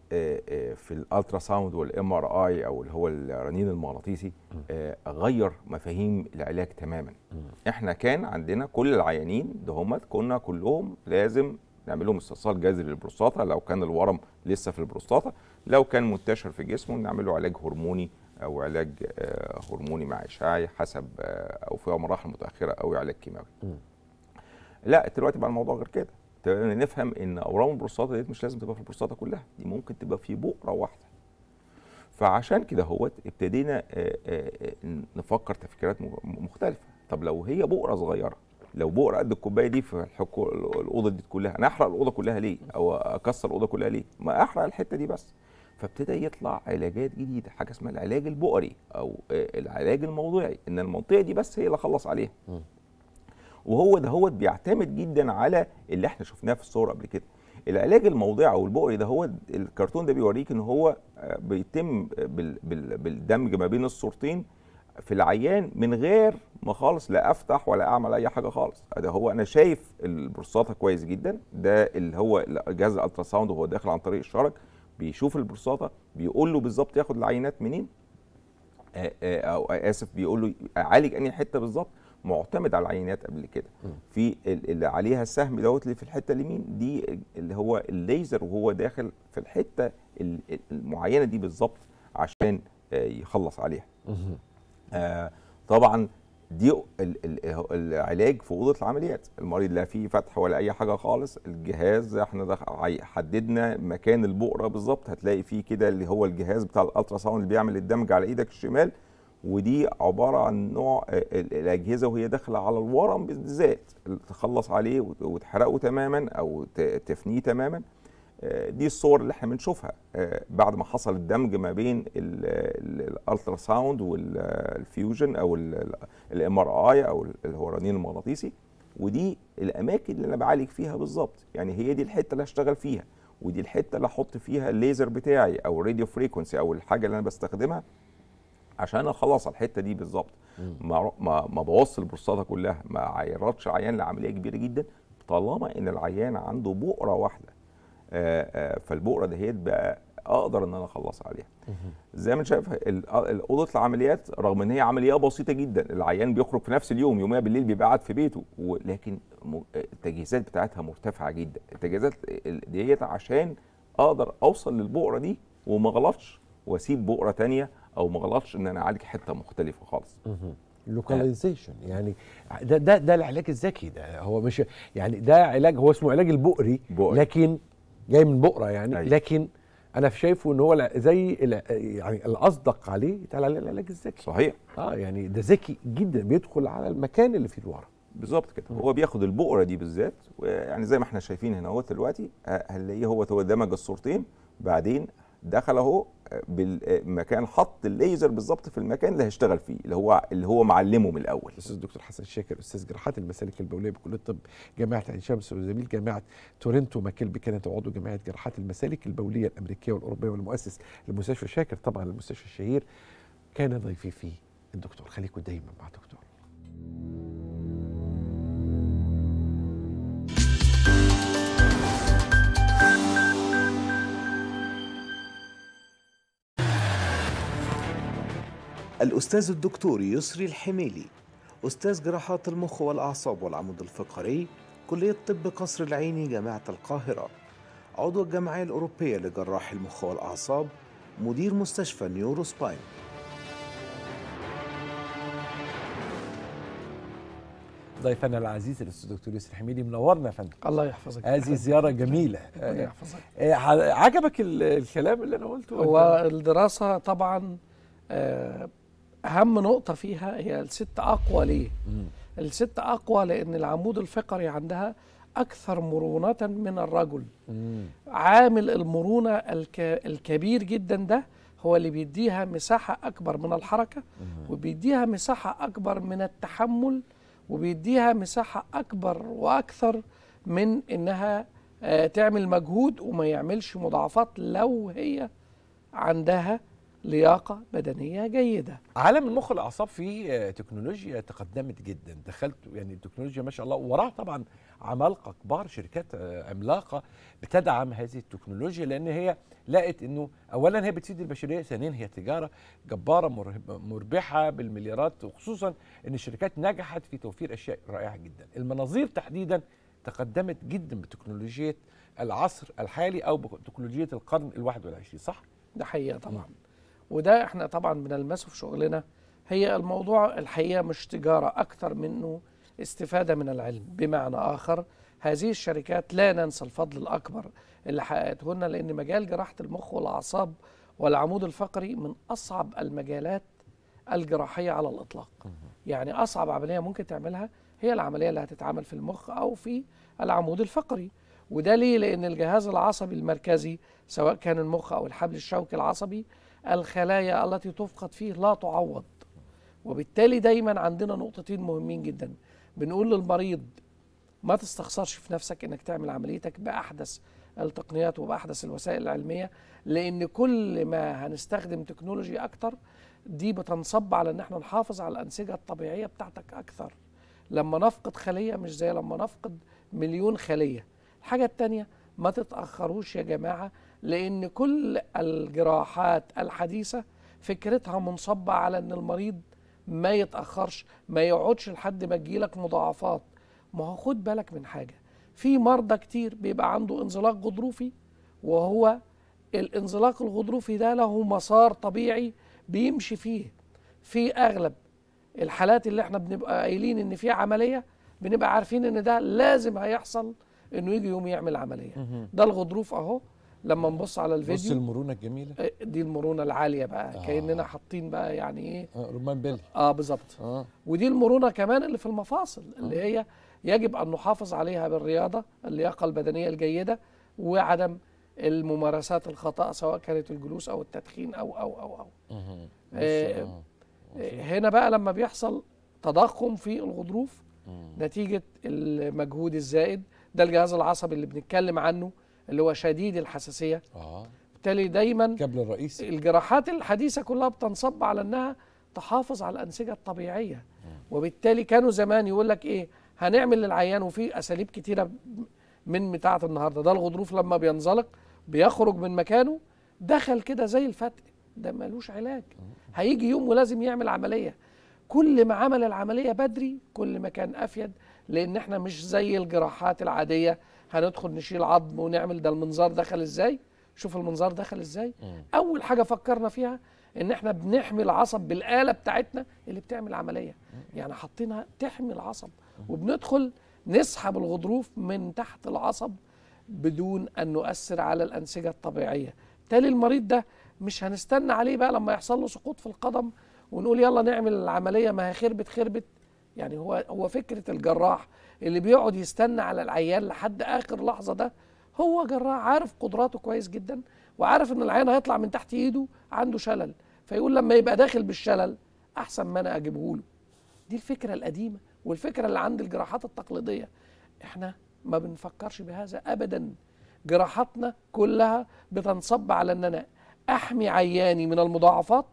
في الالترا ساوند والام ار اي او اللي هو الرنين المغناطيسي غير مفاهيم العلاج تماما. احنا كان عندنا كل العيانين دهمت كنا كلهم لازم نعمل لهم استئصال جذري للبروستاتا لو كان الورم لسه في البروستاتا، لو كان منتشر في جسمه نعمل له علاج هرموني او علاج هرموني مع اشعاعي حسب او في مراحل متاخره او علاج كيماوي. لا دلوقتي بقى الموضوع غير كده، نفهم ان اورام البروستاتا دي مش لازم تبقى في البروستاتا كلها، دي ممكن تبقى في بؤره واحده. فعشان كده هو ابتدينا نفكر تفكيرات مختلفه. طب لو هي بؤره صغيره، لو بؤره قد الكوبايه دي في الاوضه دي كلها، انا احرق الاوضه كلها ليه؟ او اكسر الاوضه كلها ليه؟ ما احرق الحته دي بس. فابتدى يطلع علاجات جديده، حاجه اسمها العلاج البؤري او العلاج الموضعي، ان المنطقه دي بس هي اللي اخلص عليها. وهو ده هو بيعتمد جدا على اللي احنا شفناه في الصور قبل كده. العلاج الموضعي او البؤري ده هو الكرتون ده بيوريك ان هو بيتم بالدمج ما بين الصورتين في العيان من غير ما خالص لا افتح ولا اعمل اي حاجه خالص. ده هو انا شايف البروستاتا كويس جدا، ده اللي هو جهاز الالترا ساوند وهو داخل عن طريق الشرج بيشوف البروستاتا، بيقول له بالظبط ياخد العينات منين، او اسف بيقول له اعالج انهي حته بالظبط، معتمد على العينات قبل كده. في اللي عليها السهم دوت اللي في الحته اليمين دي اللي هو الليزر، وهو داخل في الحته المعينه دي بالظبط عشان يخلص عليها. طبعا دي العلاج في اوضه العمليات، المريض لا فيه فتح ولا اي حاجه خالص، الجهاز احنا حددنا مكان البؤره بالظبط، هتلاقي فيه كده اللي هو الجهاز بتاع الالترا ساوند اللي بيعمل الدمج على ايدك الشمال، ودي عباره عن نوع الاجهزه وهي داخله على الورم بالذات تخلص عليه وتحرقه تماما او تفنيه تماما. دي الصور اللي احنا بنشوفها بعد ما حصل الدمج ما بين الالترا ساوند والفيوجن او الام ار اي او اللي هو الرنين المغناطيسي. ودي الاماكن اللي انا بعالج فيها بالظبط، يعني هي دي الحته اللي هشتغل فيها، ودي الحته اللي احط فيها الليزر بتاعي او الراديو فريكونسي او الحاجه اللي انا بستخدمها عشان اخلص على الحته دي بالظبط. ما بوصل البروستاتا كلها، ما عيرتش عيان لعمليه كبيره جدا طالما ان العيان عنده بؤره واحده. فالبؤره دي بقى اقدر ان انا اخلص عليها. زي ما انت شايف اوضه العمليات رغم ان هي عمليه بسيطه جدا، العيان بيخرج في نفس اليوم، يوميا بالليل بيبقى قاعد في بيته، ولكن التجهيزات بتاعتها مرتفعه جدا. التجهيزات ديت عشان اقدر اوصل للبؤره دي وما غلطش واسيب بؤره ثانيه، او ما غلطش ان انا اعالج حته مختلفه خالص. لوكاليزيشن يعني ده العلاج الذكي، ده هو مش يعني ده علاج، هو اسمه علاج البؤري لكن جاي من بؤره يعني. أيوة. لكن انا شايفه ان هو زي يعني الاصدق عليه يتقال عليه العلاج الذكي. صحيح. يعني ده ذكي جدا، بيدخل على المكان اللي فيه الورم بالظبط كده. هو بياخد البؤره دي بالذات، يعني زي ما احنا شايفين هنا اهو دلوقتي هنلاقيه هو دمج الصورتين، بعدين دخل اهو بالمكان، حط الليزر بالظبط في المكان اللي هيشتغل فيه، اللي هو معلمه من الاول. الاستاذ الدكتور حسن شاكر، استاذ جراحات المسالك البوليه بكليه الطب جامعه عين شمس وزميل جامعه تورنتو ماكيلبي كانت عضو جمعيه جراحات المسالك البوليه الامريكيه والاوروبيه والمؤسس لمستشفى شاكر، طبعا المستشفى الشهير. كان ضيفي فيه الدكتور. خليكم دايما مع الدكتور. الأستاذ الدكتور يسري الحميلي، أستاذ جراحات المخ والأعصاب والعمود الفقري، كلية طب قصر العيني جامعة القاهرة، عضو الجمعية الأوروبية لجراح المخ والأعصاب، مدير مستشفى نيورو سباين. ضيفنا العزيز الاستاذ الدكتور يسري الحميلي، منورنا يا فندم. الله يحفظك. هذه زياره جميله. الله يحفظك. عجبك الكلام اللي انا قلته؟ هو الدراسه طبعا اهم نقطه فيها هي الست اقوى. ليه؟ الست اقوى لان العمود الفقري عندها اكثر مرونه من الرجل. عامل المرونه الكبير جدا ده هو اللي بيديها مساحه اكبر من الحركه، وبيديها مساحه اكبر من التحمل، وبيديها مساحه اكبر واكثر من انها تعمل مجهود وما يعملش مضاعفات لو هي عندها لياقة بدنية جيدة. عالم المخ والاعصاب فيه تكنولوجيا تقدمت جدا، دخلت يعني التكنولوجيا ما شاء الله، وراها طبعا عمالقه كبار، شركات عملاقه بتدعم هذه التكنولوجيا، لان هي لقت انه اولا هي بتفيد البشريه، ثانيا هي تجاره جباره مربحه بالمليارات، وخصوصا ان الشركات نجحت في توفير اشياء رائعه جدا. المناظير تحديدا تقدمت جدا بتكنولوجيا العصر الحالي او بتكنولوجيا القرن ال21، صح؟ ده حقيقة طبعا. وده احنا طبعا بنلمسه في شغلنا. هي الموضوع الحقيقة مش تجارة أكثر منه استفادة من العلم. بمعنى آخر، هذه الشركات لا ننسى الفضل الأكبر اللي حققته لنا، لأن مجال جراحة المخ والأعصاب والعمود الفقري من أصعب المجالات الجراحية على الإطلاق. يعني أصعب عملية ممكن تعملها هي العملية اللي هتتعمل في المخ أو في العمود الفقري. وده ليه؟ لأن الجهاز العصبي المركزي سواء كان المخ أو الحبل الشوكي العصبي، الخلايا التي تفقد فيه لا تعوض. وبالتالي دايما عندنا نقطتين مهمين جدا. بنقول للمريض ما تستخسرش في نفسك انك تعمل عمليتك بأحدث التقنيات وبأحدث الوسائل العلمية، لأن كل ما هنستخدم تكنولوجي أكتر دي بتنصب على ان احنا نحافظ على الأنسجة الطبيعية بتاعتك أكثر. لما نفقد خلية مش زي لما نفقد مليون خلية. الحاجة التانية، ما تتأخروش يا جماعة، لأن كل الجراحات الحديثة فكرتها منصبة على أن المريض ما يتأخرش، ما يقعدش لحد ما تجيلك مضاعفات. ما هو خد بالك من حاجة، في مرضى كتير بيبقى عنده انزلاق غضروفي، وهو الانزلاق الغضروفي ده له مسار طبيعي بيمشي فيه. في أغلب الحالات اللي احنا بنبقى قايلين ان في عملية، بنبقى عارفين ان ده لازم هيحصل انه يجي يوم يعمل عملية. ده الغضروف اهو، لما نبص على الفيديو بص المرونة الجميلة دي، المرونة العالية بقى كأننا حاطين بقى يعني ايه رمان بيلي. بالظبط. ودي المرونة كمان اللي في المفاصل اللي هي يجب ان نحافظ عليها بالرياضة، اللياقة البدنية الجيدة، وعدم الممارسات الخطأ سواء كانت الجلوس او التدخين او هنا بقى لما بيحصل تضخم في الغضروف نتيجة المجهود الزائد، ده الجهاز العصبي اللي بنتكلم عنه اللي هو شديد الحساسية. بالتالي دايما قبل الرئيسي الجراحات الحديثة كلها بتنصب على انها تحافظ على الأنسجة الطبيعية. وبالتالي كانوا زمان يقول لك ايه، هنعمل للعيان، وفي أساليب كتيرة من بتاعة النهاردة. ده الغضروف لما بينزلق بيخرج من مكانه دخل كده زي الفتق، ده ملوش علاج، هيجي يوم ولازم يعمل عملية. كل ما عمل العملية بدري كل ما كان أفيد، لأن احنا مش زي الجراحات العادية هندخل نشيل عظم ونعمل ده المنظار دخل ازاي، شوف المنظار دخل ازاي. أول حاجة فكرنا فيها إن احنا بنحمي العصب بالآلة بتاعتنا اللي بتعمل عملية، يعني حاطينها تحمي العصب، وبندخل نسحب الغضروف من تحت العصب بدون أن نؤثر على الأنسجة الطبيعية. بالتالي المريض ده مش هنستنى عليه بقى لما يحصل له سقوط في القدم ونقول يلا نعمل العملية، ما هي خربت. يعني هو فكرة الجراح اللي بيقعد يستنى على العيان لحد آخر لحظة، ده هو جراح عارف قدراته كويس جدا، وعارف ان العيان هيطلع من تحت ايده عنده شلل، فيقول لما يبقى داخل بالشلل احسن ما انا اجيبه له. دي الفكرة القديمة والفكرة اللي عند الجراحات التقليدية. احنا ما بنفكرش بهذا ابدا. جراحاتنا كلها بتنصب على ان انا احمي عياني من المضاعفات،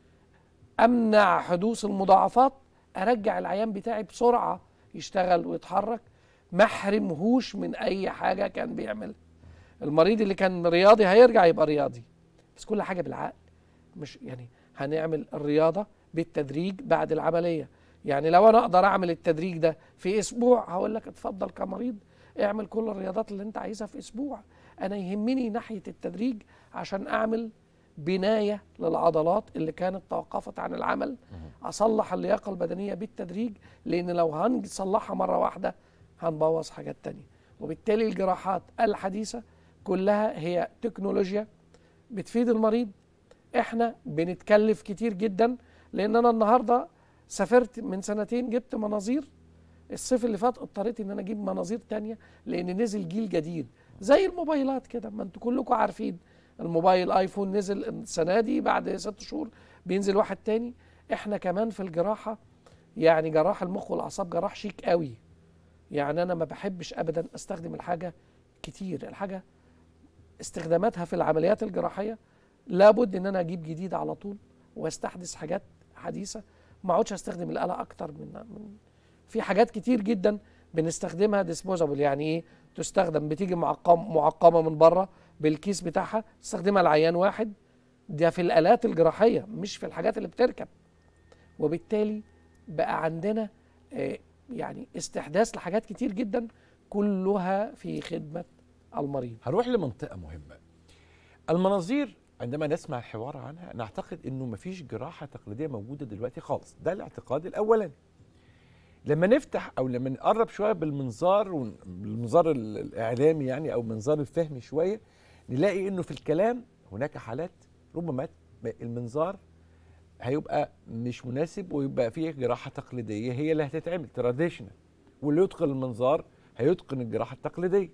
امنع حدوث المضاعفات، ارجع العيان بتاعي بسرعة يشتغل ويتحرك، ما احرمهوش من اي حاجة كان بيعملها. المريض اللي كان رياضي هيرجع يبقى رياضي، بس كل حاجة بالعقل. مش يعني هنعمل الرياضة بالتدريج بعد العملية. يعني لو انا اقدر اعمل التدريج ده في اسبوع هقول لك اتفضل كمريض اعمل كل الرياضات اللي انت عايزها في اسبوع. انا يهمني ناحية التدريج عشان اعمل بناية للعضلات اللي كانت توقفت عن العمل، اصلح اللياقة البدنية بالتدريج، لان لو هنصلحها مرة واحدة هنبوظ حاجات تانية. وبالتالي الجراحات الحديثة كلها هي تكنولوجيا بتفيد المريض. احنا بنتكلف كتير جدا، لان انا النهاردة سافرت من سنتين جبت مناظير، الصيف اللي فات اضطريت ان انا اجيب مناظير تانية لان نزل جيل جديد زي الموبايلات كده. ما انتوا كلكم عارفين الموبايل ايفون نزل السنة دي، بعد 6 شهور بينزل واحد تاني. احنا كمان في الجراحة، يعني جراح المخ والاعصاب جراح شيك قوي. يعني انا ما بحبش ابدا استخدم الحاجة كتير. الحاجة استخداماتها في العمليات الجراحية لابد ان انا اجيب جديد على طول واستحدث حاجات حديثه، ما اقعدش استخدم الآلة اكتر من في حاجات كتير جدا بنستخدمها ديسبوزابل. يعني ايه؟ تستخدم، بتيجي معقمه من بره بالكيس بتاعها، تستخدمها العيان واحد. ده في الآلات الجراحيه مش في الحاجات اللي بتركب. وبالتالي بقى عندنا يعني استحداث لحاجات كتير جدا كلها في خدمه المريض. هروح لمنطقه مهمه، المناظير. عندما نسمع الحوار عنها نعتقد انه مفيش جراحه تقليديه موجوده دلوقتي خالص، ده الاعتقاد الاولاني. لما نفتح او لما نقرب شويه بالمنظار الاعلامي يعني او منظار الفهم شويه، نلاقي انه في الكلام هناك حالات ربما المنظار هيبقى مش مناسب ويبقى فيه جراحه تقليديه هي اللي هتتعمل تراديشنال، واللي يتقن المنظار هيتقن الجراحه التقليديه.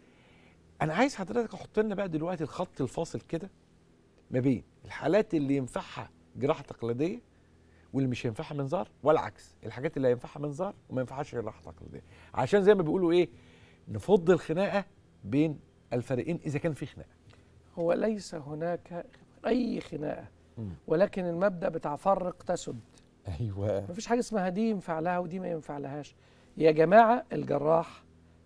انا عايز حضرتك احط لنا بقى دلوقتي الخط الفاصل كده ما بين الحالات اللي ينفعها جراحه تقليديه واللي مش هينفعها منظار، والعكس الحاجات اللي هينفعها منظار وما ينفعهاش جراحه تقليديه، عشان زي ما بيقولوا ايه، نفض الخناقه بين الفريقين اذا كان في خناقه. هو ليس هناك اي خناقه، ولكن المبدا بتاع فرق تسد. ايوه، مفيش حاجه اسمها دي ينفع لها ودي ما ينفع لهاش. يا جماعه الجراح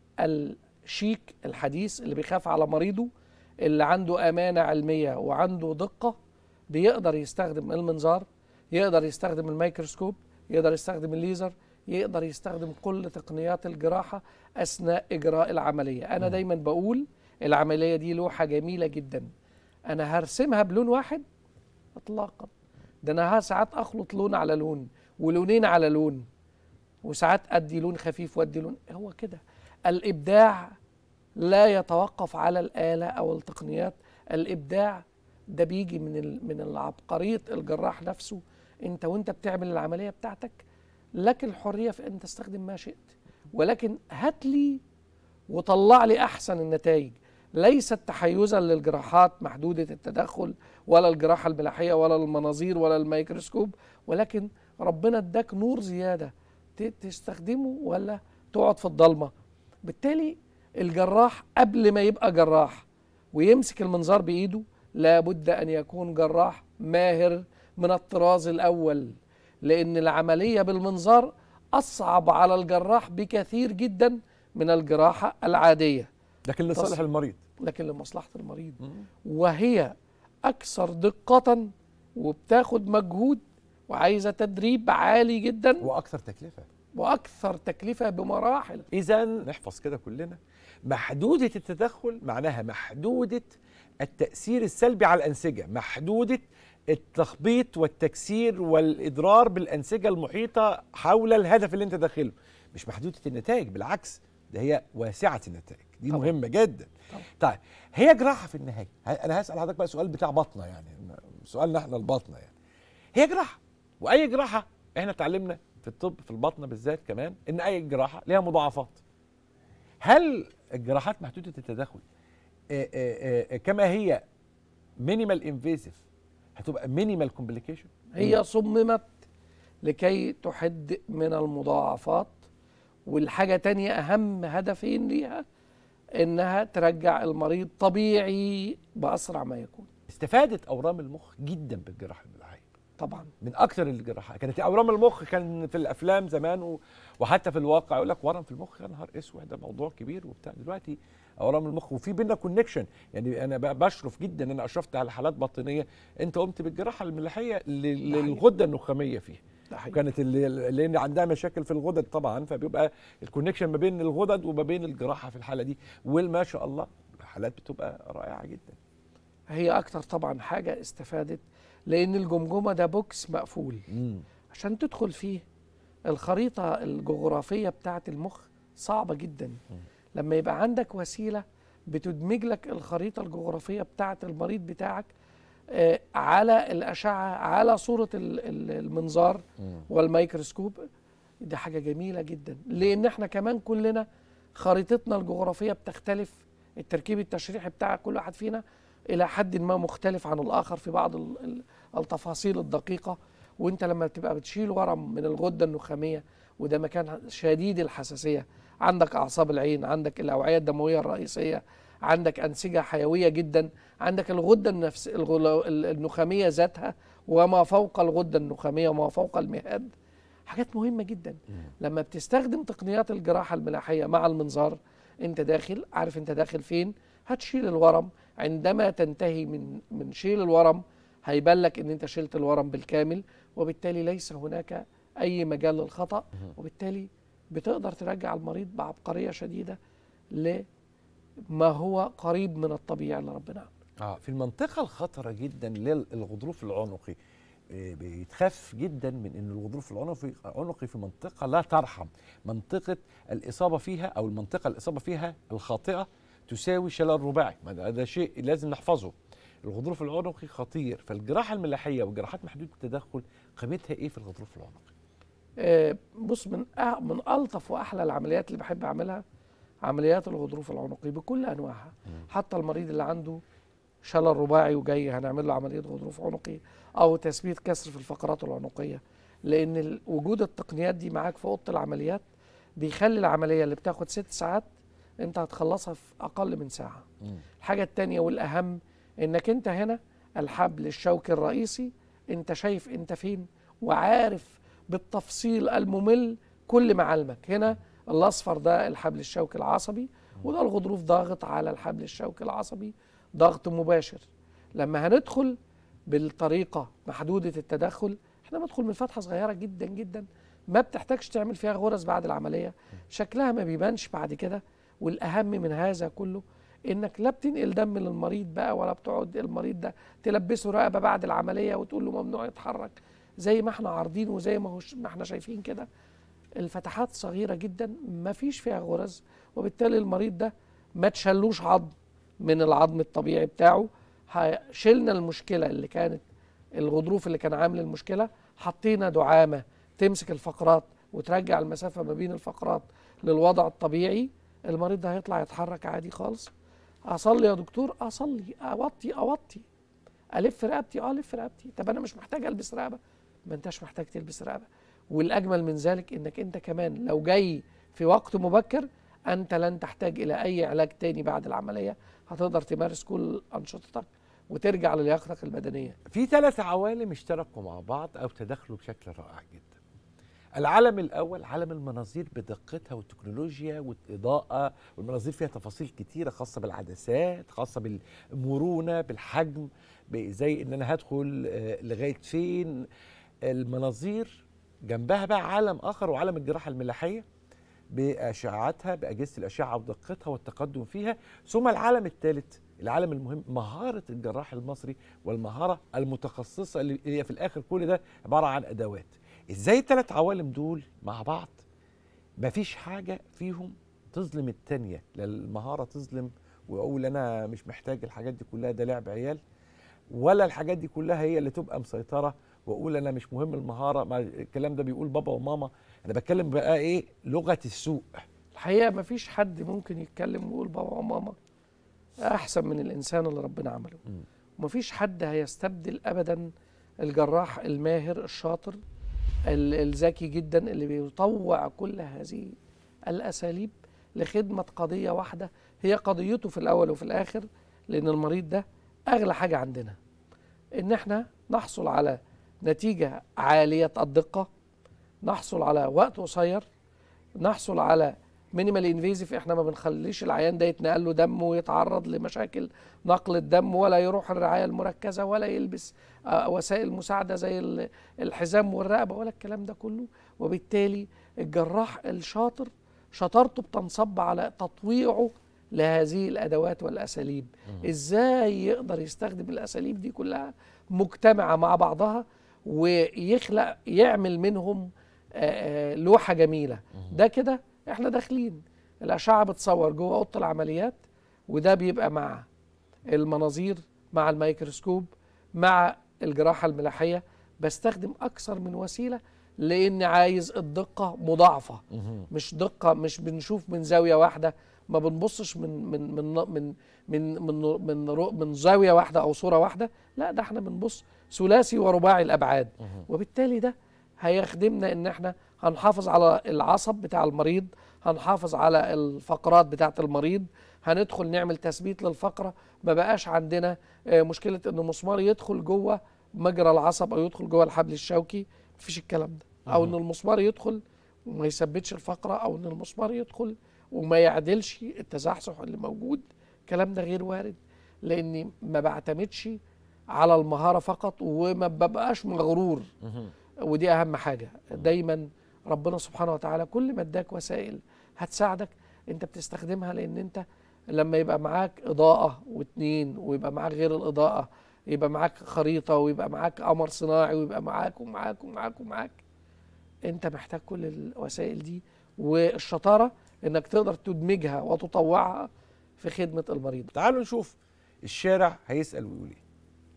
الشيك الحديث اللي بيخاف على مريضه، اللي عنده امانه علميه وعنده دقه، بيقدر يستخدم المنظار، يقدر يستخدم الميكروسكوب، يقدر يستخدم الليزر، يقدر يستخدم كل تقنيات الجراحه اثناء اجراء العمليه. انا دايما بقول العمليه دي لوحه جميله جدا، انا هرسمها بلون واحد اطلاقا، ده انا ساعات اخلط لون على لون ولونين على لون، وساعات ادي لون خفيف وادي لون. هو كده الابداع لا يتوقف على الآلة او التقنيات، الابداع ده بيجي من العبقريه الجراح نفسه. انت وانت بتعمل العمليه بتاعتك لك الحريه في ان تستخدم ما شئت، ولكن هات لي وطلع لي احسن النتائج. ليست تحيزا للجراحات محدوده التدخل ولا الجراحه الملاحيه ولا المناظير ولا الميكروسكوب، ولكن ربنا اداك نور زياده تستخدمه ولا تقعد في الضلمه. بالتالي الجراح قبل ما يبقى جراح ويمسك المنظار بايده لابد أن يكون جراح ماهر من الطراز الأول، لأن العملية بالمنظار أصعب على الجراح بكثير جدا من الجراحة العادية، لكن لصالح المريض، لكن لمصلحة المريض، وهي أكثر دقة وبتاخد مجهود وعايزة تدريب عالي جدا وأكثر تكلفة بمراحل. إذا نحفظ كده كلنا، محدودة التدخل معناها محدودة التأثير السلبي على الأنسجة، محدودة التخبيط والتكسير والإضرار بالأنسجة المحيطة حول الهدف اللي أنت داخله، مش محدودة النتائج، بالعكس ده هي واسعة النتائج، دي طبعا مهمة جدا. طيب هي جراحة في النهاية، أنا هسأل حضرتك بقى سؤال بتاع بطنة، يعني سؤالنا احنا البطنة، يعني هي جراحة، وأي جراحة احنا اتعلمنا في الطب في البطنة بالذات كمان إن أي جراحة ليها مضاعفات. هل الجراحات محدودة التدخل كما هي مينيمال انفيسيف هتبقى مينيمال كومبليكيشن؟ هي صممت لكي تحد من المضاعفات، والحاجة تانية أهم هدفين ليها إنها ترجع المريض طبيعي بأسرع ما يكون. استفادت أورام المخ جدا بالجراحة الملاحية طبعا، من أكثر الجراحات. كانت أورام المخ كان في الأفلام زمان وحتى في الواقع يقول لك ورم في المخ، يا نهار اسود ده موضوع كبير وبتاع. دلوقتي اورام المخ وفي بينا كونكشن، يعني انا بشرف جدا ان انا اشرفت على حالات باطنيه انت قمت بالجراحه الملاحيه للغده النخاميه فيها، كانت اللي عندها مشاكل في الغدد طبعا، فبيبقى الكونكشن ما بين الغدد وما بين الجراحه في الحاله دي، وما شاء الله الحالات بتبقى رائعه جدا. هي اكتر طبعا حاجه استفادت، لان الجمجمه ده بوكس مقفول عشان تدخل فيه الخريطه الجغرافيه بتاعه المخ صعبه جدا. لما يبقى عندك وسيله بتدمج لك الخريطه الجغرافيه بتاعه المريض بتاعك على الاشعه على صوره المنظار والميكروسكوب، دي حاجه جميله جدا، لان احنا كمان كلنا خريطتنا الجغرافيه بتختلف، التركيب التشريحي بتاع كل واحد فينا الى حد ما مختلف عن الاخر في بعض التفاصيل الدقيقه. وانت لما بتبقى بتشيل ورم من الغده النخاميه وده مكان شديد الحساسيه، عندك اعصاب العين، عندك الاوعيه الدمويه الرئيسيه، عندك أنسجة حيوية جدا، عندك الغدة النخامية ذاتها وما فوق الغدة النخامية وما فوق المهاد، حاجات مهمة جدا. لما بتستخدم تقنيات الجراحة الملاحية مع المنظار، انت داخل عارف انت داخل فين، هتشيل الورم. عندما تنتهي من شيل الورم هيبان لك ان انت شلت الورم بالكامل، وبالتالي ليس هناك اي مجال للخطأ، وبالتالي بتقدر ترجع المريض بعبقرية شديدة لما هو قريب من الطبيعي اللي ربنا عمله. في المنطقة الخطرة جدا للغضروف العنقي، بيتخاف جدا من ان الغضروف العنقي في منطقة لا ترحم، منطقة الإصابة فيها أو المنطقة الإصابة فيها الخاطئة تساوي شلل رباعي، ده شيء لازم نحفظه. الغضروف العنقي خطير، فالجراحة الملاحية والجراحات محدودة التدخل قيمتها ايه في الغضروف العنقي؟ بص، من ألطف وأحلى العمليات اللي بحب أعملها عمليات الغضروف العنقي بكل أنواعها. حتى المريض اللي عنده شلل رباعي وجاي هنعمل له عملية غضروف عنقي أو تثبيت كسر في الفقرات العنقية، لأن وجود التقنيات دي معاك في أوضة العمليات بيخلي العملية اللي بتاخد 6 ساعات أنت هتخلصها في أقل من ساعة. الحاجة التانية والأهم إنك أنت هنا الحبل الشوكي الرئيسي أنت شايف أنت فين وعارف بالتفصيل الممل كل معالمك. هنا الأصفر ده الحبل الشوكي العصبي، وده الغضروف ضاغط على الحبل الشوكي العصبي ضغط مباشر. لما هندخل بالطريقة محدودة التدخل، احنا بندخل من فتحة صغيرة جدا جدا ما بتحتاجش تعمل فيها غرز بعد العملية، شكلها ما بيبانش بعد كده. والأهم من هذا كله انك لا بتنقل دم للمريض بقى، ولا بتقعد المريض ده تلبسه رقبة بعد العملية وتقول له ممنوع يتحرك زي ما احنا عارضين وزي ما احنا شايفين كده. الفتحات صغيرة جدا ما فيش فيها غرز، وبالتالي المريض ده ما تشلوش عظم من العظم الطبيعي بتاعه. شلنا المشكلة اللي كانت الغضروف اللي كان عامل المشكلة، حطينا دعامة تمسك الفقرات وترجع المسافة ما بين الفقرات للوضع الطبيعي. المريض ده هيطلع يتحرك عادي خالص. أصلي يا دكتور؟ أصلي. أوطي ألف رقبتي؟ ألف رقبتي. طب أنا مش محتاج ألبس رقبة؟ ما أنتش محتاج تلبس رقبة. والأجمل من ذلك إنك أنت كمان لو جاي في وقت مبكر أنت لن تحتاج إلى أي علاج تاني بعد العملية، هتقدر تمارس كل أنشطتك وترجع للياقتك البدنية. في 3 عوالم اشتركوا مع بعض أو تداخلوا بشكل رائع جدا. العالم الأول عالم المناظير بدقتها والتكنولوجيا والإضاءة، والمناظير فيها تفاصيل كتيرة خاصة بالعدسات، خاصة بالمرونة، بالحجم، زي إن أنا هدخل لغاية فين. المناظير جنبها بقى عالم آخر وعالم الجراحة الملاحية بأشعاتها، بأجهزة الأشعة ودقتها والتقدم فيها. ثم العالم الثالث، العالم المهم، مهارة الجراح المصري والمهارة المتخصصة اللي هي في الآخر كل ده عبارة عن أدوات. إزاي ال3 عوالم دول مع بعض مفيش حاجة فيهم تظلم التانية، لا المهارة تظلم وأقول أنا مش محتاج الحاجات دي كلها ده لعب عيال، ولا الحاجات دي كلها هي اللي تبقى مسيطرة وأقول أنا مش مهم المهارة. ما الكلام ده بيقول بابا وماما، أنا بتكلم بقى إيه لغة السوق. الحقيقة مفيش حد ممكن يتكلم ويقول بابا وماما أحسن من الإنسان اللي ربنا عمله. ومفيش حد هيستبدل أبدا الجراح الماهر الشاطر الذكي جدا اللي بيطوع كل هذه الأساليب لخدمة قضية واحدة هي قضيته في الأول وفي الآخر. لأن المريض ده أغلى حاجة عندنا، إن احنا نحصل على نتيجة عالية الدقة، نحصل على وقت قصير، نحصل على مينيمال انفيزيف. احنا ما بنخليش العيان ده يتنقل له دم ويتعرض لمشاكل نقل الدم، ولا يروح الرعاية المركزة، ولا يلبس وسائل مساعدة زي الحزام والرقبة، ولا الكلام ده كله. وبالتالي الجراح الشاطر شطارته بتنصب على تطويعه لهذه الأدوات والأساليب. إزاي يقدر يستخدم الأساليب دي كلها مجتمعة مع بعضها ويخلق يعمل منهم لوحة جميلة. ده كده احنا داخلين الأشعة بتصور جوه أوضة العمليات، وده بيبقى مع المناظير، مع الميكروسكوب، مع الجراحة الملاحية. بستخدم أكثر من وسيلة لأني عايز الدقة مضاعفة، مش دقة مش بنشوف من زاوية واحدة، ما بنبصش من زاوية واحدة أو صورة واحدة، لا ده احنا بنبص ثلاثي ورباعي الأبعاد. وبالتالي ده هيخدمنا إن احنا هنحافظ على العصب بتاع المريض، هنحافظ على الفقرات بتاعة المريض، هندخل نعمل تثبيت للفقره، ما بقاش عندنا مشكله ان مسمار يدخل جوه مجرى العصب او يدخل جوه الحبل الشوكي، مفيش الكلام ده. او ان المسمار يدخل وما يثبتش الفقره، او ان المسمار يدخل وما يعدلش التزحزح اللي موجود. الكلام ده غير وارد، لاني ما بعتمدش على المهاره فقط وما ببقاش مغرور. ودي اهم حاجه. دايما ربنا سبحانه وتعالى كل ما اداك وسائل هتساعدك انت بتستخدمها، لان انت لما يبقى معاك اضاءه واتنين، ويبقى معاك غير الاضاءه، يبقى معاك خريطه، ويبقى معاك قمر صناعي، ويبقى معاك ومعاك ومعاك ومعاك، انت محتاج كل الوسائل دي. والشطاره انك تقدر تدمجها وتطوعها في خدمه المريض. تعالوا نشوف الشارع هيسأل ويقول ايه.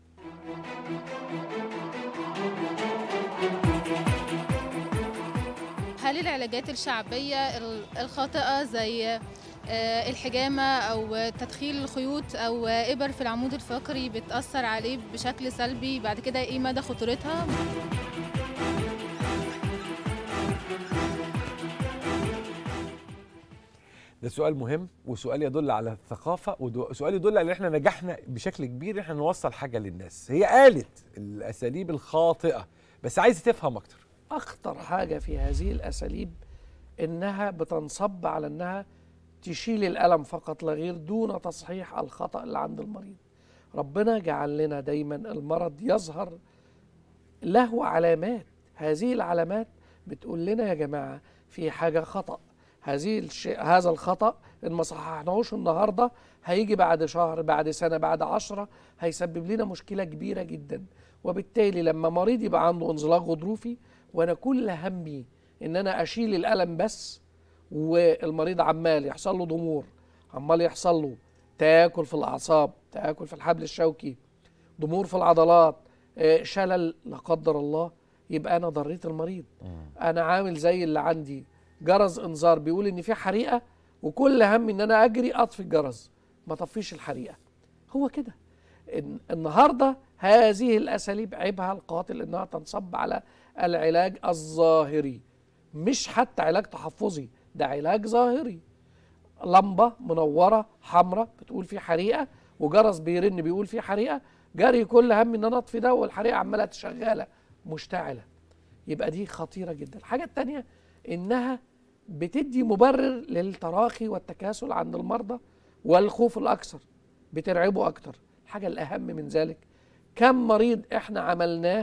هل العلاجات الشعبية الخاطئة زي الحجامة أو تدخيل الخيوط أو إبر في العمود الفقري بتأثر عليه بشكل سلبي؟ بعد كده إيه مدى خطورتها؟ ده سؤال مهم، وسؤال يدل على الثقافة، وسؤال يدل على ان احنا نجحنا بشكل كبير ان احنا نوصل حاجة للناس. هي قالت الأساليب الخاطئة بس عايزة تفهم أكتر. أخطر حاجة في هذه الأساليب إنها بتنصب على إنها تشيل الألم فقط لا غير، دون تصحيح الخطأ اللي عند المريض. ربنا جعل لنا دايما المرض يظهر له علامات، هذه العلامات بتقول لنا يا جماعة في حاجة خطأ. هذا الخطأ إن ما صححناهوش النهاردة هيجي بعد شهر، بعد سنة، بعد 10 هيسبب لنا مشكلة كبيرة جدا. وبالتالي لما مريض يبقى عنده انزلاق غضروفي وانا كل همي ان انا اشيل الالم بس، والمريض عمال يحصل له ضمور، عمال يحصل له تآكل في الاعصاب، تآكل في الحبل الشوكي، ضمور في العضلات، شلل لا قدر الله، يبقى انا ضريت المريض. انا عامل زي اللي عندي جرس انذار بيقول ان في حريقه، وكل همي ان انا اجري اطفي الجرس ما طفيش الحريقه. هو كده النهارده هذه الاساليب عيبها القاتل انها تنصب على العلاج الظاهري، مش حتى علاج تحفظي، ده علاج ظاهري. لمبه منوره حمراء بتقول في حريقه، وجرس بيرن بيقول في حريقه، جري كل هم ان انا اطفي ده والحريقه عماله شغاله مشتعله. يبقى دي خطيره جدا. الحاجه الثانيه انها بتدي مبرر للتراخي والتكاسل عند المرضى والخوف الاكثر، بترعبه اكتر. الحاجه الاهم من ذلك كم مريض احنا عملناه،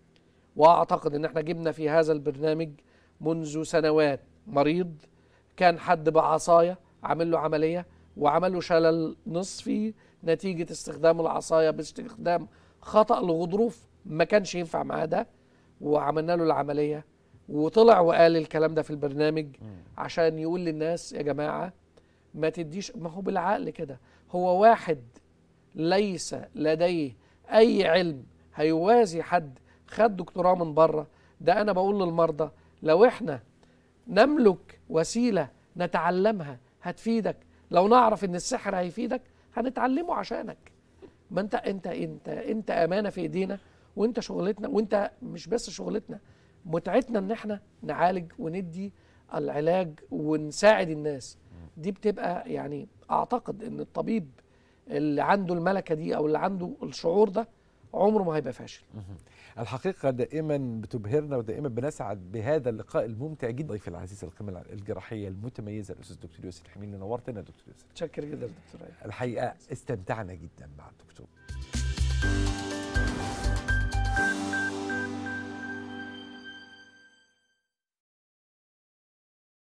واعتقد ان احنا جبنا في هذا البرنامج منذ سنوات مريض كان حد بعصايه عامل له عمليه وعمل له شلل نصفي نتيجه استخدام العصايه باستخدام خطأ لغضروف ما كانش ينفع معاه ده، وعملنا له العمليه وطلع وقال الكلام ده في البرنامج عشان يقول للناس يا جماعه ما تديش، ما هو بالعقل كده. هو واحد ليس لديه اي علم هيوازي حد خد دكتوراه من بره. ده انا بقول للمرضى لو احنا نملك وسيله نتعلمها هتفيدك، لو نعرف ان السحر هيفيدك هنتعلمه عشانك. ما انت امانه في ايدينا، وانت شغلتنا، وانت مش بس شغلتنا، متعتنا ان احنا نعالج وندي العلاج ونساعد الناس. دي بتبقى يعني اعتقد ان الطبيب اللي عنده الملكه دي او اللي عنده الشعور ده عمره ما هيبقى فاشل. الحقيقه دائما بتبهرنا ودائما بنسعد بهذا اللقاء الممتع جدا. ضيفي العزيز القيمه الجراحيه المتميزه الاستاذ دكتور يوسف الحميلي، نورتنا يا دكتور يوسف. متشكر جدا دكتور. الحقيقه استمتعنا جدا مع الدكتور.